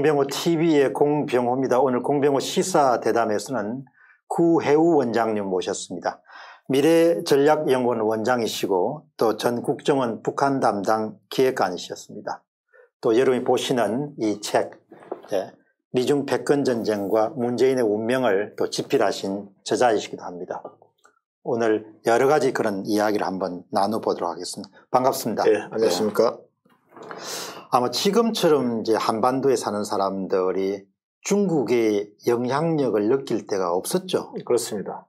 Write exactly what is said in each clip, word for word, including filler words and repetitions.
공병호 티비의 공병호입니다. 오늘 공병호 시사대담에서는 구혜우 원장님 모셨습니다. 미래전략연구원 원장이시고 또 전 국정원 북한 담당 기획관이셨습니다. 또 여러분이 보시는 이 책, 네, 미중 패권전쟁과 문재인의 운명을 또 집필하신 저자이시기도 합니다. 오늘 여러 가지 그런 이야기를 한번 나눠보도록 하겠습니다. 반갑습니다. 네, 안녕하십니까. 네. 아마 지금처럼 이제 한반도에 사는 사람들이 중국의 영향력을 느낄 때가 없었죠. 그렇습니다.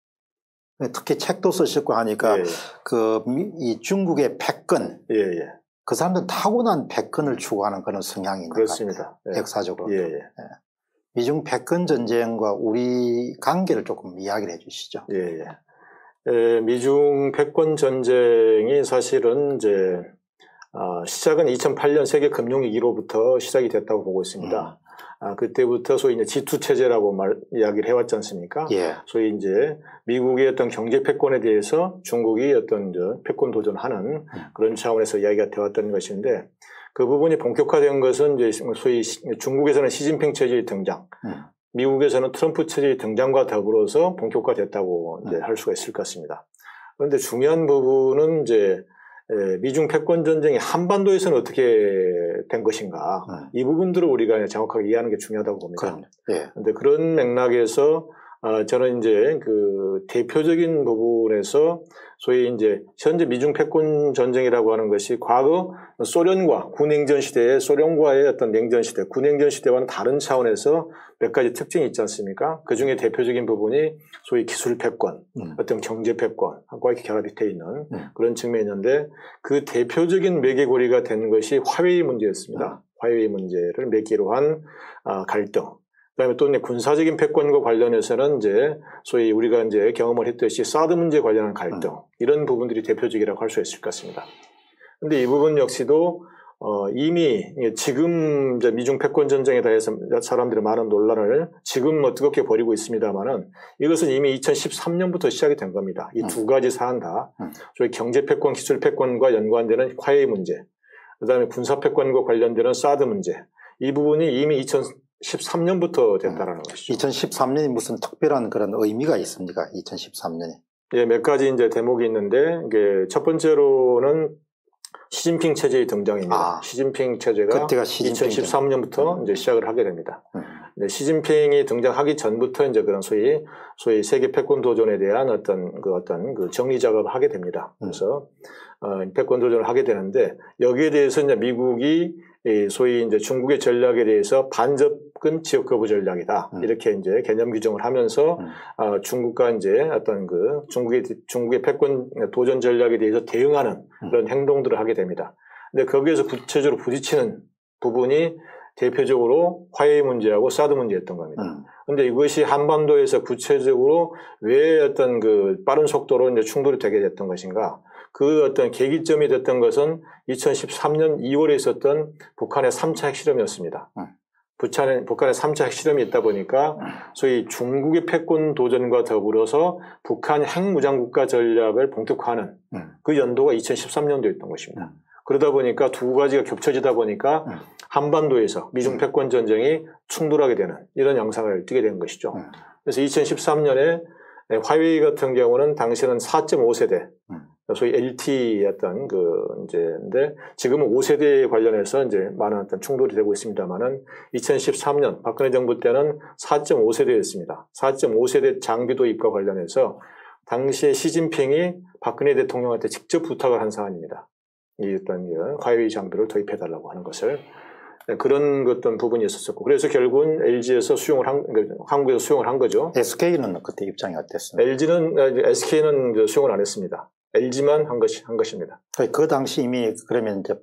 특히 책도 쓰셨고 하니까 예, 예. 그 이 중국의 패권, 예, 예. 그 사람들은 타고난 패권을 추구하는 그런 성향이 있는 것 그렇습니다. 같아요. 예. 역사적으로. 예, 예. 예. 미중 패권 전쟁과 우리 관계를 조금 이야기를 해 주시죠. 예, 예. 예, 미중 패권 전쟁이 사실은 이제 어, 시작은 이천팔 년 세계 금융위기로부터 시작이 됐다고 보고 있습니다. 음. 아, 그때부터 소위 이제 지 투 체제라고 말, 이야기를 해왔지 않습니까? 예. 소위 이제 미국의 어떤 경제 패권에 대해서 중국이 어떤 저 패권 도전하는 음. 그런 차원에서 이야기가 되었던 것인데 그 부분이 본격화된 것은 이제 소위 중국에서는 시진핑 체제의 등장, 음. 미국에서는 트럼프 체제의 등장과 더불어서 본격화됐다고 이제 음. 할 수가 있을 것 같습니다. 그런데 중요한 부분은 이제 미중 패권 전쟁이 한반도에서는 어떻게 된 것인가 음. 이 부분들을 우리가 정확하게 이해하는 게 중요하다고 봅니다. 그런데 예. 그런 맥락에서 어, 저는 이제 그 대표적인 부분에서 소위 이제 현재 미중 패권 전쟁이라고 하는 것이 과거 소련과 군행전 시대의 소련과의 어떤 냉전 시대, 군행전 시대와는 다른 차원에서 몇 가지 특징이 있지 않습니까? 그 중에 대표적인 부분이 소위 기술 패권, 음. 어떤 경제 패권과 이렇게 결합이 되어 있는 음. 그런 측면이었는데 그 대표적인 매개고리가 된 것이 화웨이 문제였습니다. 음. 화웨이 문제를 매개로 한 어, 갈등. 그다음에 또 군사적인 패권과 관련해서는 이제 소위 우리가 이제 경험을 했듯이 사드 문제 관련한 갈등 음. 이런 부분들이 대표적이라고 할 수 있을 것 같습니다. 그런데 이 부분 역시도 어 이미 지금 이제 미중 패권 전쟁에 대해서 사람들이 많은 논란을 지금 뭐 뜨겁게 벌이고 있습니다만은 이것은 이미 이천십삼 년부터 시작이 된 겁니다. 이 두 가지 사안 다 음. 소위 경제 패권, 기술 패권과 연관되는 화해의 문제, 그다음에 군사 패권과 관련되는 사드 문제 이 부분이 이미 이천십삼 년부터 됐다라는 음. 것이죠. 이천십삼 년이 무슨 특별한 그런 의미가 있습니까? 이천십삼 년에. 예, 몇 가지 이제 대목이 있는데 이게 첫 번째로는 시진핑 체제의 등장입니다. 아, 시진핑 체제가 그때가 시진핑 이천십삼 년부터 음. 이제 시작을 하게 됩니다. 음. 네, 시진핑이 등장하기 전부터 이제 그런 소위 소위 세계 패권 도전에 대한 어떤 그 어떤 그 정리 작업을 하게 됩니다. 그래서 음. 어, 패권 도전을 하게 되는데 여기에 대해서 이제 미국이 이 소위 이제 중국의 전략에 대해서 반접근 지역 거부 전략이다. 음. 이렇게 이제 개념 규정을 하면서 음. 어, 중국과 이제 어떤 그 중국의 중국의 패권 도전 전략에 대해서 대응하는 음. 그런 행동들을 하게 됩니다. 근데 거기에서 구체적으로 부딪히는 부분이 대표적으로 화해의 문제하고 사드 문제였던 겁니다. 음. 근데 이것이 한반도에서 구체적으로 왜 어떤 그 빠른 속도로 이제 충돌이 되게 됐던 것인가? 그 어떤 계기점이 됐던 것은 이천십삼 년 이월에 있었던 북한의 삼 차 핵실험이었습니다. 음. 북한의, 북한의 삼 차 핵실험이 있다 보니까 소위 중국의 패권 도전과 더불어서 북한 핵무장국가 전략을 본격화하는 음. 그 연도가 이천십삼 년도였던 것입니다. 음. 그러다 보니까 두 가지가 겹쳐지다 보니까 음. 한반도에서 미중 패권 전쟁이 충돌하게 되는 이런 양상을 띠게 된 것이죠. 음. 그래서 이천십삼 년에 화웨이 같은 경우는 당시에는 사 점 오 세대, 음. 소위 엘티였던 그 이제인데 지금은 오 세대에 관련해서 이제 많은 어떤 충돌이 되고 있습니다만은 이천십삼 년 박근혜 정부 때는 사 점 오 세대였습니다. 사 점 오 세대 장비 도입과 관련해서 당시에 시진핑이 박근혜 대통령한테 직접 부탁을 한 사안입니다. 이 어떤 화웨이 장비를 도입해달라고 하는 것을. 그런 어떤 부분이 있었었고 그래서 결국은 엘지에서 수용을 한 한국에서 수용을 한 거죠. 에스케이는 그때 입장이 어땠습니까? 엘지는 에스케이는 수용을 안 했습니다. 엘지만 한 것이 한 것입니다. 그 당시 이미 그러면 이제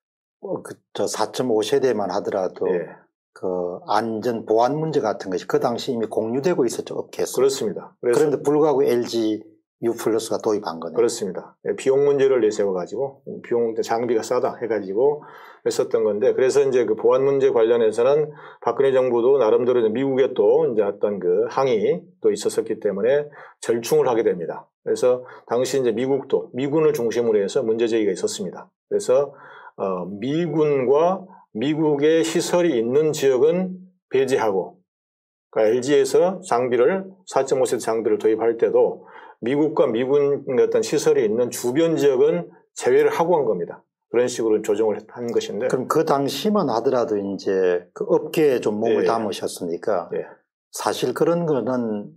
그 저 사 점 오 세대만 하더라도 예. 그 안전 보안 문제 같은 것이 그 당시 이미 공유되고 있었죠, 업계에서. 그렇습니다. 그런데 불구하고 엘지 U 플러스가 도입한 거네요. 그렇습니다. 비용 문제를 내세워가지고 비용 장비가 싸다 해가지고 했었던 건데 그래서 이제 그 보안 문제 관련해서는 박근혜 정부도 나름대로 미국에 또 이제 어떤 그 항의도 있었었기 때문에 절충을 하게 됩니다. 그래서 당시 이제 미국도 미군을 중심으로 해서 문제 제기가 있었습니다. 그래서 어 미군과 미국의 시설이 있는 지역은 배제하고, 그러니까 엘지에서 장비를 사 점 오 세대 장비를 도입할 때도 미국과 미군 어떤 시설이 있는 주변 지역은 제외를 하고 한 겁니다. 그런 식으로 조정을 한 것인데. 그럼 그 당시만 하더라도 이제 그 업계에 좀 몸을 네. 담으셨으니까 네. 사실 그런 거는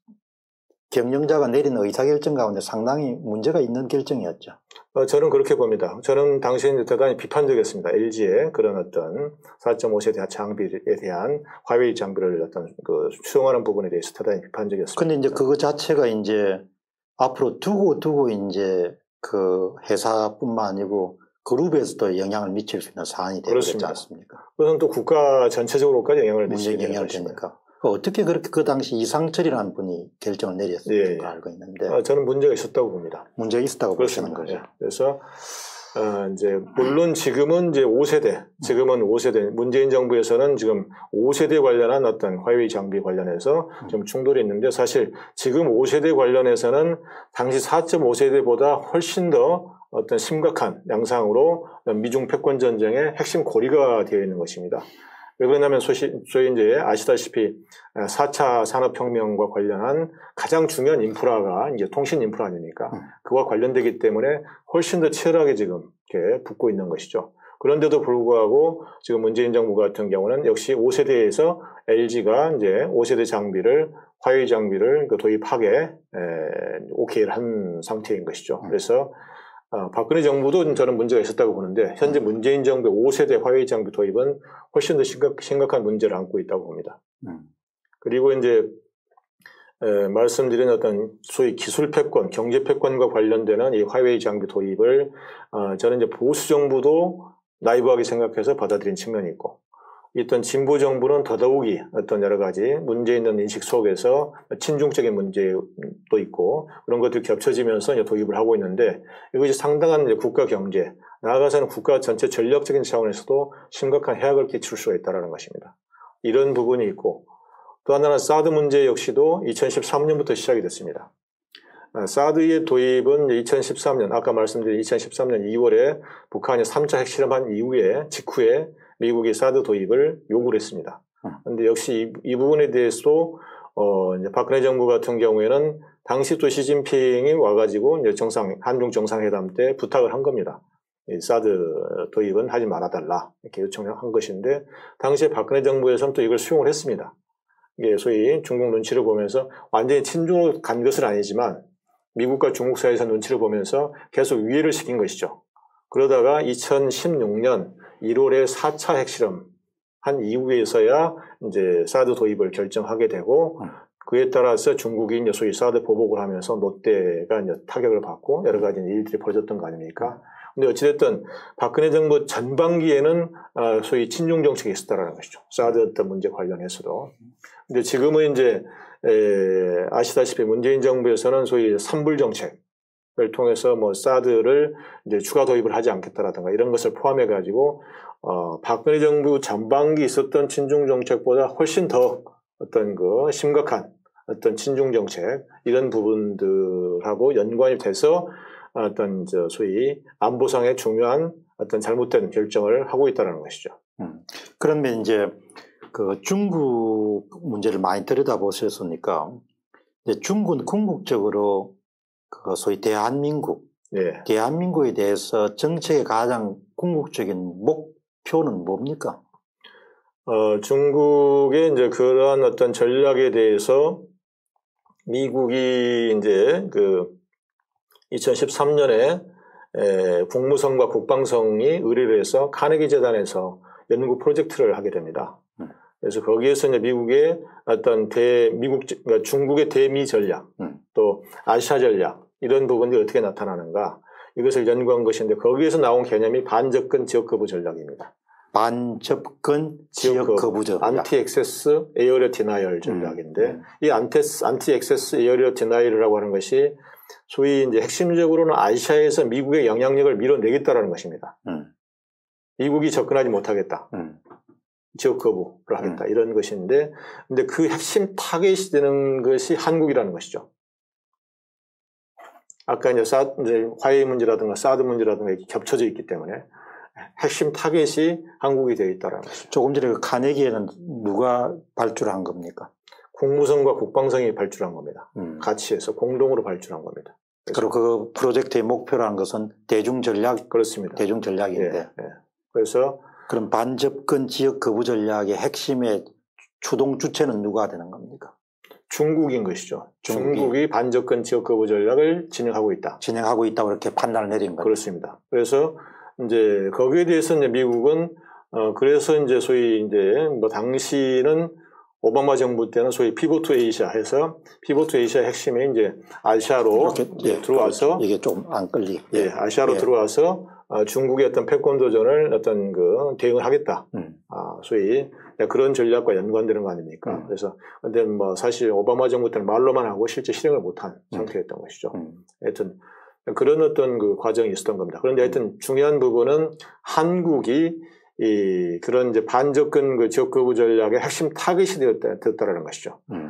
경영자가 내린 의사결정 가운데 상당히 문제가 있는 결정이었죠. 어, 저는 그렇게 봅니다. 저는 당시에 대단히 비판적이었습니다. 엘지의 그런 어떤 사 점 오 세대 장비에 대한 화웨이 장비를 어떤 그 수용하는 부분에 대해서 대단히 비판적이었습니다. 근데 이제 그거 자체가 이제 앞으로 두고 두고 이제 그 회사뿐만 아니고 그룹에서도 영향을 미칠 수 있는 사안이 되지 않습니까? 그것은 또 국가 전체적으로까지 영향을 미치게 되는 것이니까. 어떻게 그렇게 그 당시 이상철이라는 분이 결정을 내렸을까 예, 예. 알고 있는데. 어, 저는 문제가 있었다고 봅니다. 문제가 있었다고 보시는 거죠. 예. 그래서, 어, 이제, 물론 지금은 이제 오 세대, 지금은 오 세대, 문재인 정부에서는 지금 오 세대 관련한 어떤 화웨이 장비 관련해서 좀 충돌이 있는데 사실 지금 오 세대 관련해서는 당시 사 점 오 세대보다 훨씬 더 어떤 심각한 양상으로 미중 패권 전쟁의 핵심 고리가 되어 있는 것입니다. 왜 그러냐면 소시, 소위 이제 아시다시피 사 차 산업혁명과 관련한 가장 중요한 인프라가 이제 통신 인프라 아닙니까? 음. 그와 관련되기 때문에 훨씬 더 치열하게 지금 이렇게 붙고 있는 것이죠. 그런데도 불구하고 지금 문재인 정부 같은 경우는 역시 오 세대에서 엘지가 이제 오 세대 장비를, 화웨이 장비를 도입하게 에, 오케이를 한 상태인 것이죠. 음. 그래서 어, 박근혜 정부도 저는 문제가 있었다고 보는데 현재 문재인 정부의 오 세대 화웨이 장비 도입은 훨씬 더 심각, 심각한 문제를 안고 있다고 봅니다. 음. 그리고 이제 에, 말씀드린 어떤 소위 기술 패권, 경제 패권과 관련되는 이 화웨이 장비 도입을 어, 저는 이제 보수 정부도 나이브하게 생각해서 받아들인 측면이 있고 있던 진보 정부는 더더욱이 어떤 여러 가지 문제 있는 인식 속에서 친중적인 문제도 있고 그런 것들이 겹쳐지면서 이제 도입을 하고 있는데 이것이 상당한 이제 국가 경제, 나아가서는 국가 전체 전략적인 차원에서도 심각한 해악을 끼칠 수가 있다는 것입니다. 이런 부분이 있고 또 하나는 사드 문제 역시도 이천십삼 년부터 시작이 됐습니다. 사드의 도입은 이천십삼 년, 아까 말씀드린 이천십삼 년 이월에 북한이 삼 차 핵실험한 이후에, 직후에 미국이 사드 도입을 요구를 했습니다. 그런데 역시 이, 이 부분에 대해서도, 어, 이제 박근혜 정부 같은 경우에는 당시 또 시진핑이 와가지고 이제 정상, 한중 정상회담 때 부탁을 한 겁니다. 이 사드 도입은 하지 말아달라. 이렇게 요청을 한 것인데, 당시에 박근혜 정부에서는 또 이걸 수용을 했습니다. 이게 소위 중국 눈치를 보면서 완전히 친중으로 간 것은 아니지만, 미국과 중국 사이에서 눈치를 보면서 계속 위해를 시킨 것이죠. 그러다가 이천십육 년 일월에 사 차 핵실험 한 이후에서야 이제 사드 도입을 결정하게 되고 그에 따라서 중국이 이제 소위 사드 보복을 하면서 롯데가 이제 타격을 받고 여러 가지 일들이 벌어졌던 거 아닙니까? 근데 어찌됐든 박근혜 정부 전반기에는 소위 친중 정책이 있었다라는 것이죠. 사드 어떤 문제 관련해서도. 근데 지금은 이제 에, 아시다시피 문재인 정부에서는 소위 삼불 정책을 통해서 뭐 사드를 이제 추가 도입을 하지 않겠다라든가 이런 것을 포함해 가지고 어, 박근혜 정부 전반기 있었던 친중 정책보다 훨씬 더 어떤 그 심각한 어떤 친중 정책 이런 부분들하고 연관이 돼서 어떤 저 소위 안보상의 중요한 어떤 잘못된 결정을 하고 있다는 것이죠. 음. 그러면 이제 그 중국 문제를 많이 들여다보셨으니까 이제 중국은 궁극적으로 그 소위 대한민국, 네. 대한민국에 대해서 정책의 가장 궁극적인 목표는 뭡니까? 어, 중국의 이제 그러한 어떤 전략에 대해서 미국이 이제 그 이천십삼 년에 에, 국무성과 국방성이 의뢰를 해서 카네기 재단에서 연구 프로젝트를 하게 됩니다. 음. 그래서 거기에서 이제 미국의 어떤 대, 미국, 그러니까 중국의 대미 전략, 음. 또 아시아 전략, 이런 부분들이 어떻게 나타나는가, 이것을 연구한 것인데, 거기에서 나온 개념이 반접근 지역 거부 전략입니다. 반접근 지역 거부 전략. 안티 액세스 에어리어 디나이얼 전략인데, 음. 음. 이 안티, 안티 액세스 에어리어 디나이얼이라고 하는 것이 소위 이제 핵심적으로는 아시아에서 미국의 영향력을 밀어내겠다라는 것입니다. 음. 미국이 접근하지 못하겠다. 음. 지역 거부를 하겠다. 음. 이런 것인데, 근데 그 핵심 타겟이 되는 것이 한국이라는 것이죠. 아까 이제 사, 이제 화웨이 문제라든가 사드 문제라든가 이렇게 겹쳐져 있기 때문에. 핵심 타겟이 한국이 되어 있다라는 것이죠. 조금 전에 그 카네기에는 누가 발주한 겁니까? 국무성과 국방성이 발주한 겁니다. 음. 같이 해서 공동으로 발주한 겁니다. 그리고 그 프로젝트의 목표라는 것은 대중전략, 그렇습니다. 대중전략인데. 예, 예. 그래서 그럼 반접근 지역 거부 전략의 핵심의 추동 주체는 누가 되는 겁니까? 중국인 것이죠. 중국이, 중국이 반접근 지역 거부 전략을 진행하고 있다. 진행하고 있다고 이렇게 판단을 내린 거죠. 그렇습니다. 그래서 이제 거기에 대해서 이제 미국은 어 그래서 이제 소위 이제 뭐 당시는 오바마 정부 때는 소위 피보트 에이시아 해서 피보트 에이시아 핵심이 이제 아시아로 이렇게, 예, 들어와서 이게 좀 안 끌리. 예, 예 아시아로 예. 들어와서 어, 중국의 어떤 패권 도전을 어떤 그 대응을 하겠다. 음. 아, 소위 그런 전략과 연관되는 거 아닙니까? 음. 그래서 근데 뭐 사실 오바마 정부 때는 말로만 하고 실제 실행을 못한 음. 상태였던 것이죠. 음. 하여튼 그런 어떤 그 과정이 있었던 겁니다. 그런데 하여튼 중요한 부분은 한국이 이 그런 이제 반접근 그 지역 거부 전략의 핵심 타깃이 되었다, 되었다라는 것이죠. 음.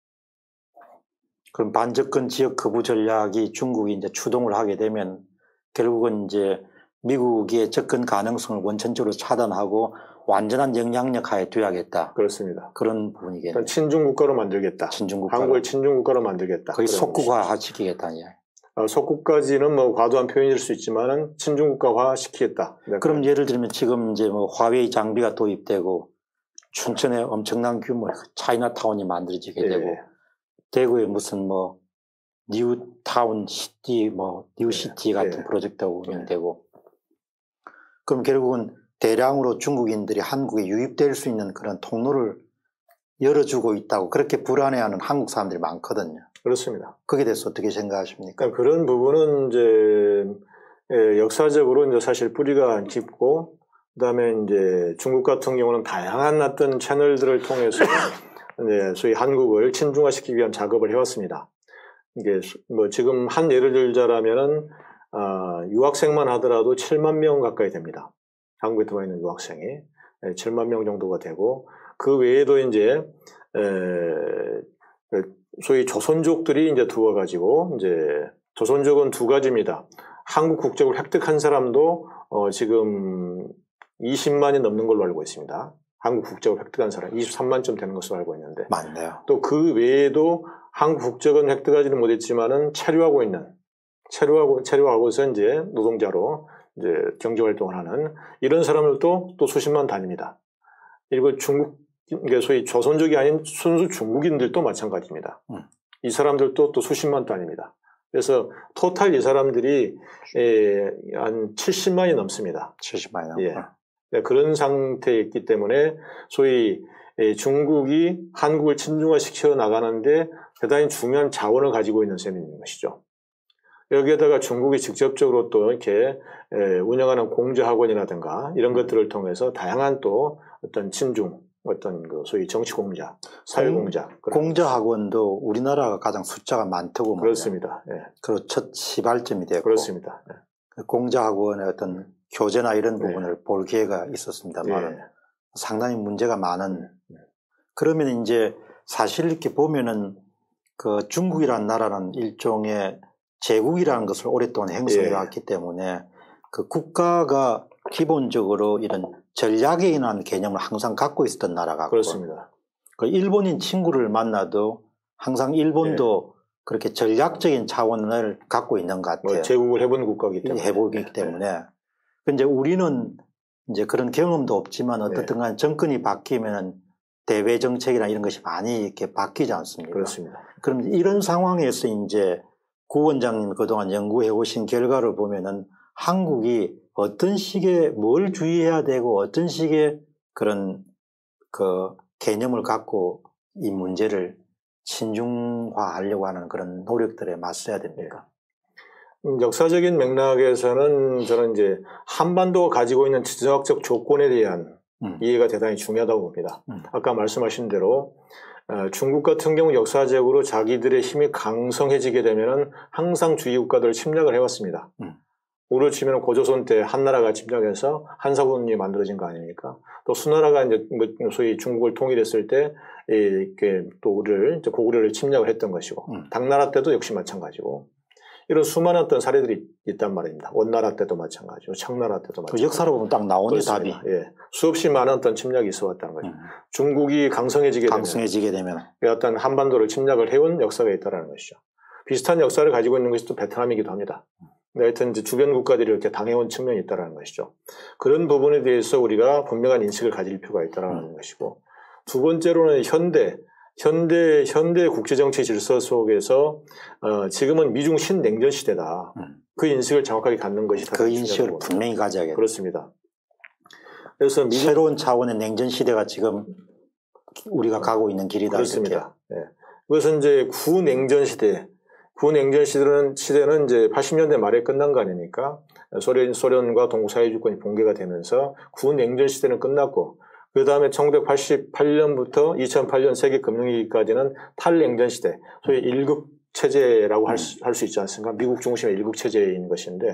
그럼 반접근 지역 거부 전략이 중국이 이제 추동을 하게 되면 결국은 이제 미국의 접근 가능성을 원천적으로 차단하고 완전한 영향력 하에 두야겠다. 그렇습니다. 그런 부분이겠네요. 친중 국가로 만들겠다. 친중 국가. 한국을 친중 국가로 만들겠다. 거의 속국화 시키겠다는 이야기. 어, 속국까지는 뭐 과도한 표현일 수 있지만은 친중국가화 시키겠다. 그럼 예를 들면 지금 이제 뭐 화웨이 장비가 도입되고 춘천에 엄청난 규모의 차이나타운이 만들어지게 예. 되고 대구에 무슨 뭐 뉴타운 시티 뭐 뉴시티 예. 같은 예. 프로젝트가 운영되고 예. 그럼 결국은 대량으로 중국인들이 한국에 유입될 수 있는 그런 통로를 열어주고 있다고 그렇게 불안해하는 한국 사람들이 많거든요. 그렇습니다. 거기에 대해서 어떻게 생각하십니까? 그러니까 그런 부분은 이제 역사적으로 이제 사실 뿌리가 깊고, 그다음에 이제 중국 같은 경우는 다양한 어떤 채널들을 통해서 이제 소위 한국을 친중화시키기 위한 작업을 해왔습니다. 이게 뭐 지금 한 예를 들자라면은 아, 유학생만 하더라도 칠만 명 가까이 됩니다. 한국에 들어와 있는 유학생이 칠만 명 정도가 되고 그 외에도 이제 에, 소위 조선족들이 이제 들어와가지고 이제 조선족은 두 가지입니다. 한국 국적을 획득한 사람도 어, 지금 이십만이 넘는 걸로 알고 있습니다. 한국 국적을 획득한 사람 이십삼만쯤 되는 것으로 알고 있는데 맞네요. 또 그 외에도 한국 국적은 획득하지는 못했지만은 체류하고 있는 체류하고 체류하고서 이제 노동자로 이제 경제 활동을 하는 이런 사람들도 또 수십만 단위입니다. 그리고 중국 이게 소위 조선족이 아닌 순수 중국인들도 마찬가지입니다. 음. 이 사람들도 또 수십만 단위입니다. 그래서 토탈 이 사람들이 에, 한 칠십만이 넘습니다. 칠십만이 넘고. 예. 네, 그런 상태에 있기 때문에 소위 에, 중국이 한국을 친중화시켜 나가는데 대단히 중요한 자원을 가지고 있는 셈인 것이죠. 여기에다가 중국이 직접적으로 또 이렇게 에, 운영하는 공자학원이라든가 이런 것들을 통해서 다양한 또 어떤 친중 어떤 그 소위 정치 공자, 사회 공자, 공자학원도 우리나라가 가장 숫자가 많다고 그렇습니다. 예. 그리고 첫 시발점이 되고 그렇습니다. 예. 공자학원의 어떤 교재나 이런 부분을 예. 볼 기회가 있었습니다만 예. 상당히 문제가 많은. 예. 그러면 이제 사실 이렇게 보면은 그 중국이라는 나라는 일종의 제국이라는 것을 오랫동안 행사해 왔기 예. 때문에 그 국가가 기본적으로 이런 전략에 의한 개념을 항상 갖고 있었던 나라가 그렇습니다. 그 일본인 친구를 만나도 항상 일본도 네. 그렇게 전략적인 차원을 갖고 있는 것 같아요. 뭐 제국을 해본 국가이기 때문에. 해보기 네. 때문에. 근데 우리는 이제 그런 경험도 없지만 어떻든 간에 정권이 바뀌면 대외 정책이나 이런 것이 많이 이렇게 바뀌지 않습니까? 그렇습니다. 그럼 이런 상황에서 이제 구 원장님 그동안 연구해 오신 결과를 보면은 한국이 어떤 식의 뭘 주의해야 되고 어떤 식의 그런 그 개념을 갖고 이 문제를 친중화하려고 하는 그런 노력들에 맞서야 됩니까? 음, 역사적인 맥락에서는 저는 이제 한반도가 가지고 있는 지정학적 조건에 대한 음. 이해가 대단히 중요하다고 봅니다. 음. 아까 말씀하신 대로 어, 중국 같은 경우 역사적으로 자기들의 힘이 강성해지게 되면은 항상 주위 국가들을 침략을 해왔습니다. 음. 우리로 치면 고조선 때 한나라가 침략해서 한사군이 만들어진 거 아닙니까? 또 수나라가 이제 소위 중국을 통일했을 때 이렇게 또 우리를 이제 고구려를 침략을 했던 것이고 음. 당나라 때도 역시 마찬가지고 이런 수많은 어떤 사례들이 있단 말입니다. 원나라 때도 마찬가지고 청나라 때도 마찬가지고. 역사로 보면 딱 나오는 답이. 예. 수없이 많은 어떤 침략이 있어 왔다는 거죠. 음. 중국이 강성해지게, 강성해지게 되면, 되면 어떤 한반도를 침략을 해온 역사가 있다는 것이죠. 비슷한 역사를 가지고 있는 것이 또 베트남이기도 합니다. 하여튼 이제 주변 국가들이 이렇게 당해온 측면이 있다는 것이죠. 그런 부분에 대해서 우리가 분명한 인식을 가질 필요가 있다는 음. 것이고, 두 번째로는 현대, 현대, 현대 국제정치 질서 속에서, 어, 지금은 미중 신냉전 시대다. 음. 그 인식을 정확하게 갖는 것이 그 인식을 분명히 가져야겠다. 그렇습니다. 그래서 미중, 새로운 차원의 냉전 시대가 지금 우리가 가고 있는 길이다. 그렇습니다. 네. 그것은 이제 구냉전 시대, 구냉전 시대는, 시대는 이제 팔십 년대 말에 끝난 거 아닙니까? 소련, 소련과 동구사회주권이 붕괴가 되면서 구냉전 시대는 끝났고, 그 다음에 천구백팔십팔 년부터 이천팔 년 세계금융위기까지는 탈냉전 시대, 소위 일국 체제라고 할 수, 할 수 있지 않습니까? 미국 중심의 일국 체제인 것인데,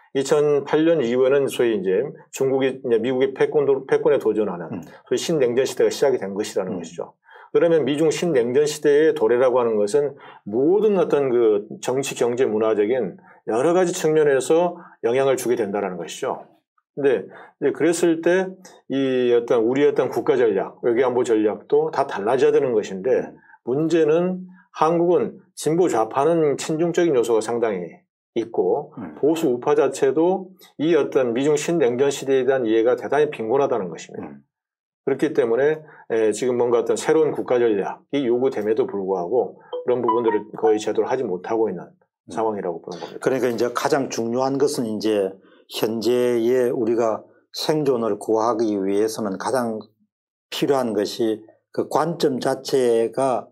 이천팔 년 이후에는 소위 이제 중국이, 이제 미국의 패권, 패권에 도전하는 음. 소위 신냉전 시대가 시작이 된 것이라는 음. 것이죠. 그러면 미중 신냉전 시대의 도래라고 하는 것은 모든 어떤 그 정치, 경제, 문화적인 여러 가지 측면에서 영향을 주게 된다는 것이죠. 근데 이제 그랬을 때 이 어떤 우리의 어떤 국가 전략, 외교안보 전략도 다 달라져야 되는 것인데, 문제는 한국은 진보 좌파는 친중적인 요소가 상당히 있고 음. 보수 우파 자체도 이 어떤 미중 신냉전 시대에 대한 이해가 대단히 빈곤하다는 것입니다. 음. 그렇기 때문에 에, 지금 뭔가 어떤 새로운 국가 전략이 요구됨에도 불구하고 그런 부분들을 거의 제대로 하지 못하고 있는 음. 상황이라고 보는 겁니다. 그러니까 이제 가장 중요한 것은 이제 현재의 우리가 생존을 구하기 위해서는 가장 필요한 것이 그 관점 자체가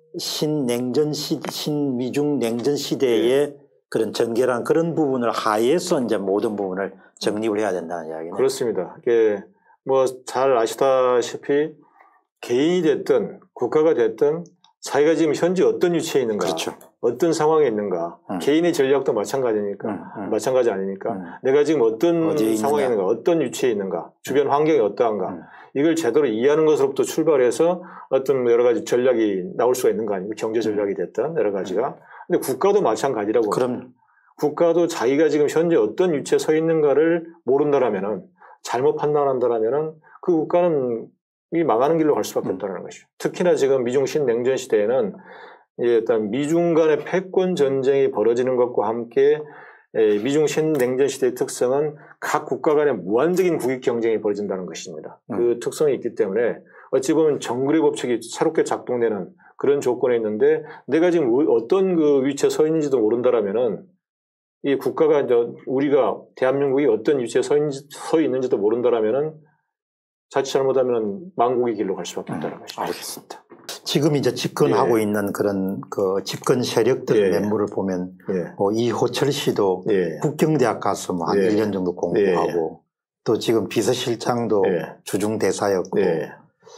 신냉전 시, 신미중 냉전 시대의 네. 그런 정결한 그런 부분을 하에서 이제 모든 부분을 정립을 해야 된다는 이야기네요. 그렇습니다. 이게 뭐 잘 아시다시피 개인이 됐든 국가가 됐든 자기가 지금 현재 어떤 위치에 있는가, 그렇죠. 어떤 상황에 있는가, 음. 개인의 전략도 마찬가지니까, 음, 음. 마찬가지 아닙니까? 음. 내가 지금 어떤 상황에 있는가, 어떤 위치에 있는가, 주변 환경이 어떠한가, 음. 이걸 제대로 이해하는 것으로부터 출발해서 어떤 여러 가지 전략이 나올 수가 있는 거 아닙니까? 경제 전략이 됐든 여러 가지가. 음. 근데 국가도 마찬가지라고. 그럼 국가도 자기가 지금 현재 어떤 위치에 서 있는가를 모른다라면은, 잘못 판단한다라면은 그 국가는 이 망하는 길로 갈 수밖에 음. 없다는 것이죠. 특히나 지금 미중 신냉전 시대에는 일단 미중 간의 패권 전쟁이 벌어지는 것과 함께 미중 신냉전 시대의 특성은 각 국가 간의 무한적인 국익 경쟁이 벌어진다는 것입니다. 음. 그 특성이 있기 때문에 어찌 보면 정글의 법칙이 새롭게 작동되는 그런 조건에 있는데 내가 지금 어떤 그 위치에 서 있는지도 모른다라면은 이 국가가 이제 우리가 대한민국이 어떤 위치에 서, 있는지, 서 있는지도 모른다라면은 자칫 잘못하면 망국의 길로 갈 수밖에 없다는 음, 것이죠. 알겠습니다. 지금 이제 집권하고 예. 있는 그런 그 집권 세력들 예. 면모를 보면 예. 뭐 이호철 씨도 예. 국경대학 가서 뭐 한 예. 일 년 정도 공부하고 예. 또 지금 비서실장도 예. 주중대사였고 예.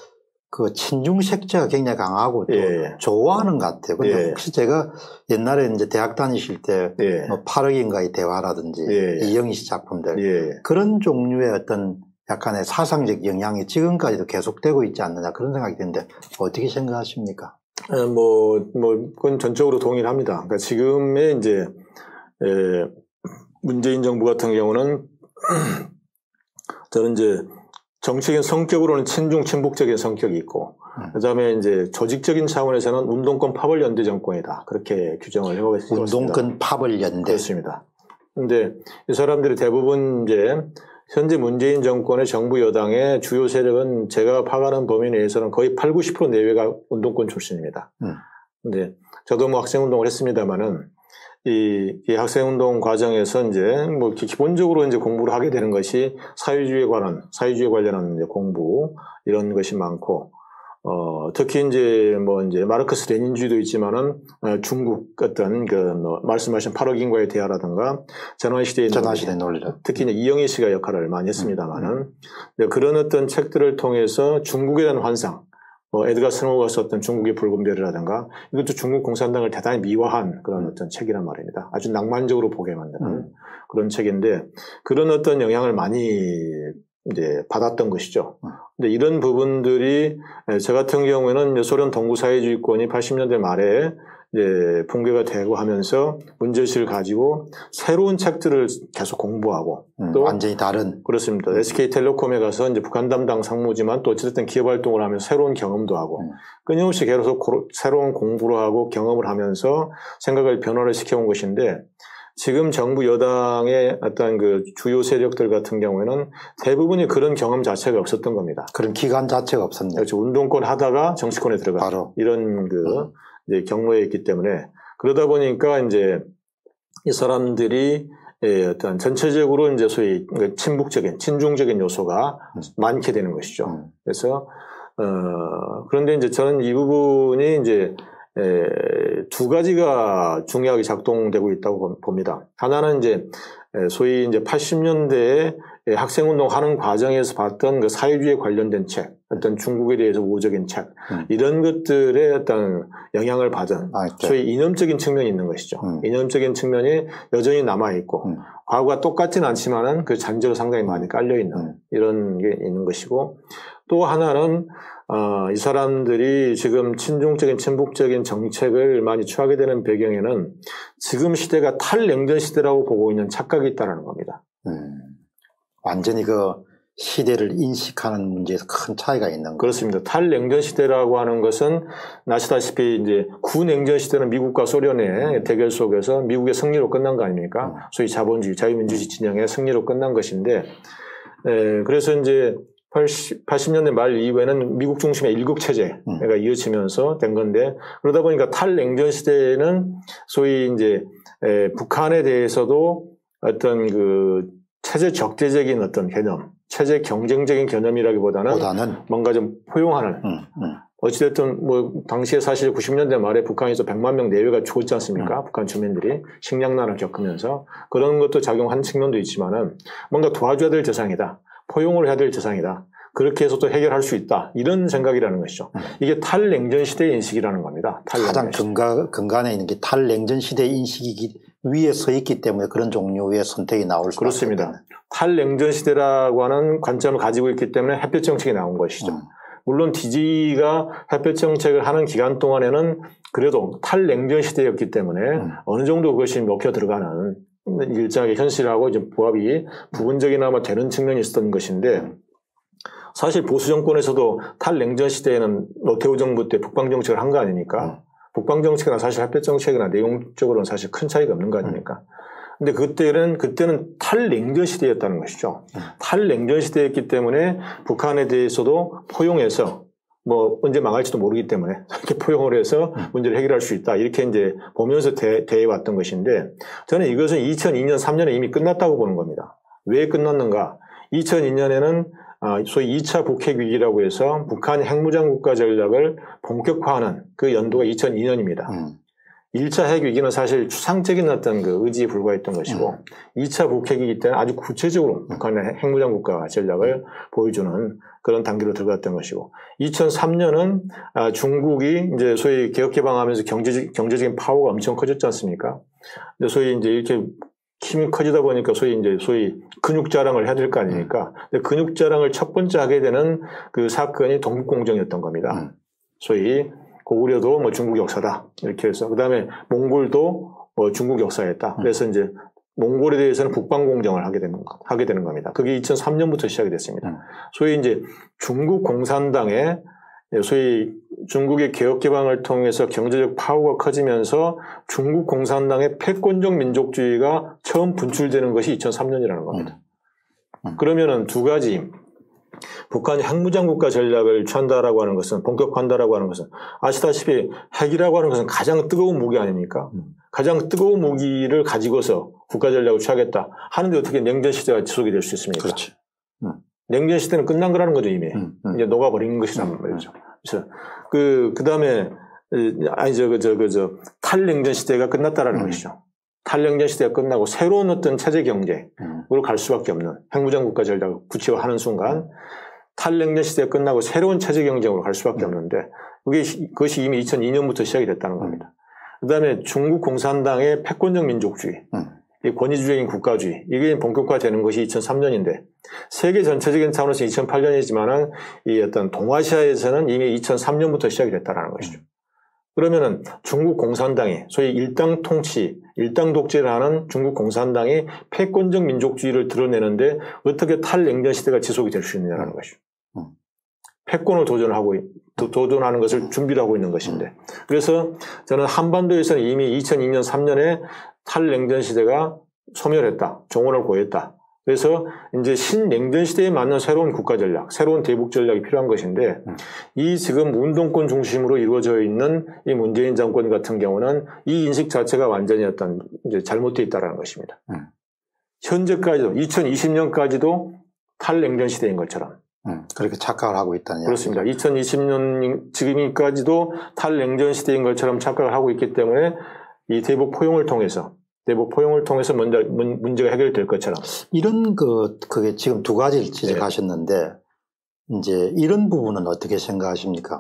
그 친중 색채가 굉장히 강하고 또 예. 좋아하는 것 같아요. 근데 예. 혹시 제가 옛날에 이제 대학 다니실 때 예. 뭐 팔억인가의 대화라든지 예. 이영희 씨 작품들 예. 그런 종류의 어떤 약간의 사상적 영향이 지금까지도 계속되고 있지 않느냐 그런 생각이 드는데 어떻게 생각하십니까? 에, 뭐, 뭐, 그건 전적으로 동의를 합니다. 그러니까 지금의 이제, 에, 문재인 정부 같은 경우는 저는 이제 정치적인 성격으로는 친중, 친북적인 성격이 있고, 음. 그 다음에 이제 조직적인 차원에서는 운동권 파벌 연대 정권이다. 그렇게 규정을 해보겠습니다. 운동권 파벌 연대. 그렇습니다. 근데 이 사람들이 대부분 이제 현재 문재인 정권의 정부 여당의 주요 세력은 제가 파악하는 범위 내에서는 거의 팔, 구십 퍼센트 내외가 운동권 출신입니다. 음. 근데 저도 뭐 학생운동을 했습니다만은 이, 이 학생운동 과정에서 이제 뭐 기본적으로 이제 공부를 하게 되는 것이 사회주의에 관한, 사회주의에 관련한 이제 공부 이런 것이 많고 어, 특히 이제 뭐 이제 마르크스 레닌주의도 있지만은 어, 중국 어떤 그 뭐 말씀하신 팔억인과의 대화라든가 전환시대의 전환시대 논리, 특히 이제 이영희 씨가 역할을 많이 했습니다만은 음, 음. 그런 어떤 책들을 통해서 중국에 대한 환상, 뭐 에드가 스노우가 썼던 중국의 붉은 별이라든가 이것도 중국 공산당을 대단히 미화한 그런 음. 어떤 책이란 말입니다. 아주 낭만적으로 보게 만드는 음. 그런 책인데 그런 어떤 영향을 많이 이제 받았던 것이죠. 근데 이런 부분들이 저 같은 경우에는 소련 동구 사회주의권이 팔십 년대 말에 이제 붕괴가 되고 하면서 문제의식을 가지고 새로운 책들을 계속 공부하고 음, 또 완전히 다른 그렇습니다. 음. 에스케이텔레콤에 가서 이제 북한 담당 상무지만 또 어쨌든 기업 활동을 하면서 새로운 경험도 하고 음. 끊임없이 계속 새로운 공부를 하고 경험을 하면서 생각을 변화를 시켜온 것인데 지금 정부 여당의 어떤 그 주요 세력들 같은 경우에는 대부분이 그런 경험 자체가 없었던 겁니다. 그런 기간 자체가 없었네요. 그렇죠. 운동권 하다가 정치권에 들어가 이런 그 음. 이제 경로에 있기 때문에 그러다 보니까 이제 이 사람들이 예, 어떤 전체적으로 이제 소위 친북적인 친중적인 요소가 음. 많게 되는 것이죠. 음. 그래서 어 그런데 이제 저는 이 부분이 이제 에, 두 가지가 중요하게 작동되고 있다고 봅니다. 하나는 이제 소위 이제 팔십 년대에 학생운동 하는 과정에서 봤던 그 사회주의에 관련된 책, 어떤 중국에 대해서 우호적인 책, 음. 이런 것들의 어떤 영향을 받은 아, 소위 이념적인 측면이 있는 것이죠. 음. 이념적인 측면이 여전히 남아있고, 음. 과거와 똑같지는 않지만은 그 잔재로 상당히 많이 깔려있는 음. 이런 게 있는 것이고, 또 하나는 어, 이 사람들이 지금 친중적인 친북적인 정책을 많이 취하게 되는 배경에는 지금 시대가 탈냉전 시대라고 보고 있는 착각이 있다는 겁니다. 음, 완전히 그 시대를 인식하는 문제에서 큰 차이가 있는 거죠. 그렇습니다. 탈냉전 시대라고 하는 것은 아시다시피 이제 구냉전 시대는 미국과 소련의 음. 대결 속에서 미국의 승리로 끝난 거 아닙니까? 음. 소위 자본주의, 자유민주주의 진영의 승리로 끝난 것인데, 에, 그래서 이제 팔십 년대 말 이후에는 미국 중심의 일국 체제가 음. 이어지면서 된 건데 그러다 보니까 탈냉전 시대에는 소위 이제 에, 북한에 대해서도 어떤 그 체제 적대적인 어떤 개념, 체제 경쟁적인 개념이라기보다는 보다는. 뭔가 좀 포용하는. 음, 음. 어찌됐든 뭐 당시에 사실 구십 년대 말에 북한에서 백만 명 내외가 죽었지 않습니까? 음. 북한 주민들이 식량난을 겪으면서 그런 것도 작용한 측면도 있지만은 뭔가 도와줘야 될 대상이다. 포용을 해야 될 대상이다. 그렇게 해서 또 해결할 수 있다. 이런 생각이라는 것이죠. 음. 이게 탈냉전 시대의 인식이라는 겁니다. 가장 근간, 근간에 있는 게 탈냉전 시대의 인식이 위에 서 있기 때문에 그런 종류의 선택이 나올 수 그렇습니다. 있습니다. 탈냉전 시대라고 하는 관점을 가지고 있기 때문에 햇볕 정책이 나온 것이죠. 음. 물론 디지가 햇볕 정책을 하는 기간 동안에는 그래도 탈냉전 시대였기 때문에 음. 어느 정도 그것이 먹혀 들어가는 일정하게 현실하고 이제 부합이 부분적이나마 되는 측면이 있었던 것인데 사실 보수 정권에서도 탈냉전 시대에는 노태우 정부 때 북방 정책을 한 거 아닙니까? 음. 북방 정책이나 사실 햇볕 정책이나 내용적으로는 사실 큰 차이가 없는 거 아닙니까? 근데 그때는 그때는 탈냉전 시대였다는 것이죠. 음. 탈냉전 시대였기 때문에 북한에 대해서도 포용해서 뭐 언제 망할지도 모르기 때문에 이렇게 포용을 해서 문제를 해결할 수 있다. 이렇게 이제 보면서 대, 대해 왔던 것인데 저는 이것은 이천이 년, 삼 년에 이미 끝났다고 보는 겁니다. 왜 끝났는가? 이천이 년에는 소위 이 차 북핵 위기라고 해서 북한 핵무장 국가 전략을 본격화하는 그 연도가 이천이 년입니다. 음. 일 차 핵 위기는 사실 추상적인 어떤 그 의지에 불과했던 것이고 음. 이 차 북핵 위기 때는 아주 구체적으로 음. 북한의 핵무장 국가 전략을 보여주는 그런 단계로 들어갔던 것이고 이천삼 년은 중국이 이제 소위 개혁 개방하면서 경제적, 경제적인 파워가 엄청 커졌지 않습니까? 근데 소위 이제 이렇게 힘이 커지다 보니까 소위 이제 소위 근육 자랑을 해야 될 거 아닙니까? 근데 근육 자랑을 첫 번째 하게 되는 그 사건이 동북공정이었던 겁니다. 음. 소위 고구려도 뭐 중국 역사다 이렇게 해서 그 다음에 몽골도 뭐 중국 역사였다. 음. 그래서 이제 몽골에 대해서는 국방공정을 하게 되는 하게 되는 겁니다. 그게 이천삼 년부터 시작이 됐습니다. 음. 소위 이제 중국 공산당의 소위 중국의 개혁 개방을 통해서 경제적 파워가 커지면서 중국 공산당의 패권적 민족주의가 처음 분출되는 것이 이천삼 년이라는 겁니다. 음. 음. 그러면은 두 가지 북한이 핵무장 국가 전략을 취한다라고 하는 것은 본격화한다라고 하는 것은 아시다시피 핵이라고 하는 것은 가장 뜨거운 무기 아닙니까? 음. 가장 뜨거운 무기를 가지고서 국가 전략을 취하겠다 하는데 어떻게 냉전 시대가 지속이 될 수 있습니까? 그렇지. 음. 냉전 시대는 끝난 거라는 거죠 이미. 음, 음. 이제 녹아버린 것이란 말이죠. 그래서 그 그다음에 아니 저 그 저 그 저 탈냉전 시대가 끝났다라는 음. 것이죠. 탈냉전 시대가 끝나고 새로운 어떤 체제 경쟁으로 음. 갈 수밖에 없는 핵무장 국가 전략을 구체화하는 순간 탈냉전 시대가 끝나고 새로운 체제 경쟁으로 갈 수밖에 음. 없는데 그게 그것이 이미 이천이 년부터 시작이 됐다는 겁니다. 그다음에 중국 공산당의 패권적 민족주의. 음. 이 권위주의적인 국가주의 이게 본격화되는 것이 이천삼 년인데 세계 전체적인 차원에서 이천팔 년이지만은 이 어떤 동아시아에서는 이미 이천삼 년부터 시작이 됐다라는 것이죠. 그러면은 중국 공산당이 소위 일당 통치, 일당 독재를 하는 중국 공산당이 패권적 민족주의를 드러내는데 어떻게 탈냉전 시대가 지속이 될 수 있느냐라는 것이죠. 음. 패권을 도전하고 도전하는 것을 준비를 하고 있는 것인데, 그래서 저는 한반도에서는 이미 이천이 년 삼 년에 탈냉전 시대가 소멸했다, 종언을 고했다. 그래서 이제 신냉전 시대에 맞는 새로운 국가 전략, 새로운 대북 전략이 필요한 것인데, 음. 이 지금 운동권 중심으로 이루어져 있는 이 문재인 정권 같은 경우는 이 인식 자체가 완전히 어떤 이제 잘못되어 있다는 것입니다. 음. 현재까지도 이천이십 년까지도 탈냉전 시대인 것처럼. 음, 그렇게 착각을 하고 있다는 그렇습니다. 이천이십 년 지금까지도 탈냉전 시대인 것처럼 착각을 하고 있기 때문에 이 대북 포용을 통해서 대북 포용을 통해서 먼저 문, 문제가 해결될 것처럼. 이런 그, 그게 지금 두 가지를 지적하셨는데, 네. 이제 이런 부분은 어떻게 생각하십니까?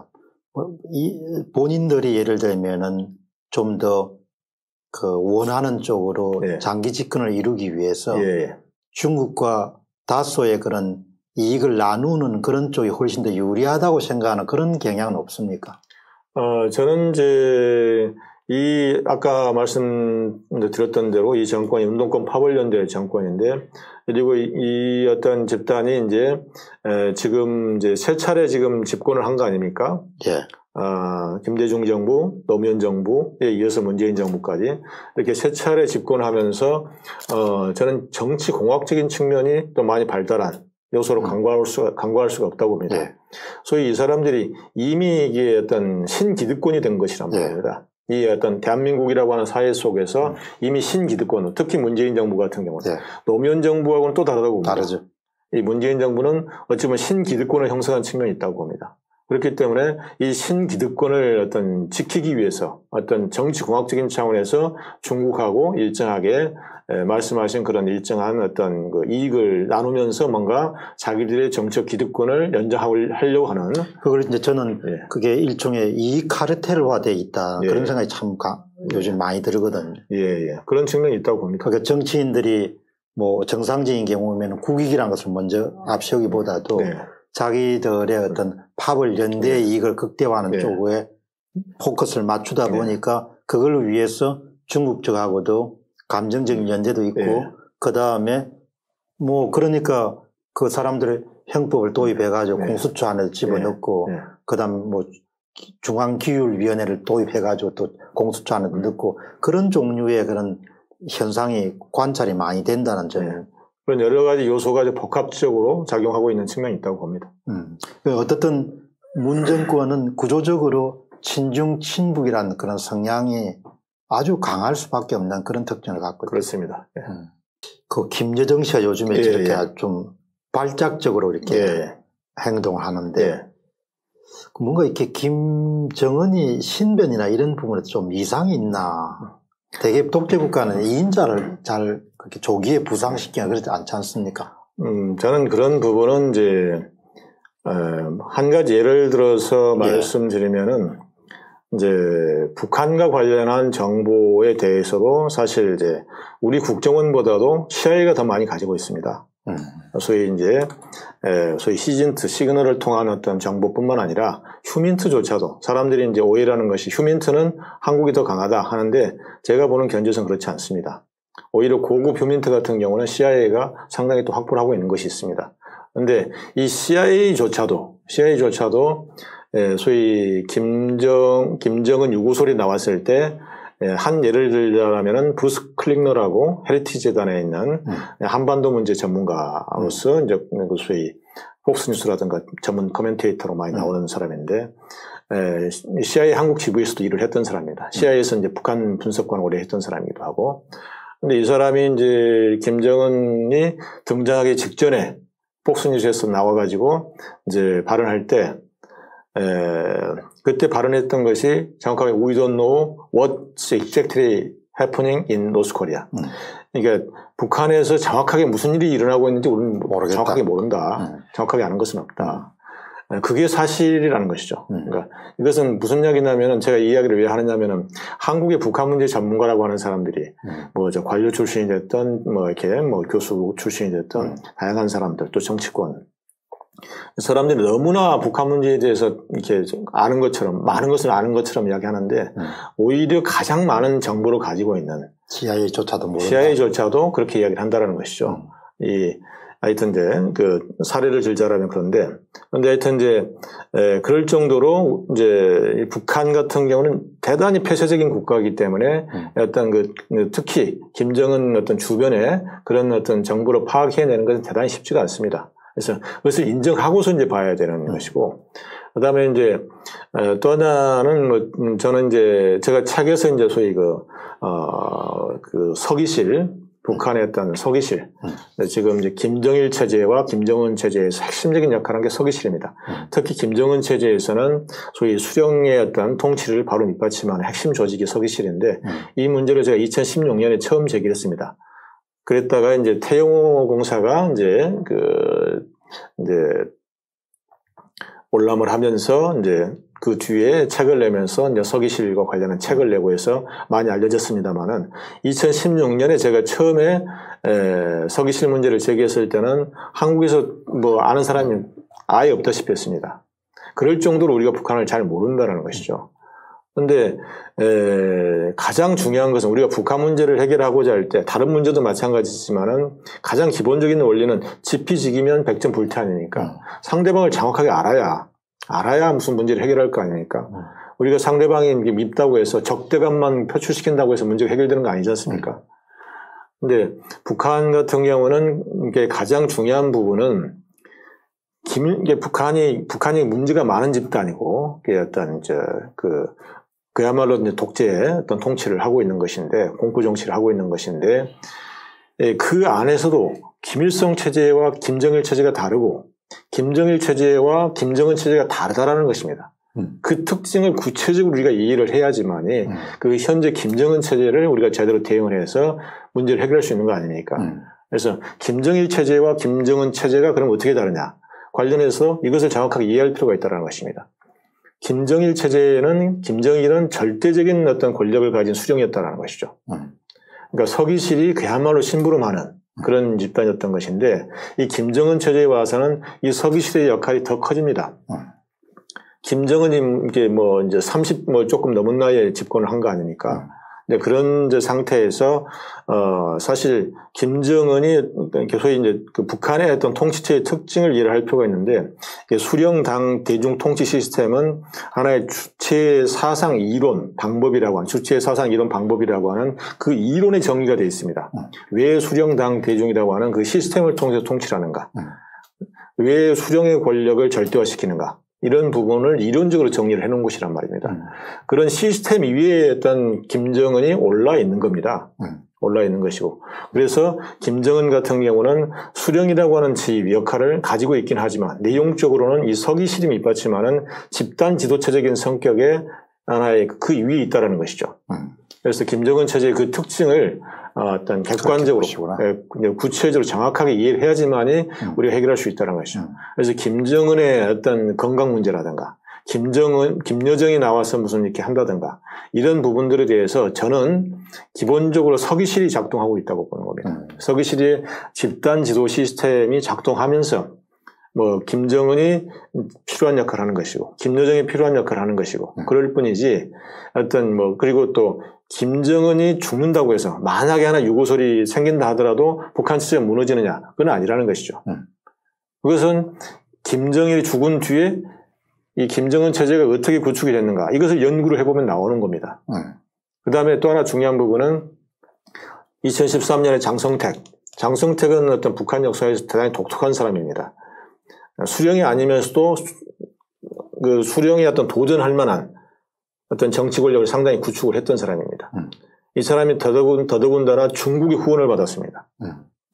이 본인들이 예를 들면은 좀 더 그 원하는 쪽으로 네. 장기 집권을 이루기 위해서 네. 중국과 다소의 그런 이익을 나누는 그런 쪽이 훨씬 더 유리하다고 생각하는 그런 경향은 없습니까? 어, 저는 이제 이 아까 말씀드렸던 대로 이 정권이 운동권 파벌연대 정권인데, 그리고 이, 이 어떤 집단이 이제 에, 지금 이제 세 차례 지금 집권을 한 거 아닙니까? 예. 아, 김대중 정부, 노무현 정부에 이어서 문재인 정부까지 이렇게 세 차례 집권하면서 어, 저는 정치 공학적인 측면이 또 많이 발달한 요소로 음. 간과할 수가 간과할 수가 없다고 봅니다. 예. 소위 이 사람들이 이미 이게 어떤 신기득권이 된 것이란 말입니다. 예. 이 어떤 대한민국이라고 하는 사회 속에서 음. 이미 신기득권, 특히 문재인 정부 같은 경우는 네. 노무현 정부하고는 또 다르다고 봅니다. 다르죠. 이 문재인 정부는 어찌 보면 신기득권을 형성한 측면이 있다고 봅니다. 그렇기 때문에 이 신기득권을 어떤 지키기 위해서 어떤 정치공학적인 차원에서 중국하고 일정하게 에, 말씀하신 그런 일정한 어떤 그 이익을 나누면서 뭔가 자기들의 정치적 기득권을 연장하려고 하는. 그걸 이제 저는 예. 그게 일종의 이익 카르텔화되어 있다. 예. 그런 생각이 참 가, 요즘 많이 들거든요. 예, 예. 그런 측면이 있다고 봅니다. 그러니까 정치인들이 뭐 정상적인 경우면 국익이라는 것을 먼저 앞세우기보다도 네. 자기들의 어떤 파벌 연대의 네. 이익을 극대화하는 네. 쪽에 포커스를 맞추다 네. 보니까 그걸 위해서 중국 쪽하고도 감정적인 연대도 있고 네. 그 다음에 뭐 그러니까 그 사람들의 형법을 도입해가지고 네. 공수처 안에 집어넣고 네. 네. 그 다음 뭐 중앙기율위원회를 도입해가지고 또 공수처 안에 넣고 그런 종류의 그런 현상이 관찰이 많이 된다는 점을 네. 그런 여러 가지 요소가 복합적으로 작용하고 있는 측면이 있다고 봅니다. 음. 어떻든 문 정권은 구조적으로 친중, 친북이라는 그런 성향이 아주 강할 수밖에 없는 그런 특징을 갖고 있습니다. 그렇습니다. 예. 음. 그 김여정 씨가 요즘에 예, 이렇게 예. 좀 발작적으로 이렇게 예. 행동을 하는데 예. 뭔가 이렇게 김정은이 신변이나 이런 부분에 좀 이상이 있나. 대개 독재국가는 이인자를 잘 그렇게 조기에 부상시키거나 그러지 않지 않습니까? 음, 저는 그런 부분은 이제, 어, 한 가지 예를 들어서 예. 말씀드리면은, 이제, 북한과 관련한 정보에 대해서도 사실 이제, 우리 국정원보다도 씨아이에이가 더 많이 가지고 있습니다. 음. 소위 이제, 에, 소위 시즌트, 시그널을 통한 어떤 정보뿐만 아니라 휴민트조차도 사람들이 이제 오해라는 것이 휴민트는 한국이 더 강하다 하는데 제가 보는 견제선 그렇지 않습니다. 오히려 고급 휴민트 같은 경우는 씨아이에이가 상당히 또 확보를 하고 있는 것이 있습니다. 그런데 이 씨아이에이조차도, 씨아이에이조차도 에, 소위 김정, 김정은 유구설이 나왔을 때 한 예를 들자면은 부스 클링너라고 헤리티지 재단에 있는 음. 한반도 문제 전문가로서 음. 이제 그 소위 폭스뉴스라든가 전문 커멘테이터로 많이 음. 나오는 사람인데 에, 씨아이에이 한국 지부에서도 일을 했던 사람입니다. 씨아이에이에서 이제 북한 분석관 오래 했던 사람이기도 하고. 근데 이 사람이 이제 김정은이 등장하기 직전에 폭스뉴스에서 나와가지고 이제 발언할 때 에, 그때 발언했던 것이 정확하게 We don't know what's exactly happening in North Korea. 음. 그러니까 북한에서 정확하게 무슨 일이 일어나고 있는지 우리는 모르겠다. 정확하게 모른다. 음. 정확하게 아는 것은 없다. 음. 그게 사실이라는 것이죠. 음. 그러니까 이것은 무슨 이야기냐면은 제가 이 이야기를 왜 하느냐면은 한국의 북한 문제 전문가라고 하는 사람들이 음. 뭐 저 관료 출신이 됐던 뭐 이렇게 뭐 교수 출신이 됐던 음. 다양한 사람들 또 정치권 사람들이 너무나 북한 문제에 대해서 이렇게 아는 것처럼, 많은 것을 아는 것처럼 이야기하는데, 음. 오히려 가장 많은 정보를 가지고 있는 씨아이에이조차도 모른다. 씨아이에이조차도 그렇게 이야기를 한다는 것이죠. 음. 이, 하여튼 이제 그 사례를 들자라면 그런데, 근데 하여튼 이제, 에, 그럴 정도로 이제 북한 같은 경우는 대단히 폐쇄적인 국가이기 때문에 음. 어떤 그, 특히 김정은 어떤 주변에 그런 어떤 정보를 파악해내는 것은 대단히 쉽지가 않습니다. 그래서 그것을 인정하고서 이제 봐야 되는 음. 것이고, 그 다음에 이제, 또 하나는 뭐, 저는 이제, 제가 책에서 이제 소위 그, 어, 그 서기실, 북한의 어떤 서기실, 음. 지금 이제 김정일 체제와 김정은 체제에서 핵심적인 역할을 한 게 서기실입니다. 음. 특히 김정은 체제에서는 소위 수령의 어떤 통치를 바로 밑받침하는 핵심 조직이 서기실인데, 음. 이 문제를 제가 이천십육 년에 처음 제기했습니다. 그랬다가 이제 태영호 공사가 이제 그 이제 올람을 하면서 이제 그 뒤에 책을 내면서 이제 서기실과 관련한 책을 내고 해서 많이 알려졌습니다만은 이천십육 년에 제가 처음에 에 서기실 문제를 제기했을 때는 한국에서 뭐 아는 사람이 아예 없다시피 했습니다. 그럴 정도로 우리가 북한을 잘 모른다는 것이죠. 그런데 가장 중요한 것은 우리가 북한 문제를 해결하고자 할 때 다른 문제도 마찬가지지만은 가장 기본적인 원리는 지피지기면 백전불태 아닙니까? 음. 상대방을 정확하게 알아야 알아야 무슨 문제를 해결할 거 아닙니까? 음. 우리가 상대방이 밉다고 해서 적대감만 표출시킨다고 해서 문제가 해결되는 거 아니지 않습니까? 그런데 음. 북한 같은 경우는 이게 가장 중요한 부분은 김, 이게 북한이 북한이 문제가 많은 집단이고 이게 어떤 이제 그 그야말로 이제 독재의 어떤 통치를 하고 있는 것인데, 공포 정치를 하고 있는 것인데, 그 안에서도 김일성 체제와 김정일 체제가 다르고, 김정일 체제와 김정은 체제가 다르다라는 것입니다. 음. 그 특징을 구체적으로 우리가 이해를 해야지만이, 음. 그 현재 김정은 체제를 우리가 제대로 대응을 해서 문제를 해결할 수 있는 거 아닙니까? 음. 그래서 김정일 체제와 김정은 체제가 그럼 어떻게 다르냐? 관련해서 이것을 정확하게 이해할 필요가 있다는 것입니다. 김정일 체제는 김정일은 절대적인 어떤 권력을 가진 수령이었다는 것이죠. 음. 그러니까 서기실이 그야말로 심부름하는 그런 집단이었던 것인데 이 김정은 체제에 와서는 이 서기실의 역할이 더 커집니다. 음. 김정은이 이게 뭐 이제 삼십 뭐 조금 넘은 나이에 집권을 한 거 아닙니까? 음. 네, 그런 이제 상태에서, 어, 사실, 김정은이, 소위 이제 그 북한의 어떤 통치체의 특징을 이해를 할 필요가 있는데, 수령당 대중 통치 시스템은 하나의 주체 사상 이론 방법이라고 하는, 주체 사상 이론 방법이라고 하는 그 이론의 정의가 되어 있습니다. 음. 왜 수령당 대중이라고 하는 그 시스템을 통해서 통치를 하는가? 음. 왜 수령의 권력을 절대화시키는가? 이런 부분을 이론적으로 정리를 해놓은 곳이란 말입니다. 음. 그런 시스템 위에 어떤 김정은이 올라 있는 겁니다. 음. 올라 있는 것이고. 그래서 김정은 같은 경우는 수령이라고 하는 지 역할을 가지고 있긴 하지만 내용적으로는 이 서기실이 밑받침하는 집단 지도체적인 성격의 하나의 그 위에 있다는 것이죠. 음. 그래서 김정은 체제의 그 특징을 어떤 객관적으로 구체적으로 정확하게 이해를 해야지만이 음. 우리가 해결할 수 있다는 것이죠. 음. 그래서 김정은의 어떤 건강 문제라든가 김정은, 김여정이 나와서 무슨 이렇게 한다든가 이런 부분들에 대해서 저는 기본적으로 서기실이 작동하고 있다고 보는 겁니다. 음. 서기실의 집단 지도 시스템이 작동하면서 뭐 김정은이 필요한 역할을 하는 것이고 김여정이 필요한 역할을 하는 것이고 음. 그럴 뿐이지 어떤 뭐 그리고 또 김정은이 죽는다고 해서 만약에 하나 유고설이 생긴다 하더라도 북한 체제가 무너지느냐 그건 아니라는 것이죠. 음. 그것은 김정일이 죽은 뒤에 이 김정은 체제가 어떻게 구축이 됐는가 이것을 연구를 해보면 나오는 겁니다. 음. 그 다음에 또 하나 중요한 부분은 이천십삼 년에 장성택 장성택은 어떤 북한 역사에서 대단히 독특한 사람입니다. 수령이 아니면서도 그 수령이 어떤 도전할 만한 어떤 정치 권력을 상당히 구축을 했던 사람입니다. 음. 이 사람이 더더군, 더더군다나 중국의 후원을 받았습니다. 음.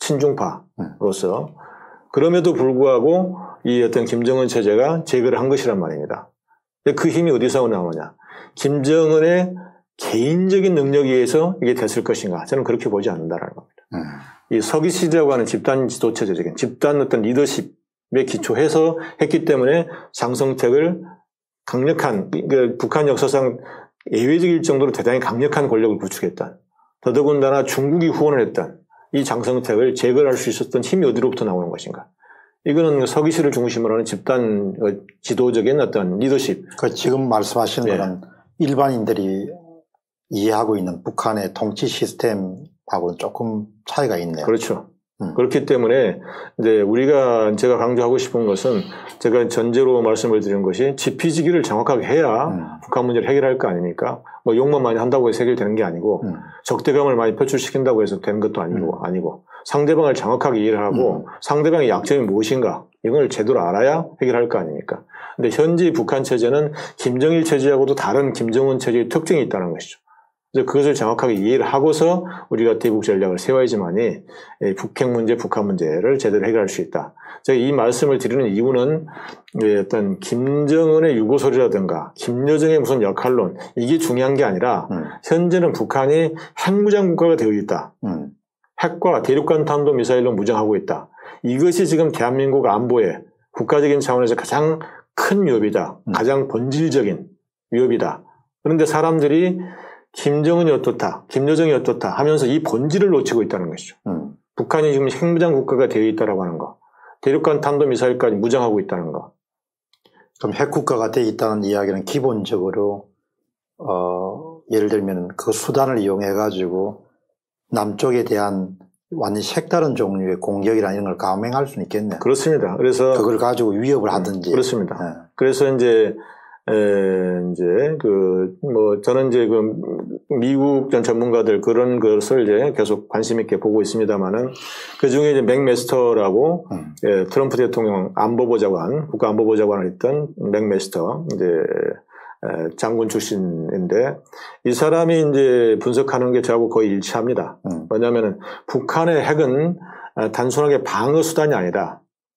친중파로서. 음. 그럼에도 불구하고 이 어떤 김정은 체제가 제거를 한 것이란 말입니다. 근데 그 힘이 어디서 나오느냐. 김정은의 개인적인 능력에 의해서 이게 됐을 것인가. 저는 그렇게 보지 않는다는 겁니다. 음. 이 서기실이라고 하는 집단 지도체제적인 집단 어떤 리더십에 기초해서 했기 때문에 장성택을 강력한, 그 북한 역사상 예외적일 정도로 대단히 강력한 권력을 구축했던, 더더군다나 중국이 후원을 했던 이 장성택을 제거할 수 있었던 힘이 어디로부터 나오는 것인가. 이거는 서기시를 중심으로 하는 집단 지도적인 어떤 리더십. 그 지금 말씀하시는 네. 거는 일반인들이 이해하고 있는 북한의 통치 시스템하고는 조금 차이가 있네요. 그렇죠. 음. 그렇기 때문에 이제 우리가 제가 강조하고 싶은 것은 제가 전제로 말씀을 드린 것이 지피지기를 정확하게 해야 음. 북한 문제를 해결할 거 아닙니까? 뭐 욕만 많이 한다고 해서 해결되는 게 아니고 음. 적대감을 많이 표출시킨다고 해서 되는 것도 아니고 음. 아니고 상대방을 정확하게 이해를 하고 음. 상대방의 약점이 무엇인가 이걸 제대로 알아야 해결할 거 아닙니까? 근데 현재 북한 체제는 김정일 체제하고도 다른 김정은 체제의 특징이 있다는 것이죠. 그래서 그것을 정확하게 이해를 하고서 우리가 대북 전략을 세워야지만이 북핵 문제, 북한 문제를 제대로 해결할 수 있다. 제가 이 말씀을 드리는 이유는 어떤 김정은의 유고설이라든가 김여정의 무슨 역할론 이게 중요한 게 아니라 음. 현재는 북한이 핵무장 국가가 되어 있다. 음. 핵과 대륙간 탄도미사일로 무장하고 있다. 이것이 지금 대한민국 안보에 국가적인 차원에서 가장 큰 위협이다. 음. 가장 본질적인 위협이다. 그런데 사람들이 김정은이 어떻다, 김여정이 어떻다 하면서 이 본질을 놓치고 있다는 것이죠. 음. 북한이 지금 핵무장 국가가 되어 있다라고 하는 거, 대륙간 탄도미사일까지 무장하고 있다는 거. 그럼 핵국가가 되어 있다는 이야기는 기본적으로 어, 예를 들면 그 수단을 이용해가지고 남쪽에 대한 완전히 색다른 종류의 공격이나 이런 걸 감행할 수는 있겠네요. 그렇습니다. 그래서 그걸 가지고 위협을 하든지. 그렇습니다. 네. 그래서 이제 에, 이제, 그, 뭐, 저는 이제 그, 미국 전 전문가들 그런 것을 이제 계속 관심 있게 보고 있습니다만은, 그 중에 이제 맥메스터라고, 음. 예, 트럼프 대통령 안보보좌관, 국가안보보좌관을 했던 맥메스터, 이제, 에, 장군 출신인데, 이 사람이 이제 분석하는 게 저하고 거의 일치합니다. 음. 왜냐면은, 북한의 핵은 단순하게 방어 수단이 아니라,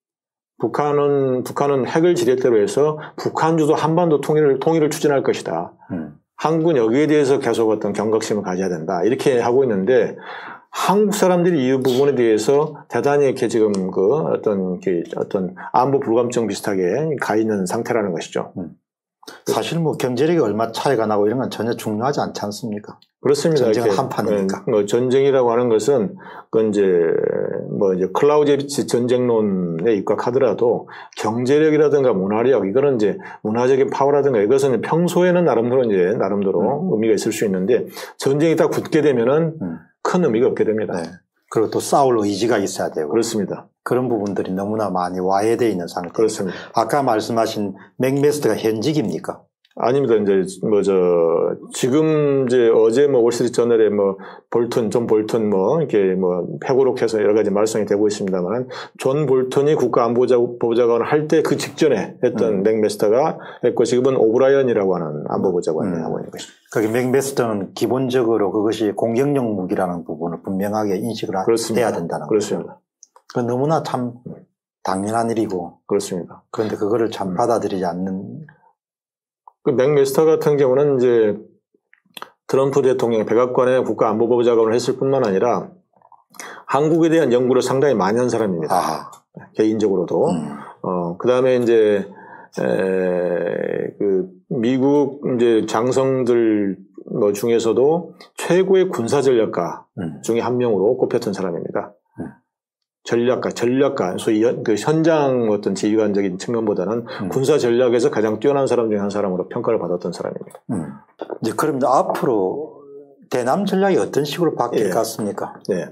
북한은, 북한은 핵을 지렛대로 해서 북한주도 한반도 통일을, 통일을 추진할 것이다. 음. 한국은 여기에 대해서 계속 어떤 경각심을 가져야 된다. 이렇게 하고 있는데, 한국 사람들이 이 부분에 대해서 대단히 이렇게 지금 그 어떤, 어떤 안보 불감증 비슷하게 가 있는 상태라는 것이죠. 음. 사실 뭐 경제력이 얼마 차이가 나고 이런 건 전혀 중요하지 않지 않습니까? 그렇습니다. 전쟁은 한판이니까. 뭐 전쟁이라고 하는 것은 그 이제 뭐 이제 클라우제비치 전쟁론에 입각하더라도 경제력이라든가 문화력 이거는 이제 문화적인 파워라든가 이것은 평소에는 나름대로 이제 나름대로 음. 의미가 있을 수 있는데 전쟁이 딱 붙게 되면은 음. 큰 의미가 없게 됩니다. 네. 그리고 또 싸울 의지가 있어야 되고. 그렇습니다. 그런 부분들이 너무나 많이 와해되어 있는 상태. 그렇습니다. 아까 말씀하신 맥메스터가 현직입니까? 아닙니다. 이제 뭐 저 지금 이제 어제 뭐 월스트리트 저널에 뭐 볼턴, 존 볼턴 뭐 이렇게 뭐 패고록해서 여러 가지 말썽이 되고 있습니다만 존 볼턴이 국가안보보좌관을 할 때 그 직전에 했던 음. 맥메스터가 했고 지금은 오브라이언이라고 하는 안보보좌관이 음. 하고 있는 것입니다. 거기 맥메스터는 기본적으로 그것이 공격용 무기라는 부분을 분명하게 인식을 그렇습니다. 해야 된다는 그렇습니다. 거죠. 그 너무나 참 당연한 일이고 그렇습니다. 그런데 그거를 참 받아들이지 않는. 그 맥메스터 같은 경우는 이제 트럼프 대통령 백악관의 국가안보보좌관을 했을 뿐만 아니라 한국에 대한 연구를 상당히 많이 한 사람입니다. 아. 개인적으로도. 음. 어, 그 다음에 이제, 에, 그, 미국 이제 장성들 뭐 중에서도 최고의 군사전략가 음. 중에 한 명으로 꼽혔던 사람입니다. 음. 전략가, 전략가, 소위 그 현장 어떤 지휘관적인 측면보다는 음. 군사 전략에서 가장 뛰어난 사람 중에 한 사람으로 평가를 받았던 사람입니다. 음. 이제 그럼 앞으로 대남 전략이 어떤 식으로 바뀔 것 예. 같습니까? 네.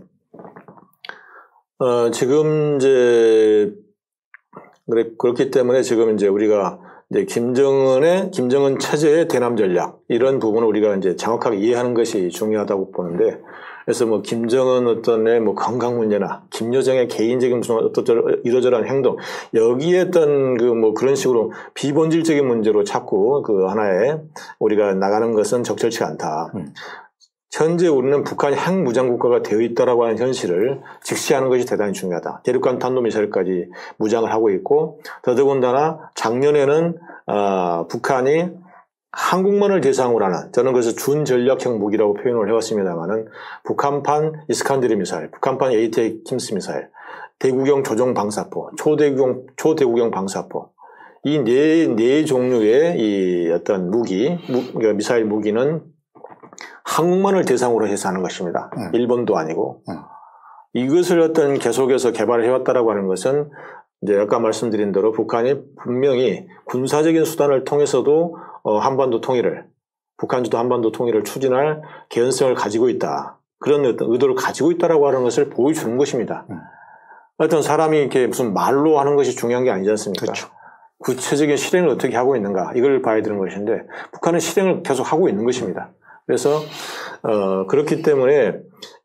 어, 지금 이제 그래, 그렇기 때문에 지금 이제 우리가 이제 김정은의 김정은 체제의 대남 전략 이런 부분을 우리가 이제 정확하게 이해하는 것이 중요하다고 보는데. 그래서 뭐 김정은 어떤의 뭐 건강 문제나 김여정의 개인적인 무슨 어떤 이러저러한 행동 여기에 어떤 그 뭐 그런 식으로 비본질적인 문제로 자꾸 그 하나에 우리가 나가는 것은 적절치 않다. 음. 현재 우리는 북한이 핵무장 국가가 되어 있다라고 하는 현실을 직시하는 것이 대단히 중요하다. 대륙간 탄도미사일까지 무장을 하고 있고 더더군다나 작년에는 어, 북한이 한국만을 대상으로 하는 저는 그래서 준전략형 무기라고 표현을 해왔습니다만은 북한판 이스칸데르 미사일, 북한판 에이티에이킴스 미사일, 대구경 조종 방사포, 초대구경 초대구경 방사포 이 네 네 종류의 이 어떤 무기, 무, 미사일 무기는 한국만을 대상으로 해서 하는 것입니다. 음. 일본도 아니고 음. 이것을 어떤 계속해서 개발을 해왔다라고 하는 것은 이제 아까 말씀드린 대로 북한이 분명히 군사적인 수단을 통해서도 어, 한반도 통일을, 북한주도 한반도 통일을 추진할 개연성을 가지고 있다. 그런 어떤 의도를 가지고 있다라고 하는 것을 보여주는 것입니다. 음. 어떤 사람이 이렇게 무슨 말로 하는 것이 중요한 게 아니지 않습니까? 그렇죠. 구체적인 실행을 어떻게 하고 있는가 이걸 봐야 되는 것인데 북한은 실행을 계속 하고 있는 것입니다. 그래서 어, 그렇기 때문에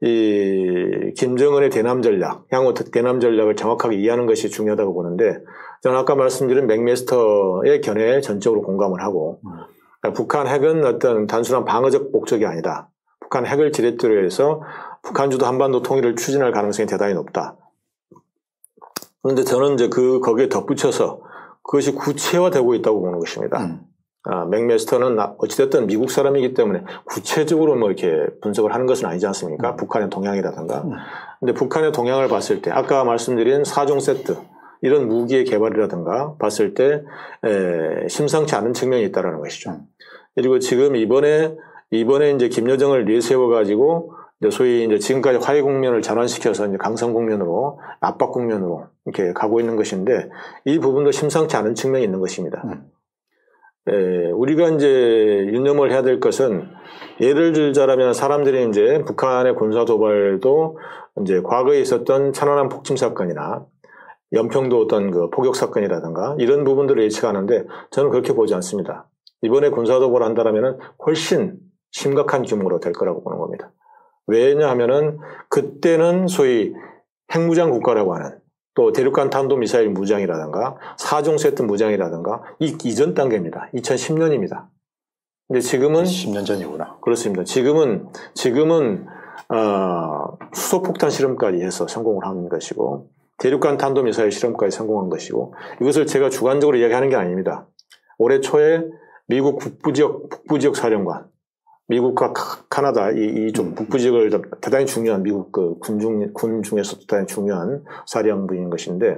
이 김정은의 대남 전략, 향후 대남 전략을 정확하게 이해하는 것이 중요하다고 보는데 저는 아까 말씀드린 맥메스터의 견해에 전적으로 공감을 하고 음. 그러니까 북한 핵은 어떤 단순한 방어적 목적이 아니다. 북한 핵을 지렛대로 해서 북한주도 한반도 통일을 추진할 가능성이 대단히 높다. 그런데 저는 이제 그 거기에 덧붙여서 그것이 구체화되고 있다고 보는 것입니다. 음. 아, 맥메스터는 어찌됐든 미국 사람이기 때문에 구체적으로 뭐 이렇게 분석을 하는 것은 아니지 않습니까? 음. 북한의 동향이라든가. 음. 근데 북한의 동향을 봤을 때 아까 말씀드린 사종 세트 이런 무기의 개발이라든가 봤을 때 에, 심상치 않은 측면이 있다라는 것이죠. 음. 그리고 지금 이번에 이번에 이제 김여정을 내세워 가지고 이제 소위 이제 지금까지 화해 국면을 전환시켜서 이제 강성 국면으로 압박 국면으로 이렇게 가고 있는 것인데 이 부분도 심상치 않은 측면이 있는 것입니다. 음. 에, 우리가 이제 유념을 해야 될 것은 예를 들자면 사람들이 이제 북한의 군사 도발도 이제 과거에 있었던 천안함 폭침 사건이나 연평도 어떤 그 포격 사건이라든가 이런 부분들을 예측하는데 저는 그렇게 보지 않습니다. 이번에 군사 도발을 한다라면은 훨씬 심각한 규모로 될 거라고 보는 겁니다. 왜냐하면은 그때는 소위 핵무장 국가라고 하는 또 대륙간 탄도미사일 무장이라든가 사종 세트 무장이라든가 이 이전 단계입니다. 이천십 년입니다. 근데 지금은 십 년 전이구나. 그렇습니다. 지금은 지금은 어, 수소폭탄 실험까지 해서 성공을 한 것이고 대륙간 탄도미사일 실험까지 성공한 것이고 이것을 제가 주관적으로 이야기하는 게 아닙니다. 올해 초에 미국 북부지역 북부지역 사령관 미국과 카나다 이, 이 좀 북부 지역을 대단히 중요한 미국 그 군중 군 중에서도 대단히 중요한 사령부인 것인데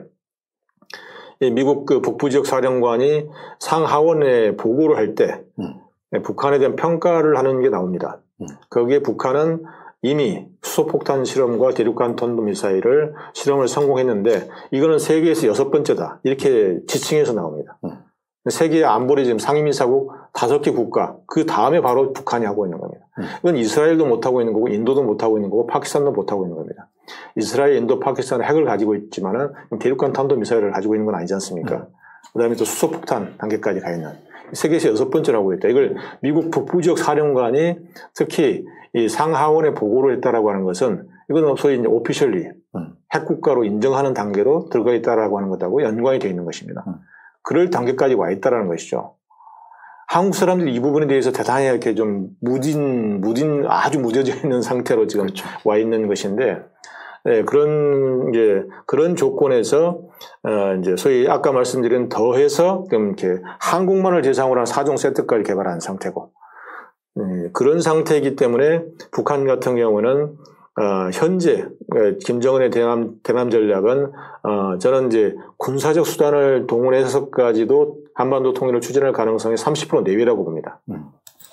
이 미국 그 북부 지역 사령관이 상하원에 보고를 할 때 음. 북한에 대한 평가를 하는 게 나옵니다. 음. 거기에 북한은 이미 수소폭탄 실험과 대륙간 탄도미사일을 실험을 성공했는데 이거는 세계에서 여섯 번째다 이렇게 지칭해서 나옵니다. 음. 세계 안보리 지금 상임이사국 다섯 개 국가 그 다음에 바로 북한이 하고 있는 겁니다. 이건 이스라엘도 못하고 있는 거고 인도도 못하고 있는 거고 파키스탄도 못하고 있는 겁니다. 이스라엘, 인도, 파키스탄은 핵을 가지고 있지만은 대륙간 탄도미사일을 가지고 있는 건 아니지 않습니까? 음. 그다음에 또 수소폭탄 단계까지 가 있는 세계에서 여섯 번째라고 했다. 이걸 미국 북부지역 사령관이 특히 이 상하원에 보고를 했다라고 하는 것은 이건 소위 이제 오피셜리 음. 핵국가로 인정하는 단계로 들어가 있다라고 하는 것하고 연관이 되어 있는 것입니다. 음. 그럴 단계까지 와 있다라는 것이죠. 한국 사람들이 이 부분에 대해서 대단히 이렇게 좀 무딘, 무딘, 아주 무뎌져 있는 상태로 지금 그렇죠. 와 있는 것인데, 네, 그런, 이제, 그런 조건에서, 어, 이제, 소위 아까 말씀드린 더해서, 좀 이렇게 한국만을 대상으로 한 사종 세트까지 개발한 상태고, 음, 그런 상태이기 때문에 북한 같은 경우는 어, 현재 김정은의 대남 대남 전략은 어, 저는 이제 군사적 수단을 동원해서까지도 한반도 통일을 추진할 가능성이 삼십 퍼센트 내외라고 봅니다. 음.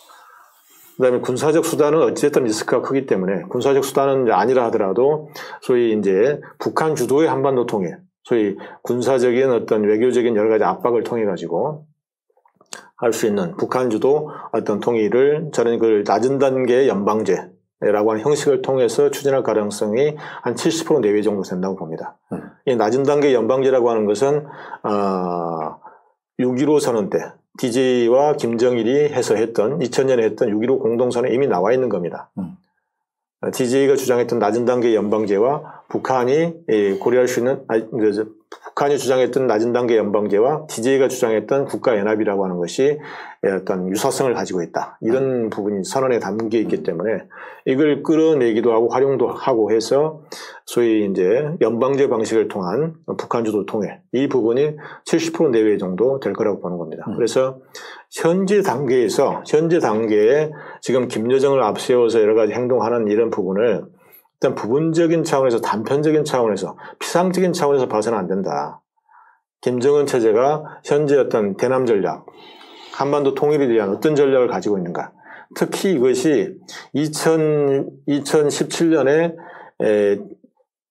그다음에 군사적 수단은 어찌됐든 리스크가 크기 때문에 군사적 수단은 아니라 하더라도 소위 이제 북한 주도의 한반도 통일, 소위 군사적인 어떤 외교적인 여러 가지 압박을 통해 가지고 할 수 있는 북한 주도 어떤 통일을 저는 그 낮은 단계의 연방제 라고 하는 형식을 통해서 추진할 가능성이 한 칠십 퍼센트 내외 정도 된다고 봅니다. 음. 이 낮은 단계 연방제라고 하는 것은 어, 육 일오 선언 때 디제이와 김정일이 해서 했던 이천 년에 했던 육 일오 공동선언에 이미 나와 있는 겁니다. 음. 디제이가 주장했던 낮은 단계 연방제와 북한이 고려할 수 있는 아니, 북한이 주장했던 낮은 단계 연방제와 디제이가 주장했던 국가연합이라고 하는 것이 어떤 유사성을 가지고 있다. 이런 음. 부분이 선언에 담겨 있기 때문에 이걸 끌어내기도 하고 활용도 하고 해서 소위 이제 연방제 방식을 통한 북한 주도 통일 이 부분이 칠십 퍼센트 내외 정도 될 거라고 보는 겁니다. 음. 그래서 현재 단계에서 현재 단계에 지금 김여정을 앞세워서 여러 가지 행동하는 이런 부분을 일단 부분적인 차원에서 단편적인 차원에서 피상적인 차원에서 봐서는 안 된다. 김정은 체제가 현재 어떤 대남 전략, 한반도 통일에 대한 어떤 전략을 가지고 있는가. 특히 이것이 이천십칠 년에 에,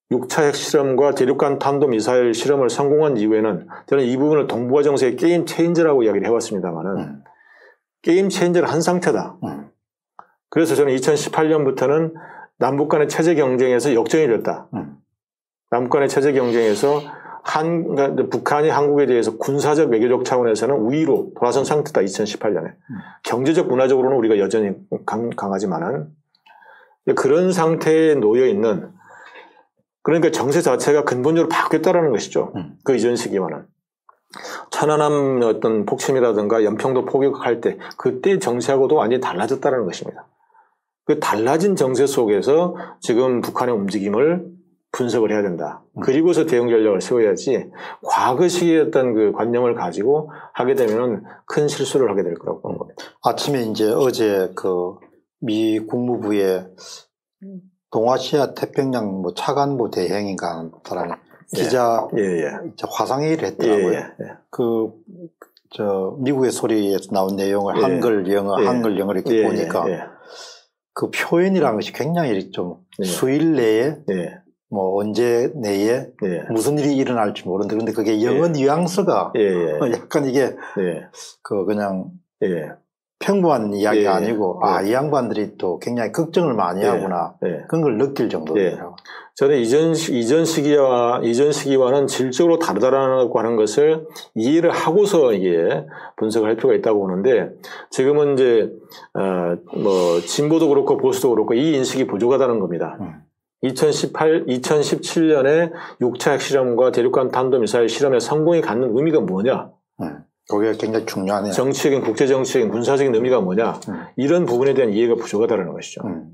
육 차 핵실험과 대륙간 탄도미사일 실험을 성공한 이후에는 저는 이 부분을 동북아 정세의 게임 체인저라고 이야기를 해왔습니다만은 음. 게임 체인저를 한 상태다. 음. 그래서 저는 이천십팔 년부터는 남북 간의 체제 경쟁에서 역전이 됐다. 음. 남북 간의 체제 경쟁에서 한, 그러니까 북한이 한국에 대해서 군사적 외교적 차원에서는 우위로 돌아선 상태다. 이천십팔 년에. 음. 경제적 문화적으로는 우리가 여전히 강, 강하지만은 그런 상태에 놓여 있는 그러니까 정세 자체가 근본적으로 바뀌었다라는 것이죠. 음. 그 이전 시기와는. 천안함 어떤 폭침이라든가 연평도 포격할 때 그때 정세하고도 완전히 달라졌다는 것입니다. 그 달라진 정세 속에서 지금 북한의 움직임을 분석을 해야 된다. 음. 그리고서 대응 전략을 세워야지 과거 시기의 어떤 그 관념을 가지고 하게 되면 큰 실수를 하게 될 거라고 보는 겁니다. 아침에 이제 어제 그 미 국무부의 동아시아 태평양 뭐 차관부 대행인가 하는 사람이 예. 기자 예, 예. 화상회의를 했더라고요. 예, 예. 그 저 미국의 소리에서 나온 내용을 예. 한글 영어, 예. 한글 영어를 이렇게 예, 보니까 예. 그 표현이라는 것이 굉장히 좀 예. 수일 내에 예. 뭐 언제 내에 예. 무슨 일이 일어날지 모르는데 근데 그게 영어 예. 뉘앙스가 예, 예. 약간 이게 예. 그 그냥 예. 평범한 이야기가 예. 아니고 예. 아, 이 양반들이 또 굉장히 걱정을 많이 예. 하구나 예. 그런 걸 느낄 정도더라고요. 예. 저는 이전, 이전 시기와, 이전 시기와는 질적으로 다르다라고 하는 것을 이해를 하고서 이게 분석을 할 필요가 있다고 보는데, 지금은 이제, 어, 뭐, 진보도 그렇고 보수도 그렇고 이 인식이 부족하다는 겁니다. 음. 이천십팔, 이천십칠 년에 육 차 핵실험과 대륙간 탄도미사일 실험의 성공이 갖는 의미가 뭐냐? 음. 그게 굉장히 중요하네요. 정치적인, 국제정치적인, 군사적인 의미가 뭐냐? 음. 이런 부분에 대한 이해가 부족하다는 것이죠. 음.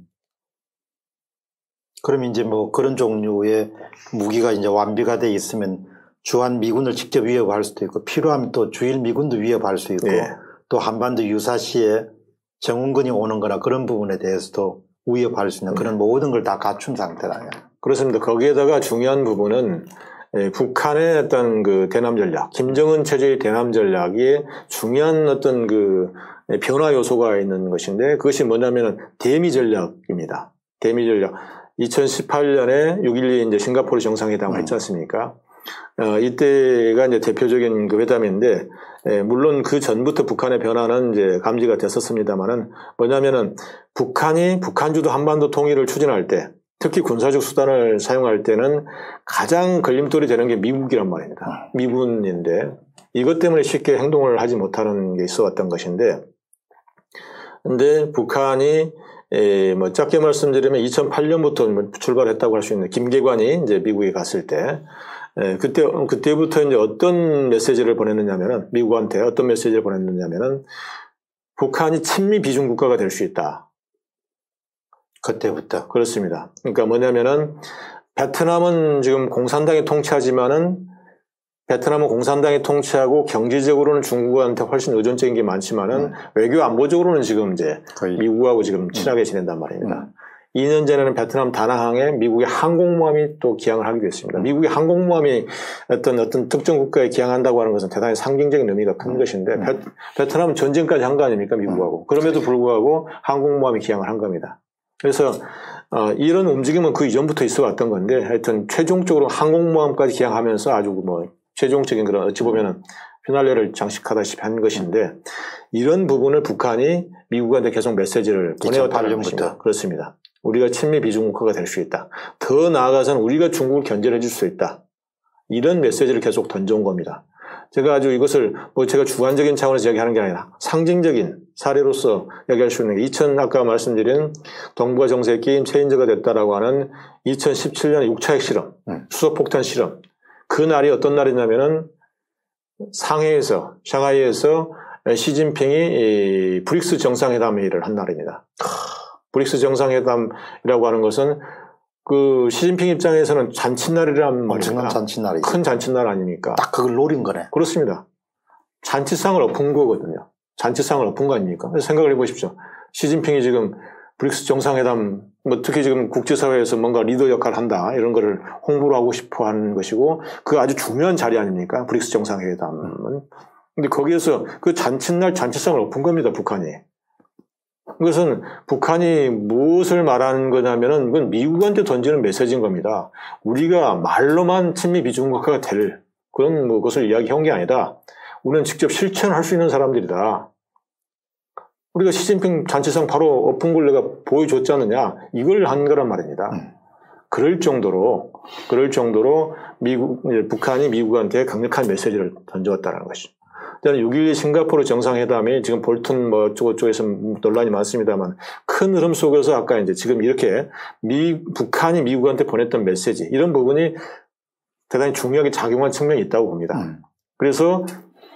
그럼 이제 뭐 그런 종류의 무기가 이제 완비가 돼 있으면 주한 미군을 직접 위협할 수도 있고 필요하면 또 주일 미군도 위협할 수 있고 예. 또 한반도 유사시에 정훈군이 오는 거나 그런 부분에 대해서도 위협할 수 있는 그런 모든 걸 다 갖춘 상태라요. 그렇습니다. 거기에다가 중요한 부분은 예, 북한의 어떤 그 대남 전략, 김정은 체제의 대남 전략이 중요한 어떤 그 변화 요소가 있는 것인데 그것이 뭐냐면은 대미 전략입니다. 대미 전략. 이천십팔 년에 육 일이 이제 싱가포르 정상회담을 음. 했지 않습니까? 어, 이때가 이제 대표적인 그 회담인데, 예, 물론 그 전부터 북한의 변화는 이제 감지가 됐었습니다만은 뭐냐면은 북한이 북한주도 한반도 통일을 추진할 때 특히 군사적 수단을 사용할 때는 가장 걸림돌이 되는 게 미국이란 말입니다. 미군인데 이것 때문에 쉽게 행동을 하지 못하는 게 있어 왔던 것인데 근데 북한이 에, 뭐 짧게 말씀드리면 이천팔 년부터 출발했다고 할 수 있는 김계관이 이제 미국에 갔을 때 에, 그때 그때부터 이제 어떤 메시지를 보냈느냐면은 미국한테 어떤 메시지를 보냈느냐면은 북한이 친미 비중 국가가 될 수 있다. 그때부터. 그렇습니다. 그러니까 뭐냐면은 베트남은 지금 공산당이 통치하지만은 베트남은 공산당이 통치하고 경제적으로는 중국한테 훨씬 의존적인 게 많지만은 음. 외교 안보적으로는 지금 이제 거의. 미국하고 지금 친하게 지낸단 말입니다. 음. 이 년 전에는 베트남 다낭항에 미국의 항공모함이 또 기항을 하기도 했습니다. 음. 미국의 항공모함이 어떤 어떤 특정 국가에 기항한다고 하는 것은 대단히 상징적인 의미가 큰 음. 것인데 음. 베, 베트남은 전쟁까지 한 거 아닙니까 미국하고. 음. 그럼에도 불구하고 항공모함이 기항을 한 겁니다. 그래서 어, 이런 움직임은 그 이전부터 있어 왔던 건데 하여튼 최종적으로 항공모함까지 기항하면서 아주 뭐 최종적인 그런 어찌 보면은 피날레를 장식하다시피 한 것인데 이런 부분을 북한이 미국한테 계속 메시지를 보내왔다는 것입니다. 그렇습니다. 우리가 친미 비중 국가가 될 수 있다. 더 나아가서는 우리가 중국을 견제해 줄 수 있다. 이런 메시지를 계속 던져온 겁니다. 제가 아주 이것을 뭐 제가 주관적인 차원에서 이야기하는 게 아니라 상징적인 사례로서 이야기할 수 있는 게 이천 아까 말씀드린 동북아 정세의 게임 체인저가 됐다라고 하는 이천십칠 년 육 차 핵실험, 음. 수소폭탄 실험. 그 날이 어떤 날이냐면은 상해에서, 샹하이에서 시진핑이 브릭스 정상회담 회의를 한 날입니다. 브릭스 정상회담이라고 하는 것은 그 시진핑 입장에서는 잔칫날이란 엄청난 잔칫날이죠. 큰 잔칫날 아닙니까? 딱 그걸 노린 거네. 그렇습니다. 잔치상을 엎은 거거든요. 잔치상을 엎은 거 아닙니까? 생각을 해보십시오. 시진핑이 지금 브릭스 정상회담, 뭐 특히 지금 국제사회에서 뭔가 리더 역할을 한다 이런 거를 홍보를 하고 싶어 하는 것이고 그 아주 중요한 자리 아닙니까? 브릭스 정상회담은. 근데 거기에서 그 잔칫날 잔치상을 엎은 겁니다. 북한이. 그것은 북한이 무엇을 말하는 거냐면은 그건 미국한테 던지는 메시지인 겁니다. 우리가 말로만 친미 비중국가가 될 그런 뭐 것을 이야기한 게 아니다. 우리는 직접 실천할 수 있는 사람들이다. 우리가 시진핑 단체상 바로 엎은 걸 내가 보여줬지 않느냐. 이걸 한 거란 말입니다. 음. 그럴 정도로, 그럴 정도로 미국, 북한이 미국한테 강력한 메시지를 던져왔다는 것이죠. 육 일이 싱가포르 정상회담이 지금 볼튼 뭐 쪽에서 논란이 많습니다만 큰 흐름 속에서 아까 이제 지금 이렇게 미, 북한이 미국한테 보냈던 메시지 이런 부분이 대단히 중요하게 작용한 측면이 있다고 봅니다. 음. 그래서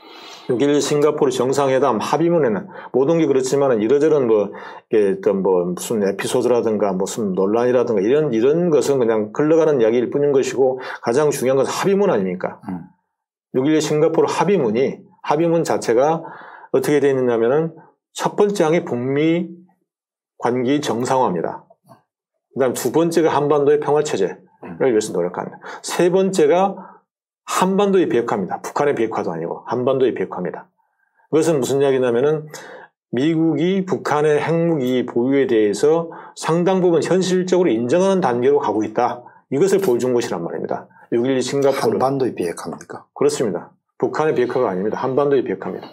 육 일 싱가포르 정상회담 합의문에는 모든 게 그렇지만 이러저런 뭐, 어떤 뭐 무슨 에피소드라든가 무슨 논란이라든가 이런, 이런 것은 그냥 흘러가는 이야기일 뿐인 것이고 가장 중요한 것은 합의문 아닙니까? 음. 육 일 싱가포르 합의문이 합의문 자체가 어떻게 되어 있느냐면은 첫 번째 항이 북미 관계 정상화입니다. 그 다음 두 번째가 한반도의 평화체제를 위해서 노력합니다. 세 번째가 한반도의 비핵화입니다. 북한의 비핵화도 아니고 한반도의 비핵화입니다. 그것은 무슨 이야기냐면은 미국이 북한의 핵무기 보유에 대해서 상당 부분 현실적으로 인정하는 단계로 가고 있다. 이것을 보여준 것이란 말입니다. 육 일 싱가포르. 한반도의 비핵화입니까? 그렇습니다. 북한의 비핵화가 아닙니다. 한반도의 비핵화입니다.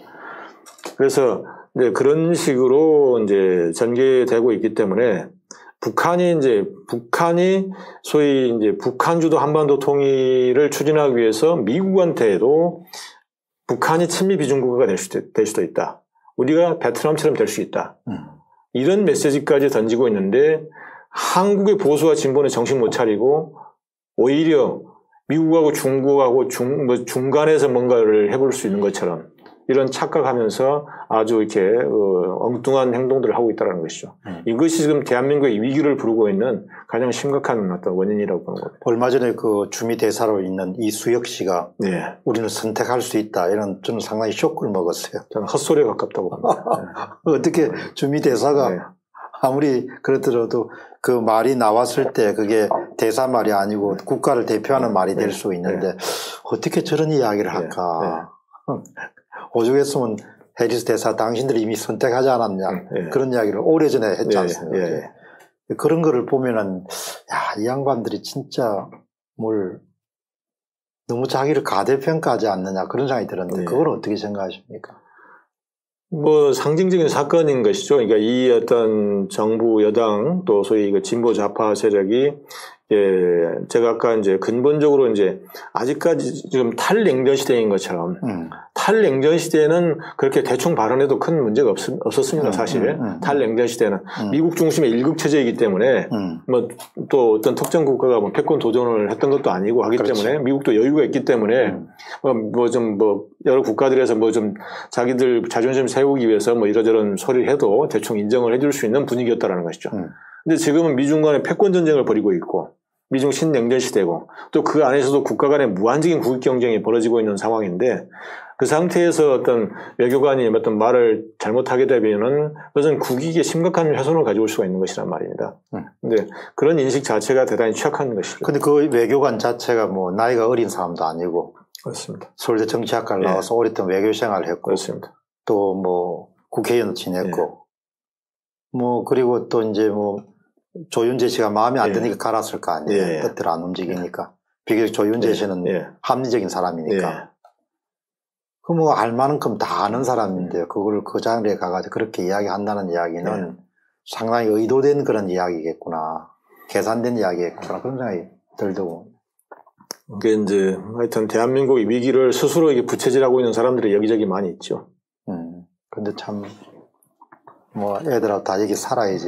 그래서 이제 그런 식으로 이제 전개되고 있기 때문에 북한이 이제 북한이 소위 이제 북한 주도 한반도 통일을 추진하기 위해서 미국한테도 북한이 친미 비중국가가 될 수도, 될 수도 있다. 우리가 베트남처럼 될 수 있다. 음. 이런 메시지까지 던지고 있는데 한국의 보수와 진보는 정신 못 차리고 오히려 미국하고 중국하고 중, 뭐 중간에서 뭔가를 해볼 수 있는 것처럼 이런 착각하면서 아주 이렇게 어, 엉뚱한 행동들을 하고 있다는 것이죠. 음. 이것이 지금 대한민국의 위기를 부르고 있는 가장 심각한 어떤 원인이라고 보는 겁니다. 얼마 전에 그 주미 대사로 있는 이수혁 씨가 네. 우리는 선택할 수 있다 이런 저는 상당히 쇼크를 먹었어요. 저는 헛소리에 가깝다고 봅니다. 네. 어떻게 주미 대사가 네. 아무리 그렇더라도 그 말이 나왔을 때 그게 대사 말이 아니고 국가를 대표하는 말이 될 수 있는데 네. 어떻게 저런 이야기를 할까. 네. 네. 오죽했으면 해리스 대사 당신들이 이미 선택하지 않았냐 네. 그런 이야기를 오래전에 했지 않습니까. 네. 네. 그런 거를 보면은 야, 이 양반들이 진짜 뭘 너무 자기를 가대평가하지 않느냐 그런 생각이 들었는데 네. 그걸 어떻게 생각하십니까? 뭐 상징적인 사건인 것이죠. 그러니까 이 어떤 정부 여당 또 소위 그 진보 좌파 세력이 예, 제가 아까 이제 근본적으로 이제 아직까지 지금 탈냉전 시대인 것처럼 음. 탈냉전 시대에는 그렇게 대충 발언해도 큰 문제가 없, 없었습니다. 사실 음, 음, 음. 탈냉전 시대는 음. 미국 중심의 일국 체제이기 때문에 음. 뭐 또 어떤 특정 국가가 뭐 패권 도전을 했던 것도 아니고 하기 그렇지. 때문에 미국도 여유가 있기 때문에 음. 뭐 좀 뭐 여러 국가들에서 뭐 좀 자기들 자존심 세우기 위해서 뭐 이러저런 소리를 해도 대충 인정을 해줄 수 있는 분위기였다라는 것이죠. 음. 근데 지금은 미중 간의 패권 전쟁을 벌이고 있고 미중 신냉전 시대고 또 그 안에서도 국가 간의 무한적인 국익 경쟁이 벌어지고 있는 상황인데 그 상태에서 어떤 외교관이 어떤 말을 잘못하게 되면은 그것은 국익에 심각한 훼손을 가져올 수가 있는 것이란 말입니다. 음. 근데 그런 인식 자체가 대단히 취약한 것이죠. 근데 그 외교관 자체가 뭐 나이가 어린 사람도 아니고 그렇습니다. 서울대 정치학과를 네. 나와서 오랫동안 외교 생활을 했고 그렇습니다. 또 뭐 국회의원도 지냈고 네. 뭐 그리고 또 이제 뭐 조윤재 씨가 마음에 안 드니까 예. 갈았을 거 아니에요. 예. 뜻대로 안 움직이니까. 비교적 조윤재 예. 씨는 예. 합리적인 사람이니까. 예. 그 뭐 알만큼 다 아는 사람인데 그걸 그 장르에 가가지고 그렇게 이야기한다는 이야기는 예. 상당히 의도된 그런 이야기겠구나. 계산된 이야기겠구나. 그런 생각이 들더군요. 그게 이제 하여튼 대한민국의 위기를 스스로 이게 부채질하고 있는 사람들이 여기저기 많이 있죠. 음. 근데 참 뭐 애들하고 다 여기 살아야지.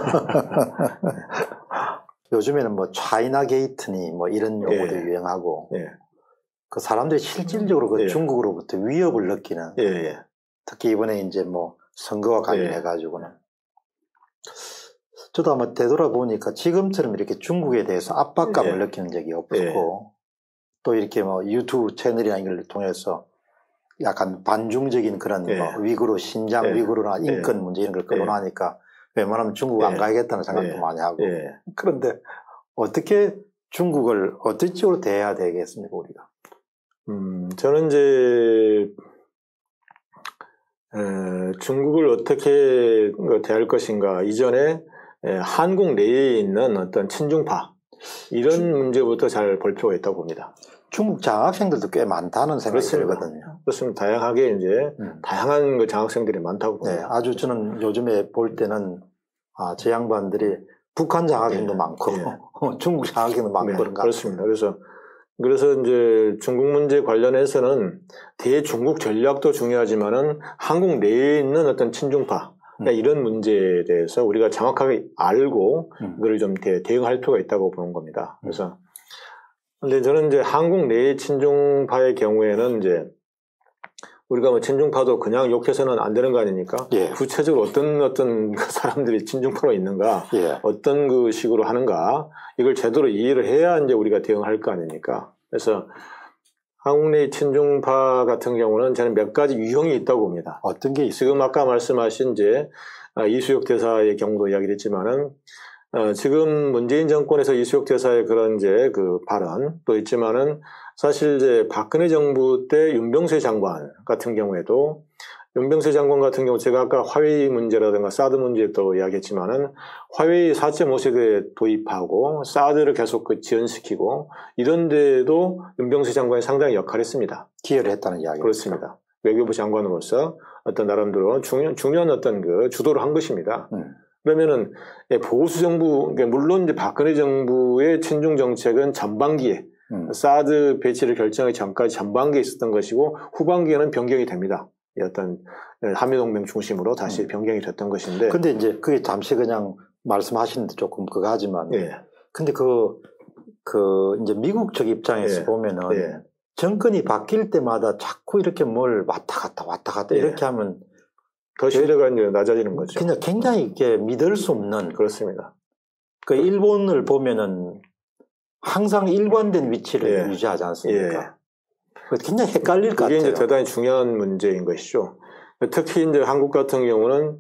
요즘에는 뭐 차이나 게이트니 뭐 이런 용어도 예. 유행하고 예. 그 사람들이 실질적으로 그 예. 중국으로부터 위협을 느끼는 예. 특히 이번에 이제 뭐 선거와 관련해 가지고는 저도 아마 되돌아보니까 지금처럼 이렇게 중국에 대해서 압박감을 예. 느끼는 적이 없었고 예. 또 이렇게 뭐 유튜브 채널이나 이런 걸 통해서 약간 반중적인 그런 예. 뭐 위구르, 신장 예. 위구르나 인권 예. 문제 이런 걸 거론하니까 예. 웬만하면 중국 예. 안 가야겠다는 생각도 예. 많이 하고 예. 그런데 어떻게 중국을 어떤 쪽으로 대해야 되겠습니까 우리가? 음, 저는 이제 에, 중국을 어떻게 대할 것인가 이전에 에, 한국 내에 있는 어떤 친중파 이런 중, 문제부터 잘 볼 필요가 있다고 봅니다. 중국 장학생들도 꽤 많다는 생각이 들거든요. 그렇습니다. 다양하게 이제 음. 다양한 그 장학생들이 많다고 봅니다. 네, 아주 저는 요즘에 볼 때는 아, 저 양반들이 북한 장학생도 네. 많고 네. 중국 장학생도 많고 네, 그런가. 그렇습니다. 그래서 그래서 이제 중국 문제 관련해서는 대중국 전략도 중요하지만은 한국 내에 있는 어떤 친중파 음. 그러니까 이런 문제에 대해서 우리가 정확하게 알고 음. 그걸 좀 대, 대응할 필요가 있다고 보는 겁니다. 그래서 근데 저는 이제 한국 내의 친중파의 경우에는 이제 우리가 뭐 친중파도 그냥 욕해서는 안 되는 거 아닙니까? 예. 구체적으로 어떤 어떤 사람들이 친중파로 있는가, 예. 어떤 그 식으로 하는가, 이걸 제대로 이해를 해야 이제 우리가 대응할 거 아닙니까? 그래서 한국 내 친중파 같은 경우는 저는 몇 가지 유형이 있다고 봅니다. 어떤 게 있어요? 지금 아까 말씀하신 이제 이수혁 대사의 경우도 이야기를 했지만은 어, 지금 문재인 정권에서 이수혁 대사의 그런 이제 그 발언도 있지만은 사실 이제 박근혜 정부 때 윤병세 장관 같은 경우에도 윤병세 장관 같은 경우 제가 아까 화웨이 문제라든가 사드 문제도 이야기했지만은 화웨이 사 점 오 세대 도입하고 사드를 계속 그 지연시키고 이런 데에도 윤병세 장관이 상당히 역할을 했습니다. 기여를 했다는 이야기죠. 그렇습니다. 외교부 장관으로서 어떤 나름대로 중요한, 중요한 어떤 그 주도를 한 것입니다. 음. 그러면은 보수 정부, 물론 이제 박근혜 정부의 친중 정책은 전반기에 음. 사드 배치를 결정하기 전까지 전반기에 있었던 것이고 후반기에는 변경이 됩니다. 어떤 한미동맹 중심으로 다시 음. 변경이 됐던 것인데. 근데 이제 그게 잠시 그냥 말씀하시는데 조금 그거 하지만. 예. 근데 그, 그 이제 미국 쪽 입장에서 예. 보면은 예. 정권이 바뀔 때마다 자꾸 이렇게 뭘 왔다 갔다 왔다 갔다 예. 이렇게 하면 더 신뢰가 이제 낮아지는 거죠. 그냥 굉장히 이렇게 믿을 수 없는. 그렇습니다. 그 일본을 보면은 항상 일관된 위치를 예. 유지하지 않습니까? 예. 굉장히 헷갈릴 것 같아요. 그게 이제 대단히 중요한 문제인 것이죠. 특히 이제 한국 같은 경우는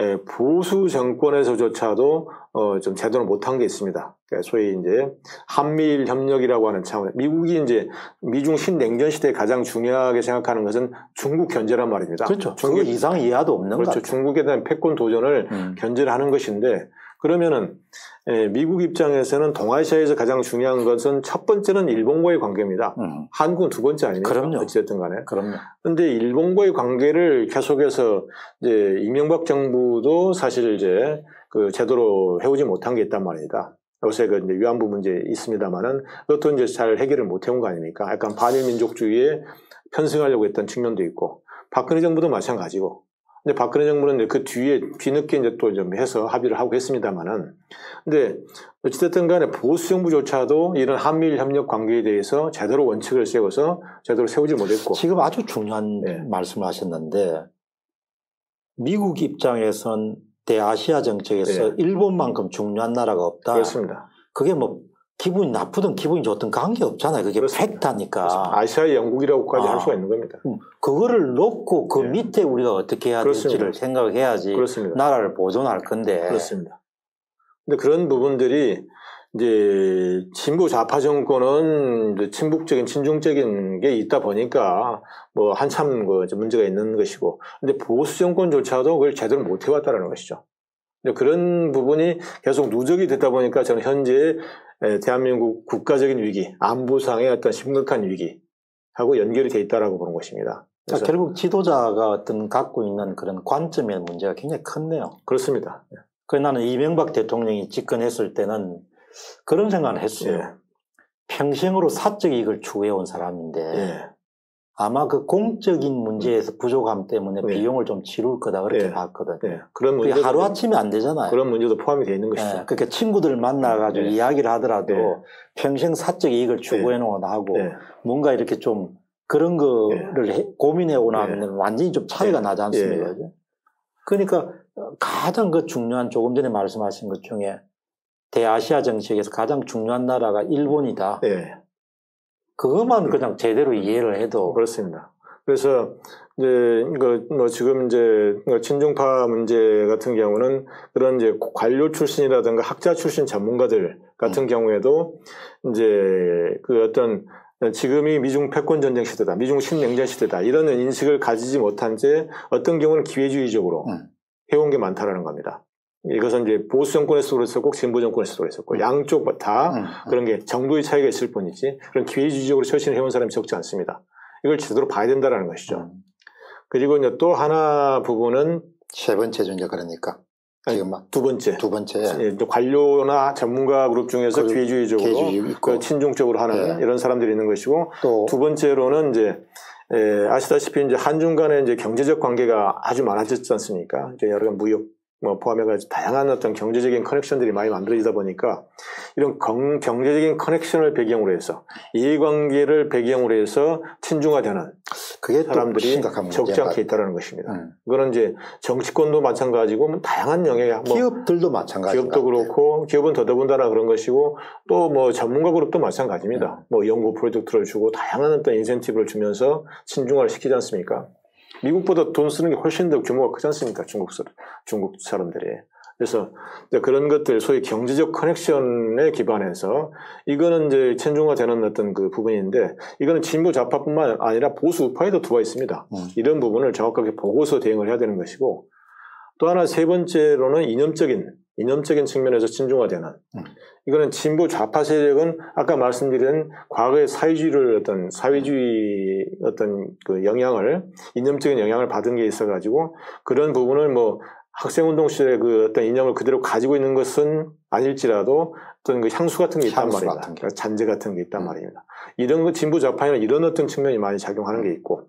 보수 정권에서조차도 어 좀 제대로 못한 게 있습니다. 소위 이제 한미일 협력이라고 하는 차원, 미국이 이제 미중 신냉전 시대에 가장 중요하게 생각하는 것은 중국 견제란 말입니다. 그렇죠. 중국 이상 이하도 없는 그렇죠. 것 같아요. 중국에 대한 패권 도전을 음. 견제를 하는 것인데 그러면은 에, 미국 입장에서는 동아시아에서 가장 중요한 것은 첫 번째는 일본과의 관계입니다. 음. 한국은 두 번째 아닙니까? 그럼요. 어쨌든 간에. 그럼요. 그런데 일본과의 관계를 계속해서 이제 이명박 정부도 사실 이제 그 제대로 해오지 못한 게 있단 말입니다. 요새 그 이제 위안부 문제 있습니다만은 그것도 이제 잘 해결을 못 해온 거 아닙니까? 약간 반일 민족주의에 편승하려고 했던 측면도 있고 박근혜 정부도 마찬가지고. 근데 박근혜 정부는 그 뒤에 뒤늦게 이제 또 좀 해서 합의를 하고 했습니다만은, 근데 어찌됐든 간에 보수 정부조차도 이런 한미일 협력 관계에 대해서 제대로 원칙을 세워서 제대로 세우지 못했고. 지금 아주 중요한 네. 말씀을 하셨는데, 미국 입장에선 대아시아 정책에서 네. 일본만큼 중요한 나라가 없다. 그렇습니다. 그게 뭐 기분이 나쁘든 기분이 좋든 관계없잖아요. 그게 그렇습니다. 팩트니까. 그렇습니다. 아시아의 영국이라고까지 아, 할 수가 있는 겁니다. 그거를 놓고 그 네. 밑에 우리가 어떻게 해야 그렇습니다. 될지를 생각해야지 그렇습니다. 나라를 보존할 건데. 그렇습니다. 근데 그런 부분들이 이제 진보 좌파 정권은 이제 친북적인 친중적인 게 있다 보니까 뭐 한참 그 문제가 있는 것이고, 근데 보수 정권조차도 그걸 제대로 못 해왔다라는 것이죠. 그런 부분이 계속 누적이 되다 보니까 저는 현재 대한민국 국가적인 위기, 안보상의 어떤 심각한 위기하고 연결이 돼 있다라고 보는 것입니다. 그래서 결국 지도자가 어떤 갖고 있는 그런 관점의 문제가 굉장히 컸네요. 그렇습니다. 그래서 나는 이명박 대통령이 집권했을 때는 그런 생각을 했어요. 예. 평생으로 사적 이익을 추구해온 사람인데 예. 아마 그 공적인 문제에서 부족함 때문에 네. 비용을 좀 치룰 거다 그렇게 네. 봤거든. 네. 그런 문제 하루아침에 안 되잖아요. 그런 문제도 포함이 되어 있는 것이죠. 네. 그러니까 친구들 만나가지고 네. 이야기를 하더라도 네. 평생 사적 이익을 추구해 놓거나 하고 네. 뭔가 이렇게 좀 그런 거를 네. 고민해 오나 하면 네. 완전히 좀 차이가 네. 나지 않습니까? 네. 그러니까 가장 그 중요한 조금 전에 말씀하신 것 중에 대아시아 정책에서 가장 중요한 나라가 일본이다. 네. 그것만 그냥 제대로 이해를 해도. 그렇습니다. 그래서, 이제, 그, 뭐, 지금 이제, 친중파 문제 같은 경우는 그런 이제 관료 출신이라든가 학자 출신 전문가들 같은 음. 경우에도 이제 그 어떤 지금이 미중 패권 전쟁 시대다, 미중 신냉전 시대다 이런 인식을 가지지 못한 채 어떤 경우는 기회주의적으로 음. 해온 게 많다라는 겁니다. 이것은 이제 보수 정권에서도 그랬었고 진보 정권에서도 그랬었고 음. 양쪽 다 음. 그런 게 정도의 차이가 있을 뿐이지 그런 기회주의적으로 처신을 해온 사람이 적지 않습니다. 이걸 제대로 봐야 된다는 것이죠. 음. 그리고 이제 또 하나 부분은 세 번째 존재 그러니까 지금 막 두 번째 두 번째 예, 관료나 전문가 그룹 중에서 기회주의적으로 기회주의 그 친중적으로 하는 네. 이런 사람들이 있는 것이고 또 두 번째로는 이제 예, 아시다시피 이제 한중 간의 이제 경제적 관계가 아주 많아졌지 않습니까? 이제 여러 무역 뭐 포함해가지고 다양한 어떤 경제적인 커넥션들이 많이 만들어지다 보니까 이런 경, 경제적인 커넥션을 배경으로 해서 이해관계를 배경으로 해서 친중화되는 그게 사람들이 적지 않게 있다는 것입니다. 음. 그거는 이제 정치권도 마찬가지고 다양한 영역, 뭐 기업들도 마찬가지. 기업도 그렇고 기업은 더더군다나 그런 것이고 또 뭐 전문가 그룹도 마찬가지입니다. 음. 뭐 연구 프로젝트를 주고 다양한 어떤 인센티브를 주면서 친중화를 시키지 않습니까? 미국보다 돈 쓰는 게 훨씬 더 규모가 크지 않습니까? 중국, 중국 사람들이. 그래서 그런 것들, 소위 경제적 커넥션에 기반해서 이거는 이제 친중화 되는 어떤 그 부분인데 이거는 진보 좌파뿐만 아니라 보수 우파에도 들어와 있습니다. 음. 이런 부분을 정확하게 보고서 대응을 해야 되는 것이고 또 하나 세 번째로는 이념적인, 이념적인 측면에서 친중화되는 음. 이거는 진보 좌파 세력은 아까 말씀드린 과거의 사회주의를 어떤 사회주의 어떤 그 영향을 이념적인 영향을 받은 게 있어가지고 그런 부분을 뭐 학생운동 시절의 그 어떤 이념을 그대로 가지고 있는 것은 아닐지라도 어떤 그 향수 같은 게 있단 말입니다. 같은 게. 잔재 같은 게 있단 음. 말입니다. 이런 거 진보 좌파에는 이런 어떤 측면이 많이 작용하는 게 있고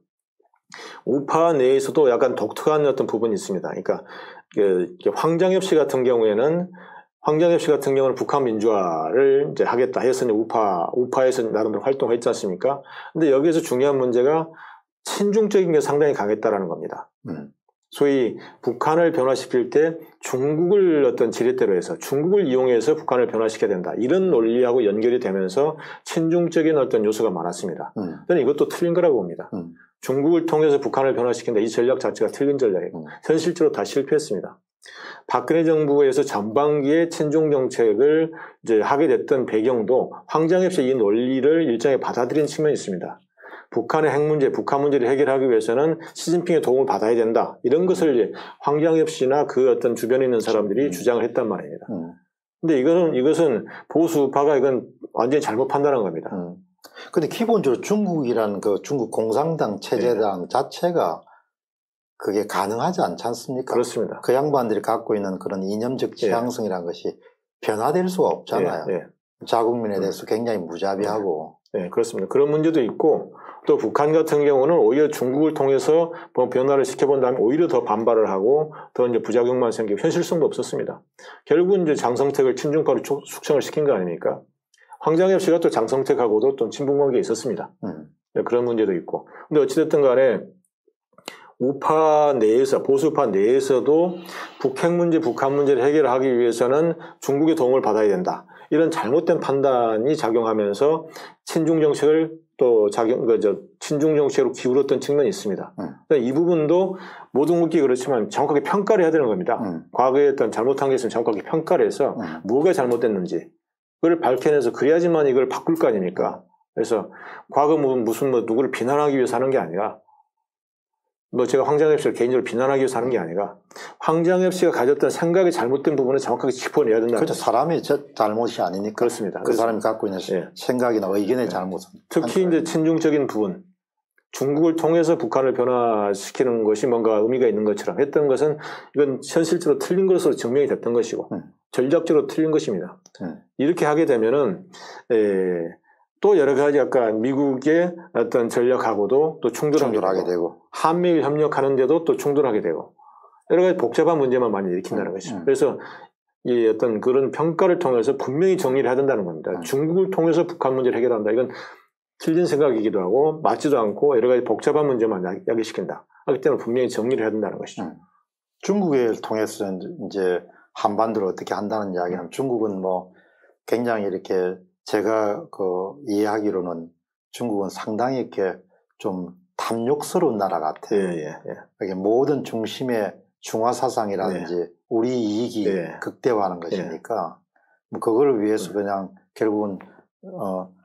우파 내에서도 약간 독특한 어떤 부분이 있습니다. 그러니까 그 황장엽 씨 같은 경우에는 황장엽 씨 같은 경우는 북한 민주화를 이제 하겠다 해서 우파, 우파에서 나름대로 활동했지 않습니까? 근데 여기에서 중요한 문제가 친중적인 게 상당히 강했다라는 겁니다. 음. 소위 북한을 변화시킬 때 중국을 어떤 지렛대로 해서 중국을 이용해서 북한을 변화시켜야 된다. 이런 논리하고 연결이 되면서 친중적인 어떤 요소가 많았습니다. 음. 저는 이것도 틀린 거라고 봅니다. 음. 중국을 통해서 북한을 변화시킨다. 이 전략 자체가 틀린 전략이고 음. 현실적으로 다 실패했습니다. 박근혜 정부에서 전반기에 친중 정책을 이제 하게 됐던 배경도 황장엽 씨의 이 논리를 일정에 받아들인 측면이 있습니다. 북한의 핵 문제, 북한 문제를 해결하기 위해서는 시진핑의 도움을 받아야 된다. 이런 것을 이제 황장엽 씨나 그 어떤 주변에 있는 사람들이 음. 주장을 했단 말입니다. 음. 근데 이것은, 이것은 보수파가 이건 완전히 잘못 판단한 겁니다. 음. 근데 기본적으로 중국이란 그 중국 공산당 체제당 네. 자체가 그게 가능하지 않지 않습니까? 그렇습니다. 그 양반들이 갖고 있는 그런 이념적 지향성이라는 네. 것이 변화될 수가 없잖아요. 네. 네. 자국민에 대해서 음. 굉장히 무자비하고. 네. 네, 그렇습니다. 그런 문제도 있고 또 북한 같은 경우는 오히려 중국을 통해서 뭐 변화를 시켜본다면 오히려 더 반발을 하고 더 이제 부작용만 생기고 현실성도 없었습니다. 결국은 이제 장성택을 친중파로 숙청을 시킨 거 아닙니까? 황장엽 씨가 또 장성택하고도 또 친분 관계에 있었습니다. 음. 네, 그런 문제도 있고. 근데 어찌됐든 간에 우파 내에서, 보수파 내에서도 북핵 문제, 북한 문제를 해결하기 위해서는 중국의 도움을 받아야 된다. 이런 잘못된 판단이 작용하면서 친중 정책을 또 작용, 그, 저, 친중 정책으로 기울었던 측면이 있습니다. 음. 그러니까 이 부분도 모든 국기 그렇지만 정확하게 평가를 해야 되는 겁니다. 음. 과거에 어떤 잘못한 게 있으면 정확하게 평가를 해서 음. 뭐가 잘못됐는지 그걸 밝혀내서 그래야지만 이걸 바꿀 거 아닙니까? 그래서 과거 무슨 뭐 누구를 비난하기 위해서 하는 게 아니라 뭐 제가 황장엽 씨를 개인적으로 비난하기 위해서 하는 게 아니라 황장엽 씨가 가졌던 생각이 잘못된 부분을 정확하게 짚어내야 된다. 그렇죠. 사람의 잘못이 아니니까. 그렇습니다. 그 사람이 갖고 있는 네. 생각이나 의견의 네. 잘못은. 특히 이제 친중적인 부분. 중국을 통해서 북한을 변화시키는 것이 뭔가 의미가 있는 것처럼 했던 것은 이건 현실적으로 틀린 것으로 증명이 됐던 것이고 음. 전략적으로 틀린 것입니다. 음. 이렇게 하게 되면은 에, 또 여러 가지 약간 미국의 어떤 전략하고도 또 충돌하게, 충돌하게 되고, 되고 한미일 협력하는데도 또 충돌하게 되고 여러 가지 복잡한 문제만 많이 일으킨다는 음. 것이죠. 음. 그래서 이 어떤 그런 평가를 통해서 분명히 정리를 해야 된다는 겁니다. 음. 중국을 통해서 북한 문제를 해결한다. 이건 틀린 생각이기도 하고 맞지도 않고 여러 가지 복잡한 문제만 야기시킨다. 그렇기 때문에 분명히 정리를 해야 된다는 것이죠. 음. 중국을 통해서 이제 한반도를 어떻게 한다는 이야기는 음. 중국은 뭐 굉장히 이렇게 제가 그 이해하기로는 중국은 상당히 이렇게 좀 탐욕스러운 나라 같아요. 예, 예, 예. 이게 모든 중심의 중화 사상이라든지 예. 우리 이익이 예. 극대화하는 것이니까 예. 뭐 그걸 위해서 그냥 결국은 어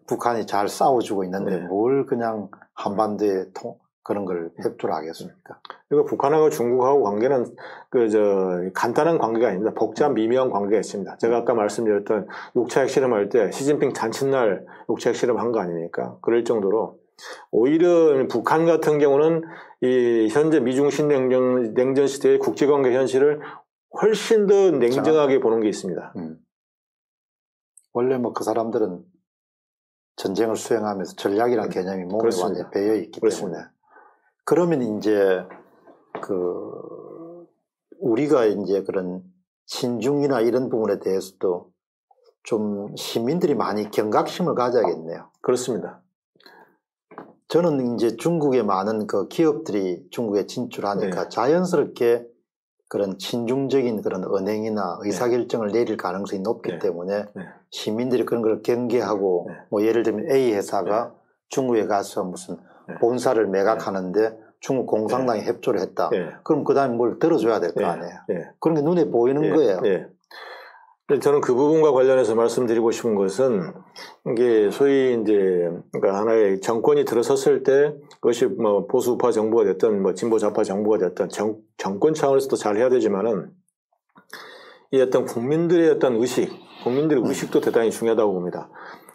북한이 잘 싸워주고 있는데 네. 뭘 그냥 한반도에 통, 그런 걸 협조를 하겠습니까? 그리고 북한하고 중국하고 관계는 그 저 간단한 관계가 아닙니다. 복잡 미묘한 관계가 있습니다. 제가 아까 말씀드렸던 육 차 핵실험할 때 시진핑 잔칫날 육 차 핵실험 한 거 아닙니까? 그럴 정도로 오히려 북한 같은 경우는 이 현재 미중 신냉전 냉전 시대의 국제관계 현실을 훨씬 더 냉정하게 자, 보는 게 있습니다. 음. 원래 뭐 그 사람들은 전쟁을 수행하면서 전략이라는 개념이 몸에 그렇습니다. 완전히 배어 있기 그렇습니다. 때문에 그러면 이제 그 우리가 이제 그런 신중이나 이런 부분에 대해서도 좀 시민들이 많이 경각심을 가져야겠네요. 그렇습니다. 저는 이제 중국의 많은 그 기업들이 중국에 진출하니까 네. 자연스럽게 그런 친중적인 그런 언행이나 의사결정을 네. 내릴 가능성이 높기 네. 때문에 네. 시민들이 그런 걸 경계하고 네. 뭐 예를 들면 A 회사가 네. 중국에 가서 무슨 네. 본사를 매각하는데 네. 중국 공산당이 네. 협조를 했다. 네. 그럼 그 다음에 뭘 들어줘야 될 거 아니에요. 네. 그런 게 눈에 보이는 네. 거예요. 네. 저는 그 부분과 관련해서 말씀드리고 싶은 것은 이게 소위 이제 그러니까 하나의 정권이 들어섰을 때 그것이 뭐 보수파 정부가 됐든 뭐 진보 좌파 정부가 됐든 정, 정권 차원에서도 잘 해야 되지만은 이 어떤 국민들의 어떤 의식, 국민들의 의식도 대단히 중요하다고 봅니다.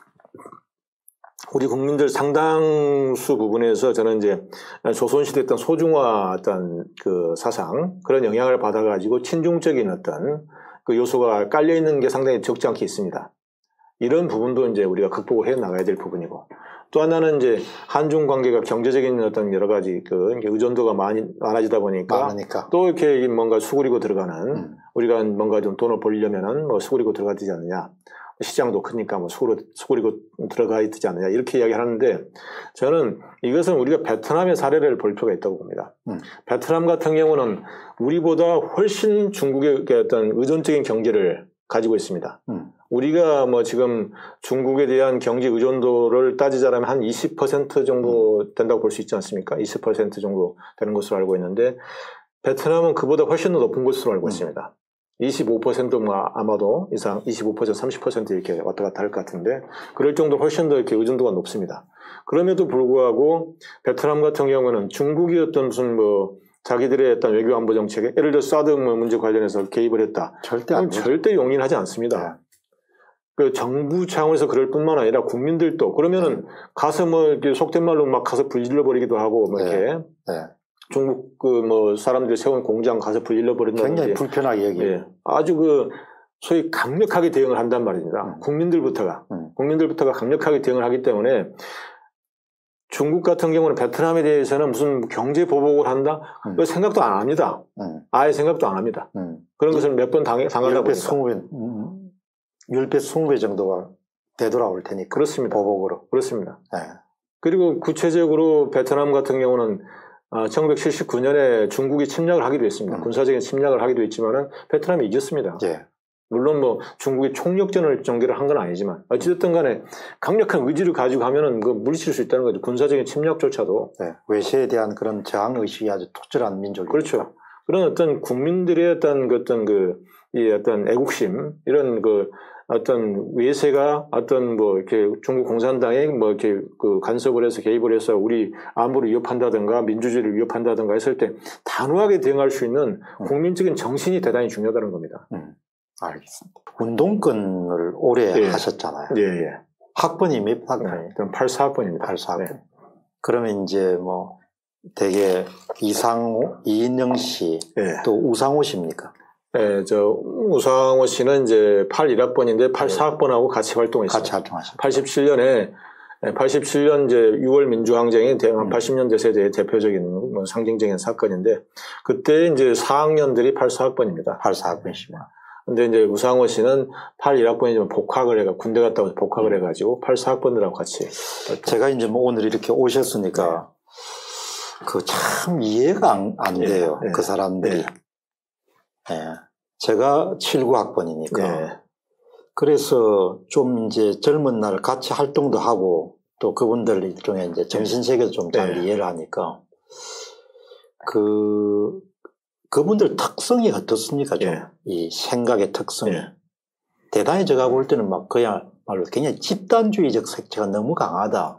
우리 국민들 상당수 부분에서 저는 이제 조선시대 어떤 소중화 어떤 그 사상 그런 영향을 받아가지고 친중적인 어떤 그 요소가 깔려 있는 게 상당히 적지 않게 있습니다. 이런 부분도 이제 우리가 극복을 해 나가야 될 부분이고 또 하나는 이제 한중 관계가 경제적인 어떤 여러 가지 그 의존도가 많이 많아지다 보니까 많으니까. 또 이렇게 뭔가 수그리고 들어가는 음. 우리가 뭔가 좀 돈을 벌려면은 뭐 수그리고 들어가야 되지 않느냐. 시장도 크니까 뭐 수그러, 수그리고 들어가야 되지 않느냐 이렇게 이야기하는데 저는 이것은 우리가 베트남의 사례를 볼 필요가 있다고 봅니다. 음. 베트남 같은 경우는 우리보다 훨씬 중국의 어떤 의존적인 경제를 가지고 있습니다. 음. 우리가 뭐 지금 중국에 대한 경제 의존도를 따지자면 한 이십 퍼센트 정도 된다고 볼 수 있지 않습니까? 이십 퍼센트 정도 되는 것으로 알고 있는데 베트남은 그보다 훨씬 더 높은 것으로 알고 음. 있습니다. 이십오 퍼센트 뭐 아마도 이상 이십오 퍼센트, 삼십 퍼센트 이렇게 왔다 갔다 할 것 같은데 그럴 정도로 훨씬 더 이렇게 의존도가 높습니다. 그럼에도 불구하고 베트남 같은 경우는 중국이 어떤 무슨 뭐 자기들의 어떤 외교 안보 정책에 예를 들어 사드 문제 관련해서 개입을 했다. 절대 안 절대 용인하지 않습니다. 네. 그 정부 차원에서 그럴 뿐만 아니라 국민들도 그러면은 네. 가서 뭐 이렇게 속된 말로 막 가서 불질러 버리기도 하고 뭐 이렇게. 네. 네. 중국 그 뭐 사람들이 세운 공장 가서 불질러 버린다든지 굉장히 불편하게 얘기해요. 예, 아주 그 소위 강력하게 대응을 한단 말입니다. 음. 국민들부터가 음. 국민들부터가 강력하게 대응을 하기 때문에 중국 같은 경우는 베트남에 대해서는 무슨 경제 보복을 한다? 음. 그 생각도 안 합니다. 음. 아예 생각도 안 합니다. 음. 그런 것을 몇 번 당해 당하다 보니까 십 배, 십 배, 이십 배 정도가 되돌아올 테니까. 그렇습니다. 보복으로. 그렇습니다. 네. 그리고 구체적으로 베트남 같은 경우는 천구백칠십구 년에 중국이 침략을 하기도 했습니다. 음. 군사적인 침략을 하기도 했지만은 베트남이 이겼습니다. 예. 물론 뭐 중국이 총력전을 전개를 한 건 아니지만 어찌됐든 간에 강력한 의지를 가지고 하면은 그 물리칠 수 있다는 거죠. 군사적인 침략조차도. 네. 외세에 대한 그런 저항 의식이 아주 독철한 민족이죠. 그렇죠. 그런 어떤 국민들의 어떤 그 어떤 그 이 어떤 애국심 이런 그 어떤 외세가 어떤 뭐 이렇게 중국 공산당에 뭐 이렇게 그 간섭을 해서 개입을 해서 우리 안보를 위협한다든가 민주주의를 위협한다든가 했을 때 단호하게 대응할 수 있는 국민적인 정신이 대단히 중요하다는 겁니다. 음, 알겠습니다. 운동권을 오래 예. 하셨잖아요. 예, 예. 학번이 몇 학번이에요? 네, 팔십사 학번입니다. 팔십사 학번. 네. 그러면 이제 뭐 되게 이상호, 이인영 씨, 예. 또 우상호 씨입니까? 네, 저 우상호 씨는 이제 팔십일 학번인데 팔십사 학번하고 같이 활동했어요. 같이 활동하셨죠. 팔십칠 년에 팔십칠 년 이제 유월 민주항쟁이 음. 팔십 년대 세대의 대표적인 뭐 상징적인 사건인데 그때 이제 사 학년들이 팔십사 학번입니다. 팔십사 학번이시구나. 근데 이제 우상호 씨는 팔십일 학번이지만 복학을 해가 군대 갔다 와서 복학을 해가지고 팔십사 학번들하고 같이. 제가 이제 뭐 오늘 이렇게 오셨으니까 네. 그 참 이해가 안, 안 돼요. 네. 그 사람들이. 네. 네. 제가 칠십구 학번이니까. 네. 그래서 좀 이제 젊은 날 같이 활동도 하고 또 그분들 일종의 이제 정신세계도 좀 잘 네. 이해를 하니까 그, 그분들 특성이 어떻습니까? 좀. 네. 이 생각의 특성이. 네. 대단히 제가 볼 때는 막 그야말로 굉장히 집단주의적 색채가 너무 강하다.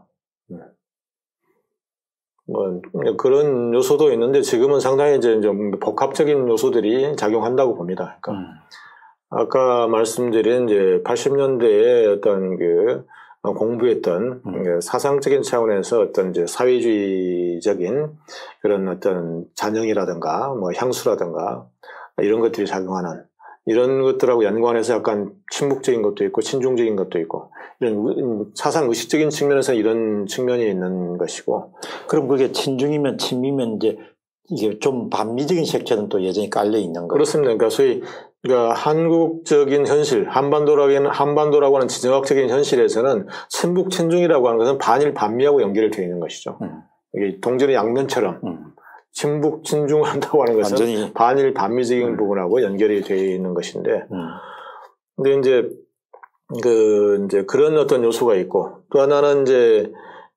뭐 그런 요소도 있는데 지금은 상당히 이제 좀 복합적인 요소들이 작용한다고 봅니다. 그러니까 음. 아까 말씀드린 이제 팔십 년대에 어떤 그 공부했던 음. 사상적인 차원에서 어떤 이제 사회주의적인 그런 어떤 잔영이라든가 뭐 향수라든가 이런 것들이 작용하는 이런 것들하고 연관해서 약간 친북적인 것도 있고 친중적인 것도 있고 이런 사상 의식적인 측면에서 이런 측면이 있는 것이고. 그럼 그게 친중이면 친미면 이제 이게 좀 반미적인 색채는 또 여전히 깔려 있는 거예요. 그렇습니다. 그러니까 소위 그러니까 한국적인 현실, 한반도라고 하는 한반도라고 하는 지정학적인 현실에서는 친북 친중이라고 하는 것은 반일 반미하고 연결되어 있는 것이죠. 음. 이게 동전의 양면처럼. 음. 친북, 친중을 한다고 하는 것은 완전히 반일, 반미적인 음. 부분하고 연결이 되어 있는 것인데, 음. 근데 이제, 그, 이제 그런 어떤 요소가 있고, 또 하나는 이제,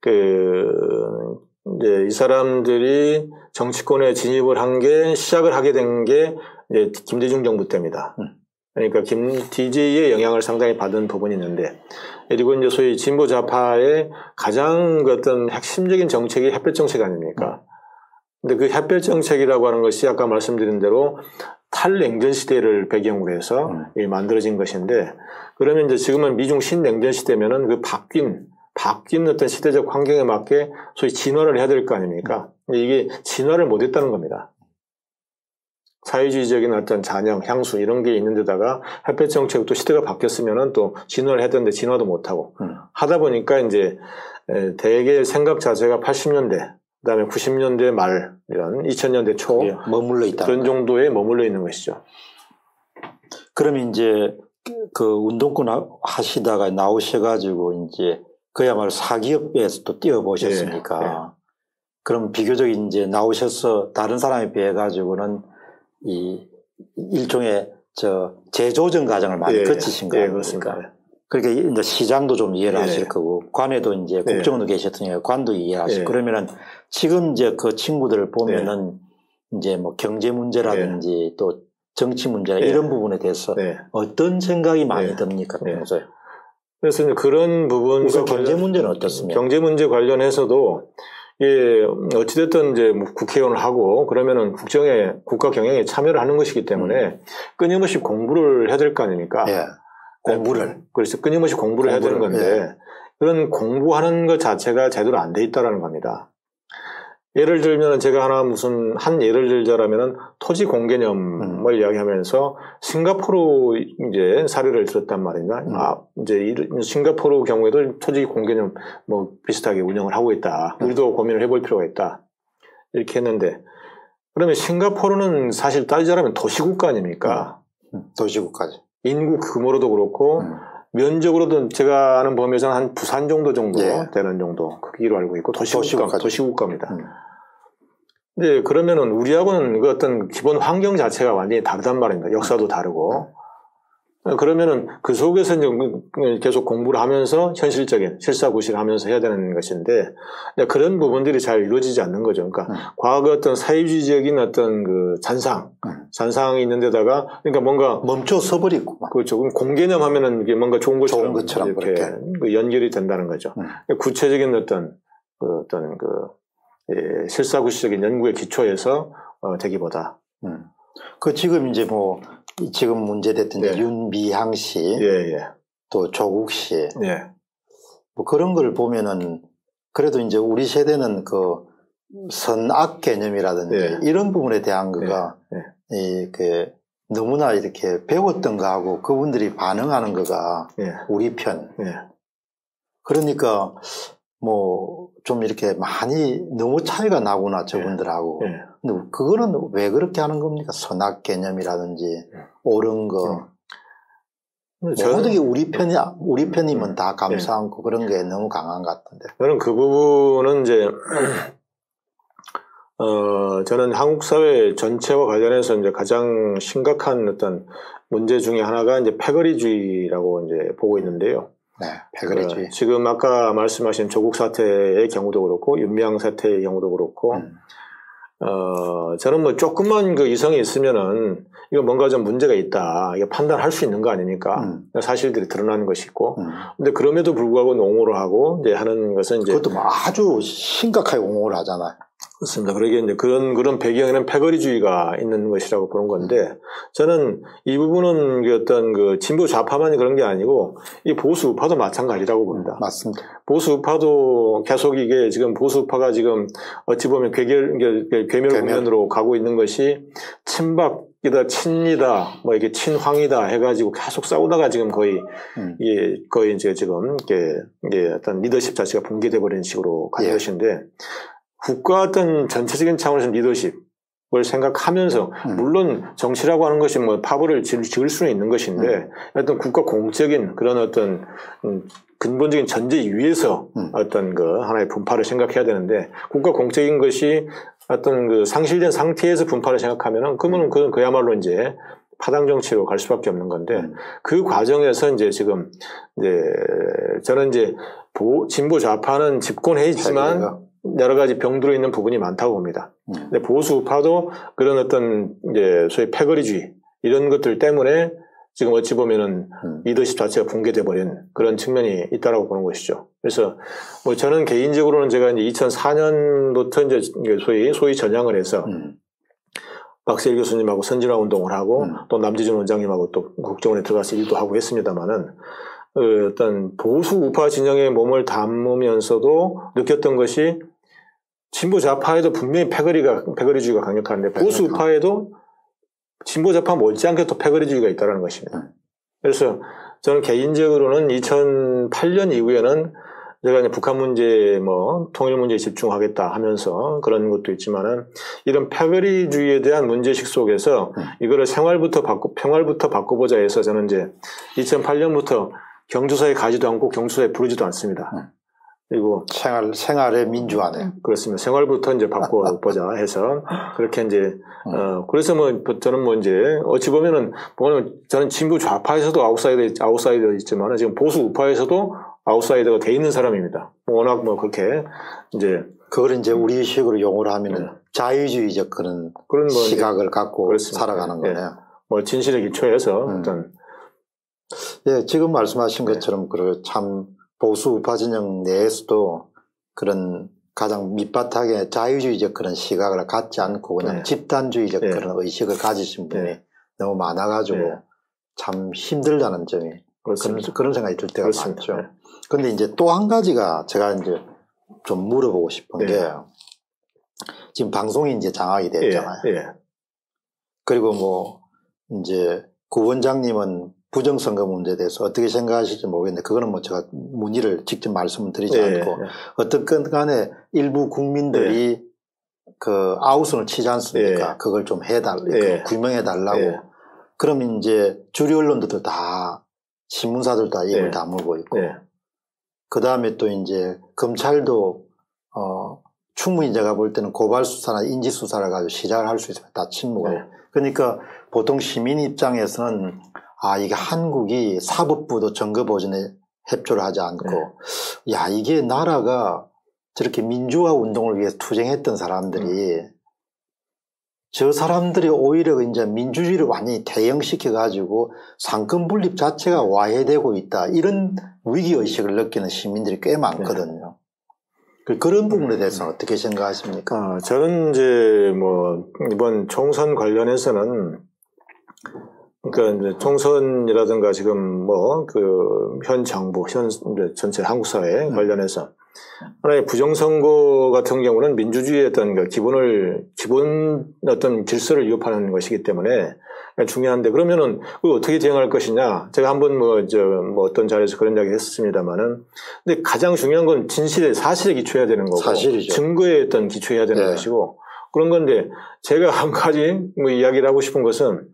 그, 이제 이 사람들이 정치권에 진입을 한 게, 시작을 하게 된 게, 이제 김대중 정부 때입니다. 음. 그러니까 김, 디제이의 영향을 상당히 받은 부분이 있는데, 그리고 이제 소위 진보 좌파의 가장 그 어떤 핵심적인 정책이 햇볕 정책 아닙니까? 음. 근데 그 햇볕 정책이라고 하는 것이 아까 말씀드린 대로 탈냉전 시대를 배경으로 해서 음. 만들어진 것인데, 그러면 이제 지금은 미중 신냉전 시대면은 그 바뀐, 바뀐 어떤 시대적 환경에 맞게 소위 진화를 해야 될 거 아닙니까? 근데 이게 진화를 못 했다는 겁니다. 사회주의적인 어떤 잔영, 향수 이런 게 있는 데다가 햇볕 정책도 시대가 바뀌었으면은 또 진화를 해야 되는데 진화도 못 하고 음. 하다 보니까 이제 대개 생각 자체가 팔십 년대 그다음에 구십 년대 말, 이런 이천 년대 초 예, 머물러 있다. 그런 정도에 머물러 있는 것이죠. 그러면 이제 그 운동권 하시다가 나오셔가지고 이제 그야말로 사기업에서 또 뛰어보셨으니까. 예, 예. 그럼 비교적 이제 나오셔서 다른 사람에 비해 가지고는 이 일종의 저 재조정 과정을 많이 예, 거치신 거예요. 예, 그렇습니다. 그러니까 이제 시장도 좀 이해를 예. 하실 거고, 관에도 이제 국정원도 예. 계셨으니까 관도 이해하시고, 예. 그러면은 지금 이제 그 친구들을 보면은 예. 이제 뭐 경제 문제라든지 예. 또 정치 문제 예. 이런 부분에 대해서 예. 어떤 생각이 많이 예. 듭니까, 평소에? 그래서 이제 그런 부분. 우선 경제 문제는 어떻습니까? 경제 문제 관련해서도 예, 어찌됐든 이제 뭐 국회의원을 하고 그러면은 국정에, 국가 경영에 참여를 하는 것이기 때문에 음. 끊임없이 공부를 해야 될 거 아닙니까? 예. 공부를. 그래서 끊임없이 공부를, 공부를 해야 되는 건데, 예. 그런 공부하는 것 자체가 제대로 안 돼 있다라는 겁니다. 예를 들면 제가 하나 무슨 한 예를 들자라면은 토지 공개념을 음. 이야기하면서 싱가포르 이제 사례를 들었단 말입니다. 음. 아, 이제 싱가포르 경우에도 토지 공개념 뭐 비슷하게 운영을 하고 있다. 우리도 고민을 해볼 필요가 있다. 이렇게 했는데, 그러면 싱가포르는 사실 따지자면 도시국가 아닙니까? 음. 도시국가죠. 인구 규모로도 그렇고 음. 면적으로도 제가 아는 범위에서는 한 부산 정도 정도 예. 되는 정도 크기로 알고 있고 도시국가, 도시국가입니다. 음. 근데 그러면은 우리하고는 그 어떤 기본 환경 자체가 완전히 다르단 말입니다. 역사도 다르고. 그러면은 그 속에서 이제 계속 공부를 하면서 현실적인 실사구시를 하면서 해야 되는 것인데 그런 부분들이 잘 이루어지지 않는 거죠. 그러니까 음. 과거 어떤 사회주의적인 어떤 그 잔상, 음. 잔상이 있는 데다가 그러니까 뭔가 멈춰 서버리고 그렇죠. 그럼 공개념 하면은 이게 뭔가 좋은 것처럼, 좋은 것처럼 이렇게 그 연결이 된다는 거죠. 음. 구체적인 어떤 그 어떤 그 예, 실사구시적인 연구의 기초에서 어, 되기보다. 음. 그 지금 이제 뭐 지금 문제됐던 네. 윤미향 씨, 예, 예. 또 조국 씨, 예. 뭐 그런 걸 보면은 그래도 이제 우리 세대는 그 선악 개념이라든지 예. 이런 부분에 대한 거가 예. 예. 이 그 너무나 이렇게 배웠던 거하고 그분들이 반응하는 거가 예. 우리 편. 예. 그러니까 뭐 좀 이렇게 많이 너무 차이가 나구나 저분들하고. 예. 예. 근데 그거는 왜 그렇게 하는 겁니까? 선악 개념이라든지 예. 옳은 거. 음. 모든 게 우리 편이 우리 편이면 음. 다 감사하고 예. 그런 게 너무 강한 것 같은데. 저는 그 부분은 이제 어 저는 한국 사회 전체와 관련해서 이제 가장 심각한 어떤 문제 중에 하나가 이제 패거리주의라고 이제 보고 있는데요. 네, 패거리주의. 그 지금 아까 말씀하신 조국 사태의 경우도 그렇고 윤미향 사태의 경우도 그렇고 음. 어, 저는 뭐 조금만 그 이성이 있으면은 이거 뭔가 좀 문제가 있다. 이게 판단할 수 있는 거 아닙니까? 음. 사실들이 드러나는 것이 있고. 음. 근데 그럼에도 불구하고 옹호를 하고 이제 하는 것은 이제. 그것도 뭐 아주 심각하게 옹호를 하잖아요. 그렇습니다. 그러게 이제 그런, 그런 배경에는 패거리주의가 있는 것이라고 보는 건데, 저는 이 부분은 그 어떤 그 진보 좌파만이 그런 게 아니고, 이 보수 우파도 마찬가지라고 봅니다. 음, 맞습니다. 보수 우파도 계속 이게 지금 보수 우파가 지금 어찌 보면 괴결, 괴멸 국면으로 가고 있는 것이 친박이다, 친이다, 뭐 이게 친황이다 해가지고 계속 싸우다가 지금 거의, 음. 이게 거의 이제 지금 이게, 이게 어떤 리더십 자체가 붕괴돼 버리는 식으로 간 예. 것인데, 국가 어떤 전체적인 차원에서 리더십을 생각하면서, 음. 물론 정치라고 하는 것이 뭐 파벌을 지을 수는 있는 것인데, 음. 어떤 국가 공적인 그런 어떤 근본적인 전제 위에서 음. 어떤 그 하나의 분파를 생각해야 되는데, 국가 공적인 것이 어떤 그 상실된 상태에서 분파를 생각하면은, 그러면 그건 그야말로 이제 파당 정치로 갈 수밖에 없는 건데, 음. 그 과정에서 이제 지금, 이제 저는 이제 보, 진보 좌파는 집권해 있지만, 여러 가지 병들어 있는 부분이 많다고 봅니다. 음. 근데 보수 우파도 그런 어떤 이제 소위 패거리주의 이런 것들 때문에 지금 어찌 보면은 음. 리더십 자체가 붕괴돼 버린 그런 측면이 있다라고 보는 것이죠. 그래서 뭐 저는 개인적으로는 제가 이제 이천사 년부터 이제 소위 소위 전향을 해서 음. 박세일 교수님하고 선진화 운동을 하고 음. 또 남재준 원장님하고 또 국정원에 들어가서 일도 하고 했습니다만은 그 어떤 보수 우파 진영에 몸을 담으면서도 느꼈던 것이 진보 좌파에도 분명히 패거리가, 패거리주의가 강력한데 보수 우파에도 진보 좌파 못지않게 또 패거리주의가 있다는 것입니다. 그래서 저는 개인적으로는 이천팔 년 이후에는 제가 이제 북한 문제, 뭐, 통일 문제에 집중하겠다 하면서 그런 것도 있지만은 이런 패거리주의에 대한 문제식 속에서 이거를 생활부터 바꾸, 평활부터 바꿔보자 해서 저는 이제 이천팔 년부터 경조사에 가지도 않고 경조사에 부르지도 않습니다. 그리고 생활, 생활의 민주화네. 그렇습니다. 생활부터 이제 바꿔보자 해서 그렇게 이제, 어, 그래서 뭐 저는 뭐 이제 어찌 보면은, 보면 저는 진보 좌파에서도 아웃사이더, 아웃사이더 있지만 지금 보수 우파에서도 아웃사이더가 돼 있는 사람입니다. 워낙 뭐 그렇게 이제. 그걸 이제 우리 식으로 용어를 하면은 네. 자유주의적 그런, 그런 뭐 시각을 갖고 그렇습니다. 살아가는 거네요. 네. 뭐 진실에 기초해서 음. 어떤. 예, 지금 말씀하신 것처럼 그 참 보수 우파 진영 내에서도 그런 가장 밑바닥에 자유주의적 그런 시각을 갖지 않고 그냥 네. 집단주의적 네. 그런 의식을 가지신 분이 네. 너무 많아가지고 네. 참 힘들다는 점이 그런, 그런 생각이 들 때가 그렇습니다. 많죠. 그런데 네. 이제 또 한 가지가 제가 이제 좀 물어보고 싶은 네. 게 지금 방송이 이제 장악이 됐잖아요. 네. 네. 그리고 뭐 이제 구 원장님은 부정선거 문제에 대해서 어떻게 생각하실지 모르겠는데 그거는 뭐 제가 문의를 직접 말씀을 드리지 네, 않고 네. 어떻든 간에 일부 국민들이 네. 그 아우성을 치지 않습니까? 네. 그걸 좀 해달, 네. 규명해 달라고. 네. 그러면 이제 주류 언론들도 다 신문사들도 다 입을 네. 다물고 있고 네. 그 다음에 또 이제 검찰도 어 충분히 제가 볼 때는 고발 수사나 인지 수사를 가지고 시작을 할 수 있으면 다 침묵을. 네. 그러니까 보통 시민 입장에서는 아, 이게 한국이 사법부도 정거보전에 협조를 하지 않고, 네. 야, 이게 나라가 저렇게 민주화 운동을 위해서 투쟁했던 사람들이, 음. 저 사람들이 오히려 이제 민주주의를 완전히 대형시켜가지고 상권 분립 자체가 와해되고 있다. 이런 위기의식을 느끼는 시민들이 꽤 많거든요. 네. 그런 부분에 대해서는 어떻게 생각하십니까? 아, 저는 이제 뭐, 이번 총선 관련해서는 그러니까 이제 총선이라든가 지금 뭐 그 현 정부, 현 전체 한국 사회 관련해서 하나의 부정선거 같은 경우는 민주주의의 어떤 그 기본을 기본 어떤 질서를 위협하는 것이기 때문에 중요한데 그러면은 그걸 어떻게 대응할 것이냐? 제가 한번 뭐 저 뭐 어떤 자리에서 그런 이야기 했습니다만은 근데 가장 중요한 건 진실에 사실에 기초해야 되는 거고 사실이죠. 증거에 어떤 기초해야 되는 네. 것이고 그런 건데 제가 한 가지 뭐 이야기를 하고 싶은 것은.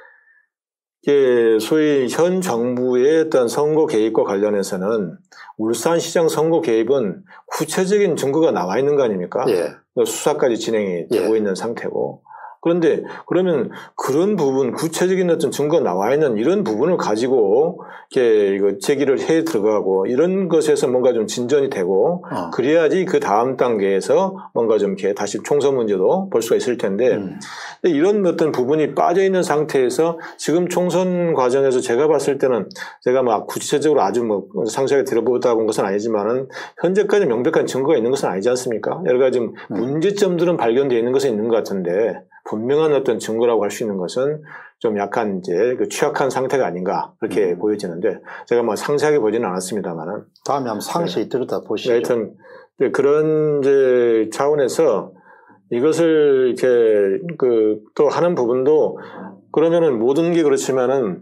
소위 현 정부의 어떤 선거 개입과 관련해서는 울산시장 선거 개입은 구체적인 증거가 나와 있는 거 아닙니까? 예. 수사까지 진행이 되고 예. 있는 상태고 그런데 그러면 그런 부분, 구체적인 어떤 증거 나와 있는 이런 부분을 가지고 이렇게 이거 제기를 해 들어가고 이런 것에서 뭔가 좀 진전이 되고 어. 그래야지 그 다음 단계에서 뭔가 좀 이렇게 다시 총선 문제도 볼 수가 있을 텐데 음. 이런 어떤 부분이 빠져 있는 상태에서 지금 총선 과정에서 제가 봤을 때는 제가 막 구체적으로 아주 뭐 상세하게 들어보다 본 것은 아니지만은 현재까지 명백한 증거가 있는 것은 아니지 않습니까? 여러 가지 음. 문제점들은 발견되어 있는 것은 있는 것 같은데 분명한 어떤 증거라고 할 수 있는 것은 좀 약간 이제 그 취약한 상태가 아닌가 그렇게 음. 보여지는데 제가 뭐 상세하게 보지는 않았습니다만은 다음에 한번 상세히 네. 들여다 보시죠. 하여튼 그런 이제 차원에서 이것을 이렇게 그 또 하는 부분도 그러면은 모든 게 그렇지만은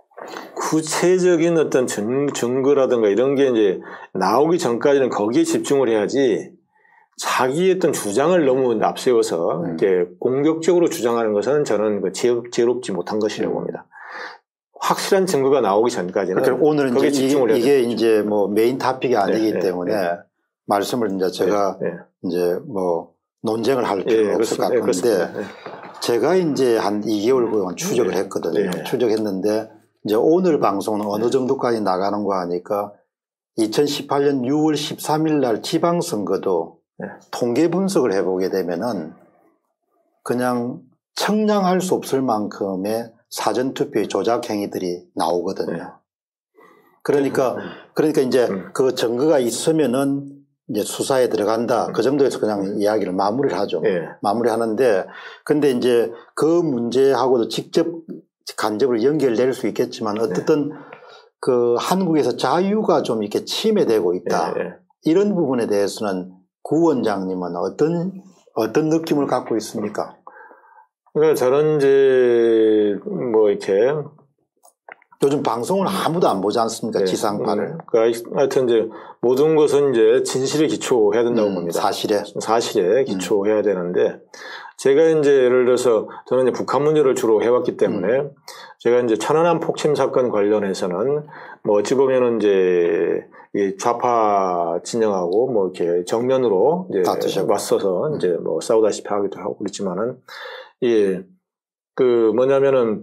구체적인 어떤 증, 증거라든가 이런 게 이제 나오기 전까지는 거기에 집중을 해야지. 자기의 어떤 주장을 너무 앞세워서 음. 이렇게 공격적으로 주장하는 것은 저는 그 지혜롭지 못한 것이라고 봅니다. 확실한 증거가 나오기 전까지는 그러니까 오늘은 이제 집중을 이게, 이게 이제 뭐 메인 토픽이 아니기 네, 때문에 네, 네. 말씀을 이제 제가 네, 네. 이제 뭐 논쟁을 할 필요는 네, 없을 것 같은데 네, 제가 이제 한 이 개월 동안 추적을 네, 했거든요. 네. 추적했는데 이제 오늘 방송은 어느 네. 정도까지 나가는 거 하니까 이천십팔 년 유월 십삼일 날 지방선거도 네. 통계 분석을 해보게 되면은 그냥 청량할 수 없을 만큼의 사전투표의 조작 행위들이 나오거든요. 네. 그러니까, 그러니까 이제 음. 그 증거가 있으면은 이제 수사에 들어간다. 음. 그 정도에서 그냥 음. 이야기를 마무리를 하죠. 네. 마무리 하는데, 근데 이제 그 문제하고도 직접 간접으로 연결될 수 있겠지만 어쨌든 네. 그 한국에서 자유가 좀 이렇게 침해되고 있다. 네. 이런 부분에 대해서는 구 원장님은 어떤, 어떤 느낌을 갖고 있습니까? 그러니까 저는 이제, 뭐, 이렇게. 요즘 방송을 아무도 안 보지 않습니까? 네. 지상파를. 그러니까 하여튼 이제 모든 것은 이제 진실에 기초해야 된다고 음, 봅니다. 사실에. 사실에 기초해야 음. 되는데, 제가 이제 예를 들어서 저는 이제 북한 문제를 주로 해왔기 때문에, 음. 제가 이제 천안함 폭침 사건 관련해서는 뭐 어찌 보면은 이제 이 좌파 진영하고 뭐 이렇게 정면으로 이제 맞서서 음. 이제 뭐 싸우다시피 하기도 하고 그랬지만은 예, 그 뭐냐면은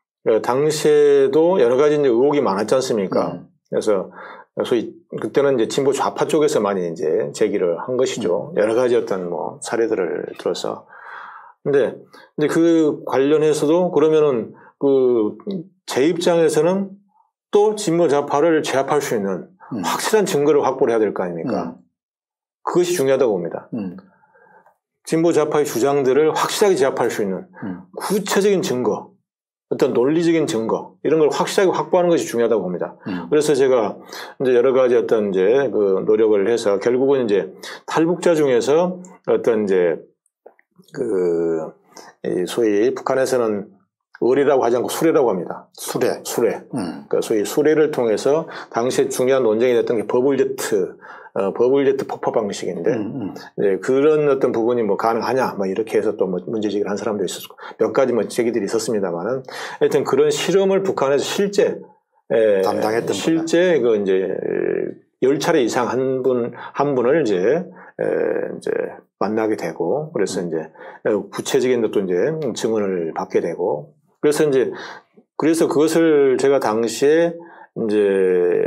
당시에도 여러 가지 이제 의혹이 많았지 않습니까? 음. 그래서 소위 그때는 이제 진보 좌파 쪽에서 많이 이제 제기를 한 것이죠. 음. 여러 가지 어떤 뭐 사례들을 들어서. 근데 이제 그 관련해서도 그러면은 그 제 입장에서는 또 진보 좌파를 제압할 수 있는 음. 확실한 증거를 확보를 해야 될 거 아닙니까? 음. 그것이 중요하다고 봅니다. 음. 진보 좌파의 주장들을 확실하게 제압할 수 있는 음. 구체적인 증거, 어떤 논리적인 증거 이런 걸 확실하게 확보하는 것이 중요하다고 봅니다. 음. 그래서 제가 이제 여러 가지 어떤 이제 그 노력을 해서 결국은 이제 탈북자 중에서 어떤 이제 그 소위 북한에서는 을이라고 하지 않고 수레라고 합니다. 수레. 수레. 음. 그러니까 소위 수레를 통해서 당시에 중요한 논쟁이 됐던 게 버블제트, 어, 버블제트 폭파 방식인데, 음, 음. 네, 그런 어떤 부분이 뭐 가능하냐, 뭐 이렇게 해서 또 뭐 문제제기를 한 사람도 있었고, 몇 가지 뭐 제기들이 있었습니다만은, 하여튼 그런 실험을 북한에서 실제, 에, 담당했던 실제 그 이제 열 차례 이상 한 분, 한 분을 이제, 에, 이제 만나게 되고, 그래서 음. 이제 구체적인 또 이제 증언을 받게 되고, 그래서 이제, 그래서 그것을 제가 당시에 이제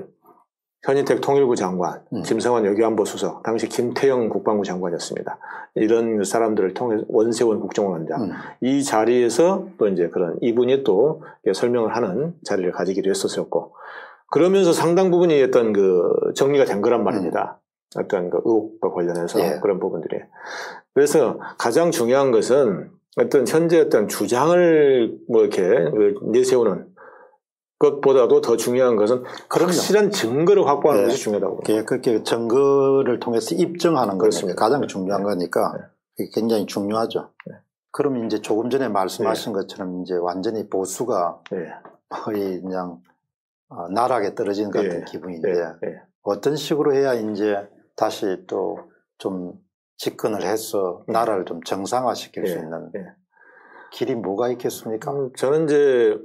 현인택 통일부 장관, 음. 김성환 외교안보 수석, 당시 김태영 국방부 장관이었습니다. 이런 사람들을 통해 원세훈 국정원장, 음. 이 자리에서 또 이제 그런 이분이 또 설명을 하는 자리를 가지기도 했었었고, 그러면서 상당 부분이 어떤 그 정리가 된 거란 말입니다. 음. 어떤 그 의혹과 관련해서 예. 그런 부분들이. 그래서 가장 중요한 것은 어떤 현재 어떤 주장을 뭐 이렇게 내세우는 것보다도 더 중요한 것은 그럼요. 확실한 증거를 확보하는 네. 것이 중요하다고. 예, 그렇게 증거를 통해서 입증하는 것이 가장 중요한 네. 거니까 네. 굉장히 중요하죠. 네. 그럼 이제 조금 전에 말씀하신 네. 것처럼 이제 완전히 보수가 네. 거의 그냥 나락에 떨어진 것 같은 네. 기분인데 네. 네. 어떤 식으로 해야 이제 다시 또 좀 집권을 해서 나라를 좀 정상화시킬 네. 수 있는 네. 길이 뭐가 있겠습니까? 음, 저는 이제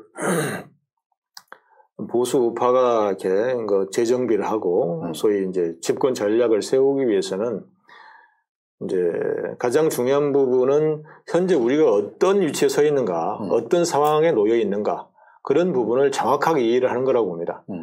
보수 우파가 이렇게 그 재정비를 하고 음. 소위 이제 집권 전략을 세우기 위해서는 이제 가장 중요한 부분은 현재 우리가 어떤 위치에 서 있는가, 음. 어떤 상황에 놓여 있는가 그런 부분을 정확하게 이해를 하는 거라고 봅니다. 음.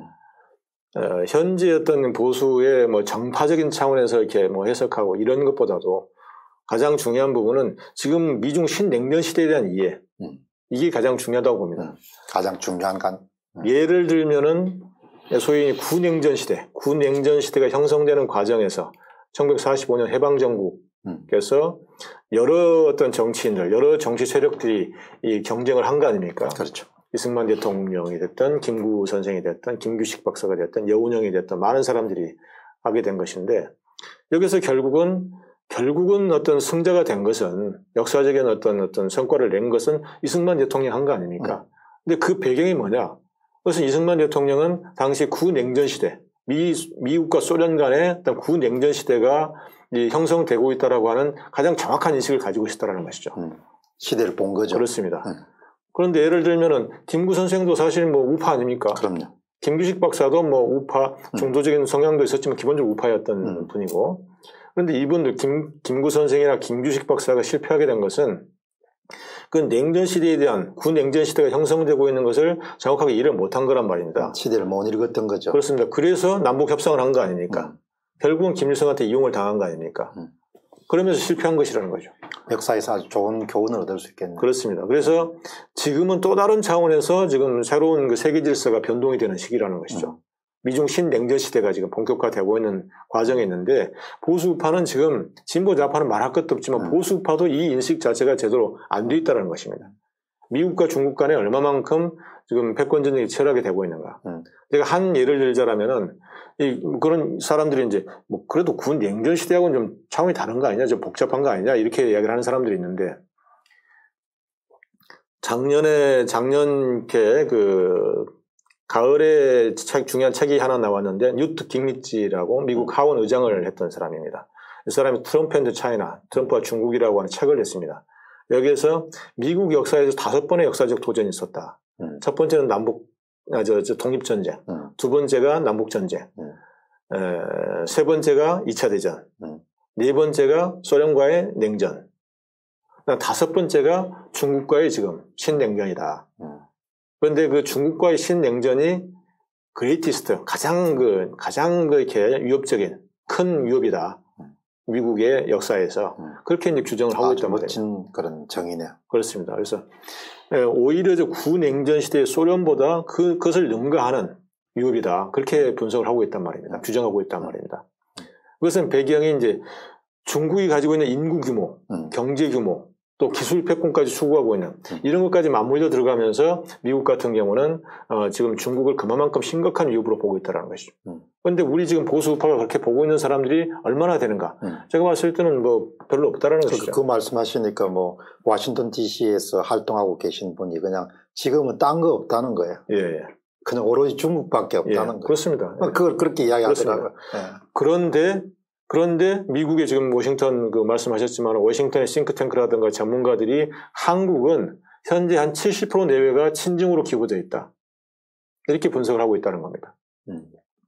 어, 현재 어떤 보수의 뭐 정파적인 차원에서 이렇게 뭐 해석하고 이런 것보다도 가장 중요한 부분은 지금 미중 신냉전 시대에 대한 이해 음. 이게 가장 중요하다고 봅니다. 음. 가장 중요한 간. 음. 예를 들면은 소위 구냉전 시대, 구냉전 시대가 형성되는 과정에서 천구백사십오 년 해방정국에서 음. 여러 어떤 정치인들, 여러 정치 세력들이 이 경쟁을 한 거 아닙니까? 그렇죠. 이승만 대통령이 됐던, 김구 선생이 됐던, 김규식 박사가 됐던, 여운형이 됐던 많은 사람들이 하게 된 것인데 여기서 결국은 결국은 어떤 승자가 된 것은 역사적인 어떤 어떤 성과를 낸 것은 이승만 대통령이 한 거 아닙니까? 음. 근데 그 배경이 뭐냐? 그것은 이승만 대통령은 당시 구냉전 시대, 미, 미국과 소련 간의 어떤 구냉전 시대가 이 형성되고 있다라고 하는 가장 정확한 인식을 가지고 있었다라는 것이죠. 음. 시대를 본 거죠. 그렇습니다. 음. 그런데 예를 들면은 김구 선생도 사실 뭐 우파 아닙니까? 그럼요. 김규식 박사도 뭐 우파, 중도적인 성향도 있었지만 기본적으로 우파였던 음. 분이고. 그런데 이분들 김, 김구 선생이나 김규식 박사가 실패하게 된 것은 그 냉전 시대에 대한 구냉전 시대가 형성되고 있는 것을 정확하게 이해를 못한 거란 말입니다. 시대를 못 읽었던 거죠. 그렇습니다. 그래서 남북 협상을 한 거 아닙니까? 음. 결국은 김일성한테 이용을 당한 거 아닙니까? 음. 그러면서 실패한 것이라는 거죠. 역사에서 아주 좋은 교훈을 얻을 수 있겠네요. 그렇습니다. 그래서 지금은 또 다른 차원에서 지금 새로운 그 세계 질서가 변동이 되는 시기라는 것이죠. 음. 미중 신냉전 시대가 지금 본격화되고 있는 과정에 있는데 보수우파는 지금 진보 좌파는 말할 것도 없지만 음. 보수우파도 이 인식 자체가 제대로 안 돼 있다는 것입니다. 미국과 중국 간에 얼마만큼 지금 패권 전쟁이 치열하게 되고 있는가. 음. 제가 한 예를 들자라면은 이 그런 사람들이 이제 뭐 그래도 군 냉전 시대하고는 좀 차원이 다른 거 아니냐, 좀 복잡한 거 아니냐 이렇게 이야기를 하는 사람들이 있는데 작년에 작년 이렇게 그 가을에 책, 중요한 책이 하나 나왔는데 뉴트 깅리치라고 미국 하원 의장을 했던 사람입니다. 이 사람이 트럼프 앤드 차이나, 트럼프와 중국이라고 하는 책을 냈습니다. 여기에서 미국 역사에서 다섯 번의 역사적 도전이 있었다. 음. 첫 번째는 남북, 아, 저, 저 독립전쟁. 음. 두 번째가 남북전쟁. 음. 에, 세 번째가 이 차 대전. 음. 네 번째가 소련과의 냉전. 다섯 번째가 중국과의 지금 신냉전이다. 음. 그런데 그 중국과의 신냉전이 그레이티스트, 가장 그, 가장 그 이렇게 위협적인 큰 위협이다. 미국의 역사에서. 음. 그렇게 이제 규정을 하고 있단 말이에요. 멋진 그런 정의네요. 그렇습니다. 그래서 오히려 저 구냉전 시대의 소련보다 그, 그것을 능가하는 위협이다. 그렇게 분석을 하고 있단 말입니다. 음. 규정하고 있단 음. 말입니다. 그것은 배경이 이제 중국이 가지고 있는 인구 규모, 음. 경제 규모, 또 기술 패권까지 추구하고 있는 이런 것까지 맞물려 들어가면서 미국 같은 경우는 어 지금 중국을 그만큼 심각한 위협으로 보고 있다는 것이죠. 음. 그런데 우리 지금 보수 우파가 그렇게 보고 있는 사람들이 얼마나 되는가? 음. 제가 봤을 때는 뭐 별로 없다라는 그, 것이죠. 그 말씀하시니까 뭐 워싱턴 디씨에서 활동하고 계신 분이 그냥 지금은 딴 거 없다는 거예요. 예, 예. 그냥 오로지 중국밖에 없다는 예, 거예요. 그렇습니다. 그걸 그렇게 이야기하더라고요. 예. 그런데 그런데 미국의 지금 워싱턴 그 말씀하셨지만 워싱턴의 싱크탱크라든가 전문가들이 한국은 현재 한 칠십 퍼센트 내외가 친중으로 기울어져 있다. 이렇게 분석을 하고 있다는 겁니다. 음.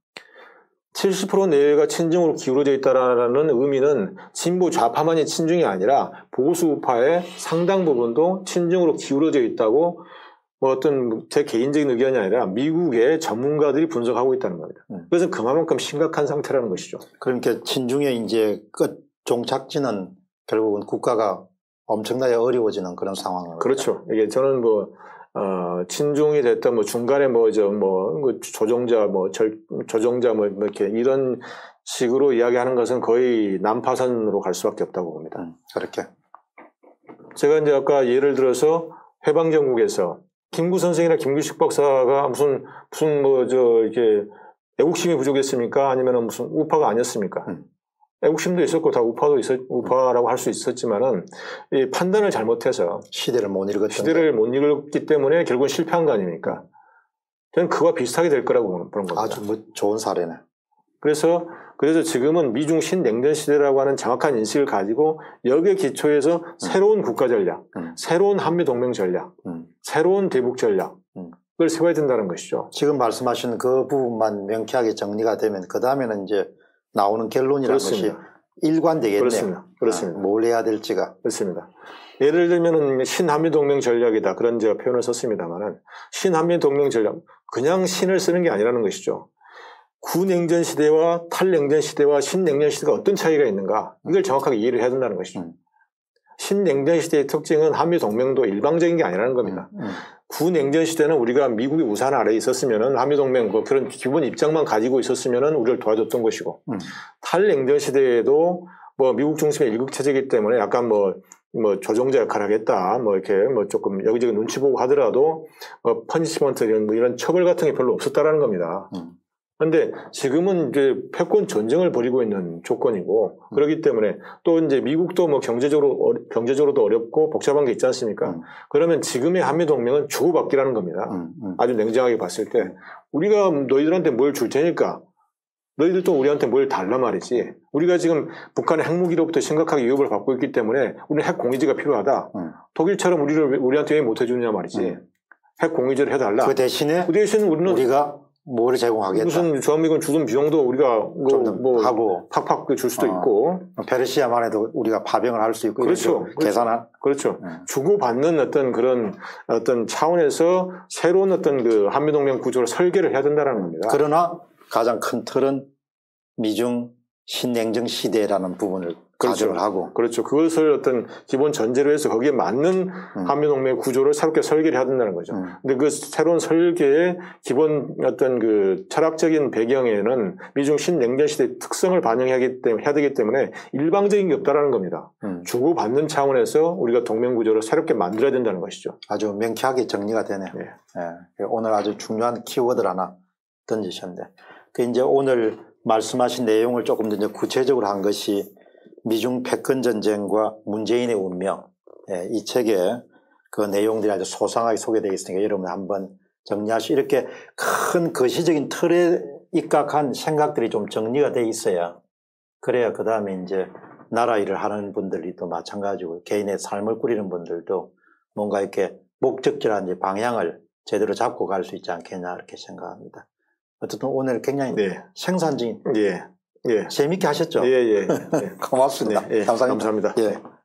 칠십 퍼센트 내외가 친중으로 기울어져 있다는 의미는 진보 좌파만이 친중이 아니라 보수 우파의 상당 부분도 친중으로 기울어져 있다고 뭐 어떤 제 개인적인 의견이 아니라 미국의 전문가들이 분석하고 있다는 겁니다. 음. 그래서 그만큼 심각한 상태라는 것이죠. 그러니까 친중의 이제 끝 종착지는 결국은 국가가 엄청나게 어려워지는 그런 상황을. 그렇죠. 이게 저는 뭐 어, 친중이 됐다 뭐 중간에 뭐 저 뭐 조종자 뭐 절, 조종자 뭐 이렇게 이런 식으로 이야기하는 것은 거의 난파선으로 갈 수밖에 없다고 봅니다. 음, 그렇게. 제가 이제 아까 예를 들어서 해방정국에서 김구 선생이나 김규식 박사가 무슨, 무슨 뭐, 저, 이렇게, 애국심이 부족했습니까? 아니면 무슨 우파가 아니었습니까? 음. 애국심도 있었고, 다 우파도 있었, 우파라고 할 수 있었지만은, 이 판단을 잘못해서. 시대를 못 읽었던. 시대를 못 읽었기 때문에 결국은 실패한 거 아닙니까? 저는 그와 비슷하게 될 거라고 보는 겁니다. 아주 뭐 좋은 사례네. 그래서, 그래서 지금은 미중 신냉전 시대라고 하는 정확한 인식을 가지고 여기에 기초해서 음. 새로운 국가 전략, 음. 새로운 한미 동맹 전략, 음. 새로운 대북 전략을 음. 세워야 된다는 것이죠. 지금 말씀하신 그 부분만 명쾌하게 정리가 되면 그 다음에는 이제 나오는 결론이라는 것이 일관되겠네요. 그렇습니다. 그렇습니다. 아, 뭘 해야 될지가. 그렇습니다. 예를 들면은 신한미동맹 전략이다 그런 제가 표현을 썼습니다만은 신한미동맹 전략 그냥 신을 쓰는 게 아니라는 것이죠. 구냉전 시대와 탈냉전 시대와 신냉전 시대가 어떤 차이가 있는가 이걸 정확하게 이해를 해야 된다는 것이죠. 음. 신냉전 시대의 특징은 한미동맹도 일방적인 게 아니라는 겁니다. 음. 음. 구냉전 시대는 우리가 미국의 우산 아래에 있었으면은 한미동맹 뭐 그런 기본 입장만 가지고 있었으면은 우리를 도와줬던 것이고 음. 탈냉전 시대에도 뭐 미국 중심의 일국 체제이기 때문에 약간 뭐 뭐 조종자 역할을 하겠다 뭐 이렇게 뭐 조금 여기저기 눈치 보고 하더라도 뭐 퍼니시먼트 이런 뭐 이런 처벌 같은 게 별로 없었다라는 겁니다. 음. 그런데 지금은 이제 패권 전쟁을 벌이고 있는 조건이고 음. 그렇기 때문에 또 이제 미국도 뭐 경제적으로 어, 경제적으로도 어렵고 복잡한 게 있지 않습니까? 음. 그러면 지금의 한미 동맹은 주고받기라는 겁니다. 음. 음. 아주 냉정하게 봤을 때 우리가 너희들한테 뭘 줄 테니까 너희들도 우리한테 뭘 달라 말이지. 우리가 지금 북한의 핵무기로부터 심각하게 위협을 받고 있기 때문에 우리는 핵 공유지가 필요하다. 음. 독일처럼 우리를 우리한테 왜 못 해주느냐 말이지. 음. 핵 공유지를 해달라. 그 대신에 그 대신 우리는 우리가 뭘 제공하겠다. 무슨 주한미군 주둔 비용도 우리가 뭐, 뭐 하고 팍팍 줄 수도 어. 있고 페르시아만 해도 우리가 파병을 할 수 있고 그렇죠. 계산한 그렇죠. 음. 주고받는 어떤 그런 어떤 차원에서 새로운 어떤 그 한미동맹 구조를 설계를 해야 된다는 겁니다. 그러나 가장 큰 틀은 미중 신냉전 시대라는 부분을 그렇죠. 가정을 하고 그렇죠. 그것을 어떤 기본 전제로 해서 거기에 맞는 음. 한미동맹 구조를 새롭게 설계를 해야 된다는 거죠. 음. 근데 그 새로운 설계의 기본 어떤 그 철학적인 배경에는 미중 신냉전 시대의 특성을 반영해야 되기 때문에 일방적인 게 없다라는 겁니다. 음. 주고받는 차원에서 우리가 동맹 구조를 새롭게 만들어야 된다는 것이죠. 아주 명쾌하게 정리가 되네요. 네. 네. 오늘 아주 중요한 키워드를 하나 던지셨는데 그 이제 오늘 말씀하신 내용을 조금 더 이제 구체적으로 한 것이 미중 패권 전쟁과 문재인의 운명, 예, 이 책에 그 내용들이 아주 소상하게 소개되어 있으니까 여러분 한번 정리하시고 이렇게 큰 거시적인 틀에 입각한 생각들이 좀 정리가 돼 있어야 그래야 그 다음에 이제 나라 일을 하는 분들이 또 마찬가지고 개인의 삶을 꾸리는 분들도 뭔가 이렇게 목적지라는 이제 방향을 제대로 잡고 갈 수 있지 않겠냐 이렇게 생각합니다. 어쨌든 오늘 굉장히 네. 생산적인 예. 예. 재밌게 하셨죠? 예, 예. 예. 고맙습니다. 네, 예. 감사합니다. 감사합니다. 예.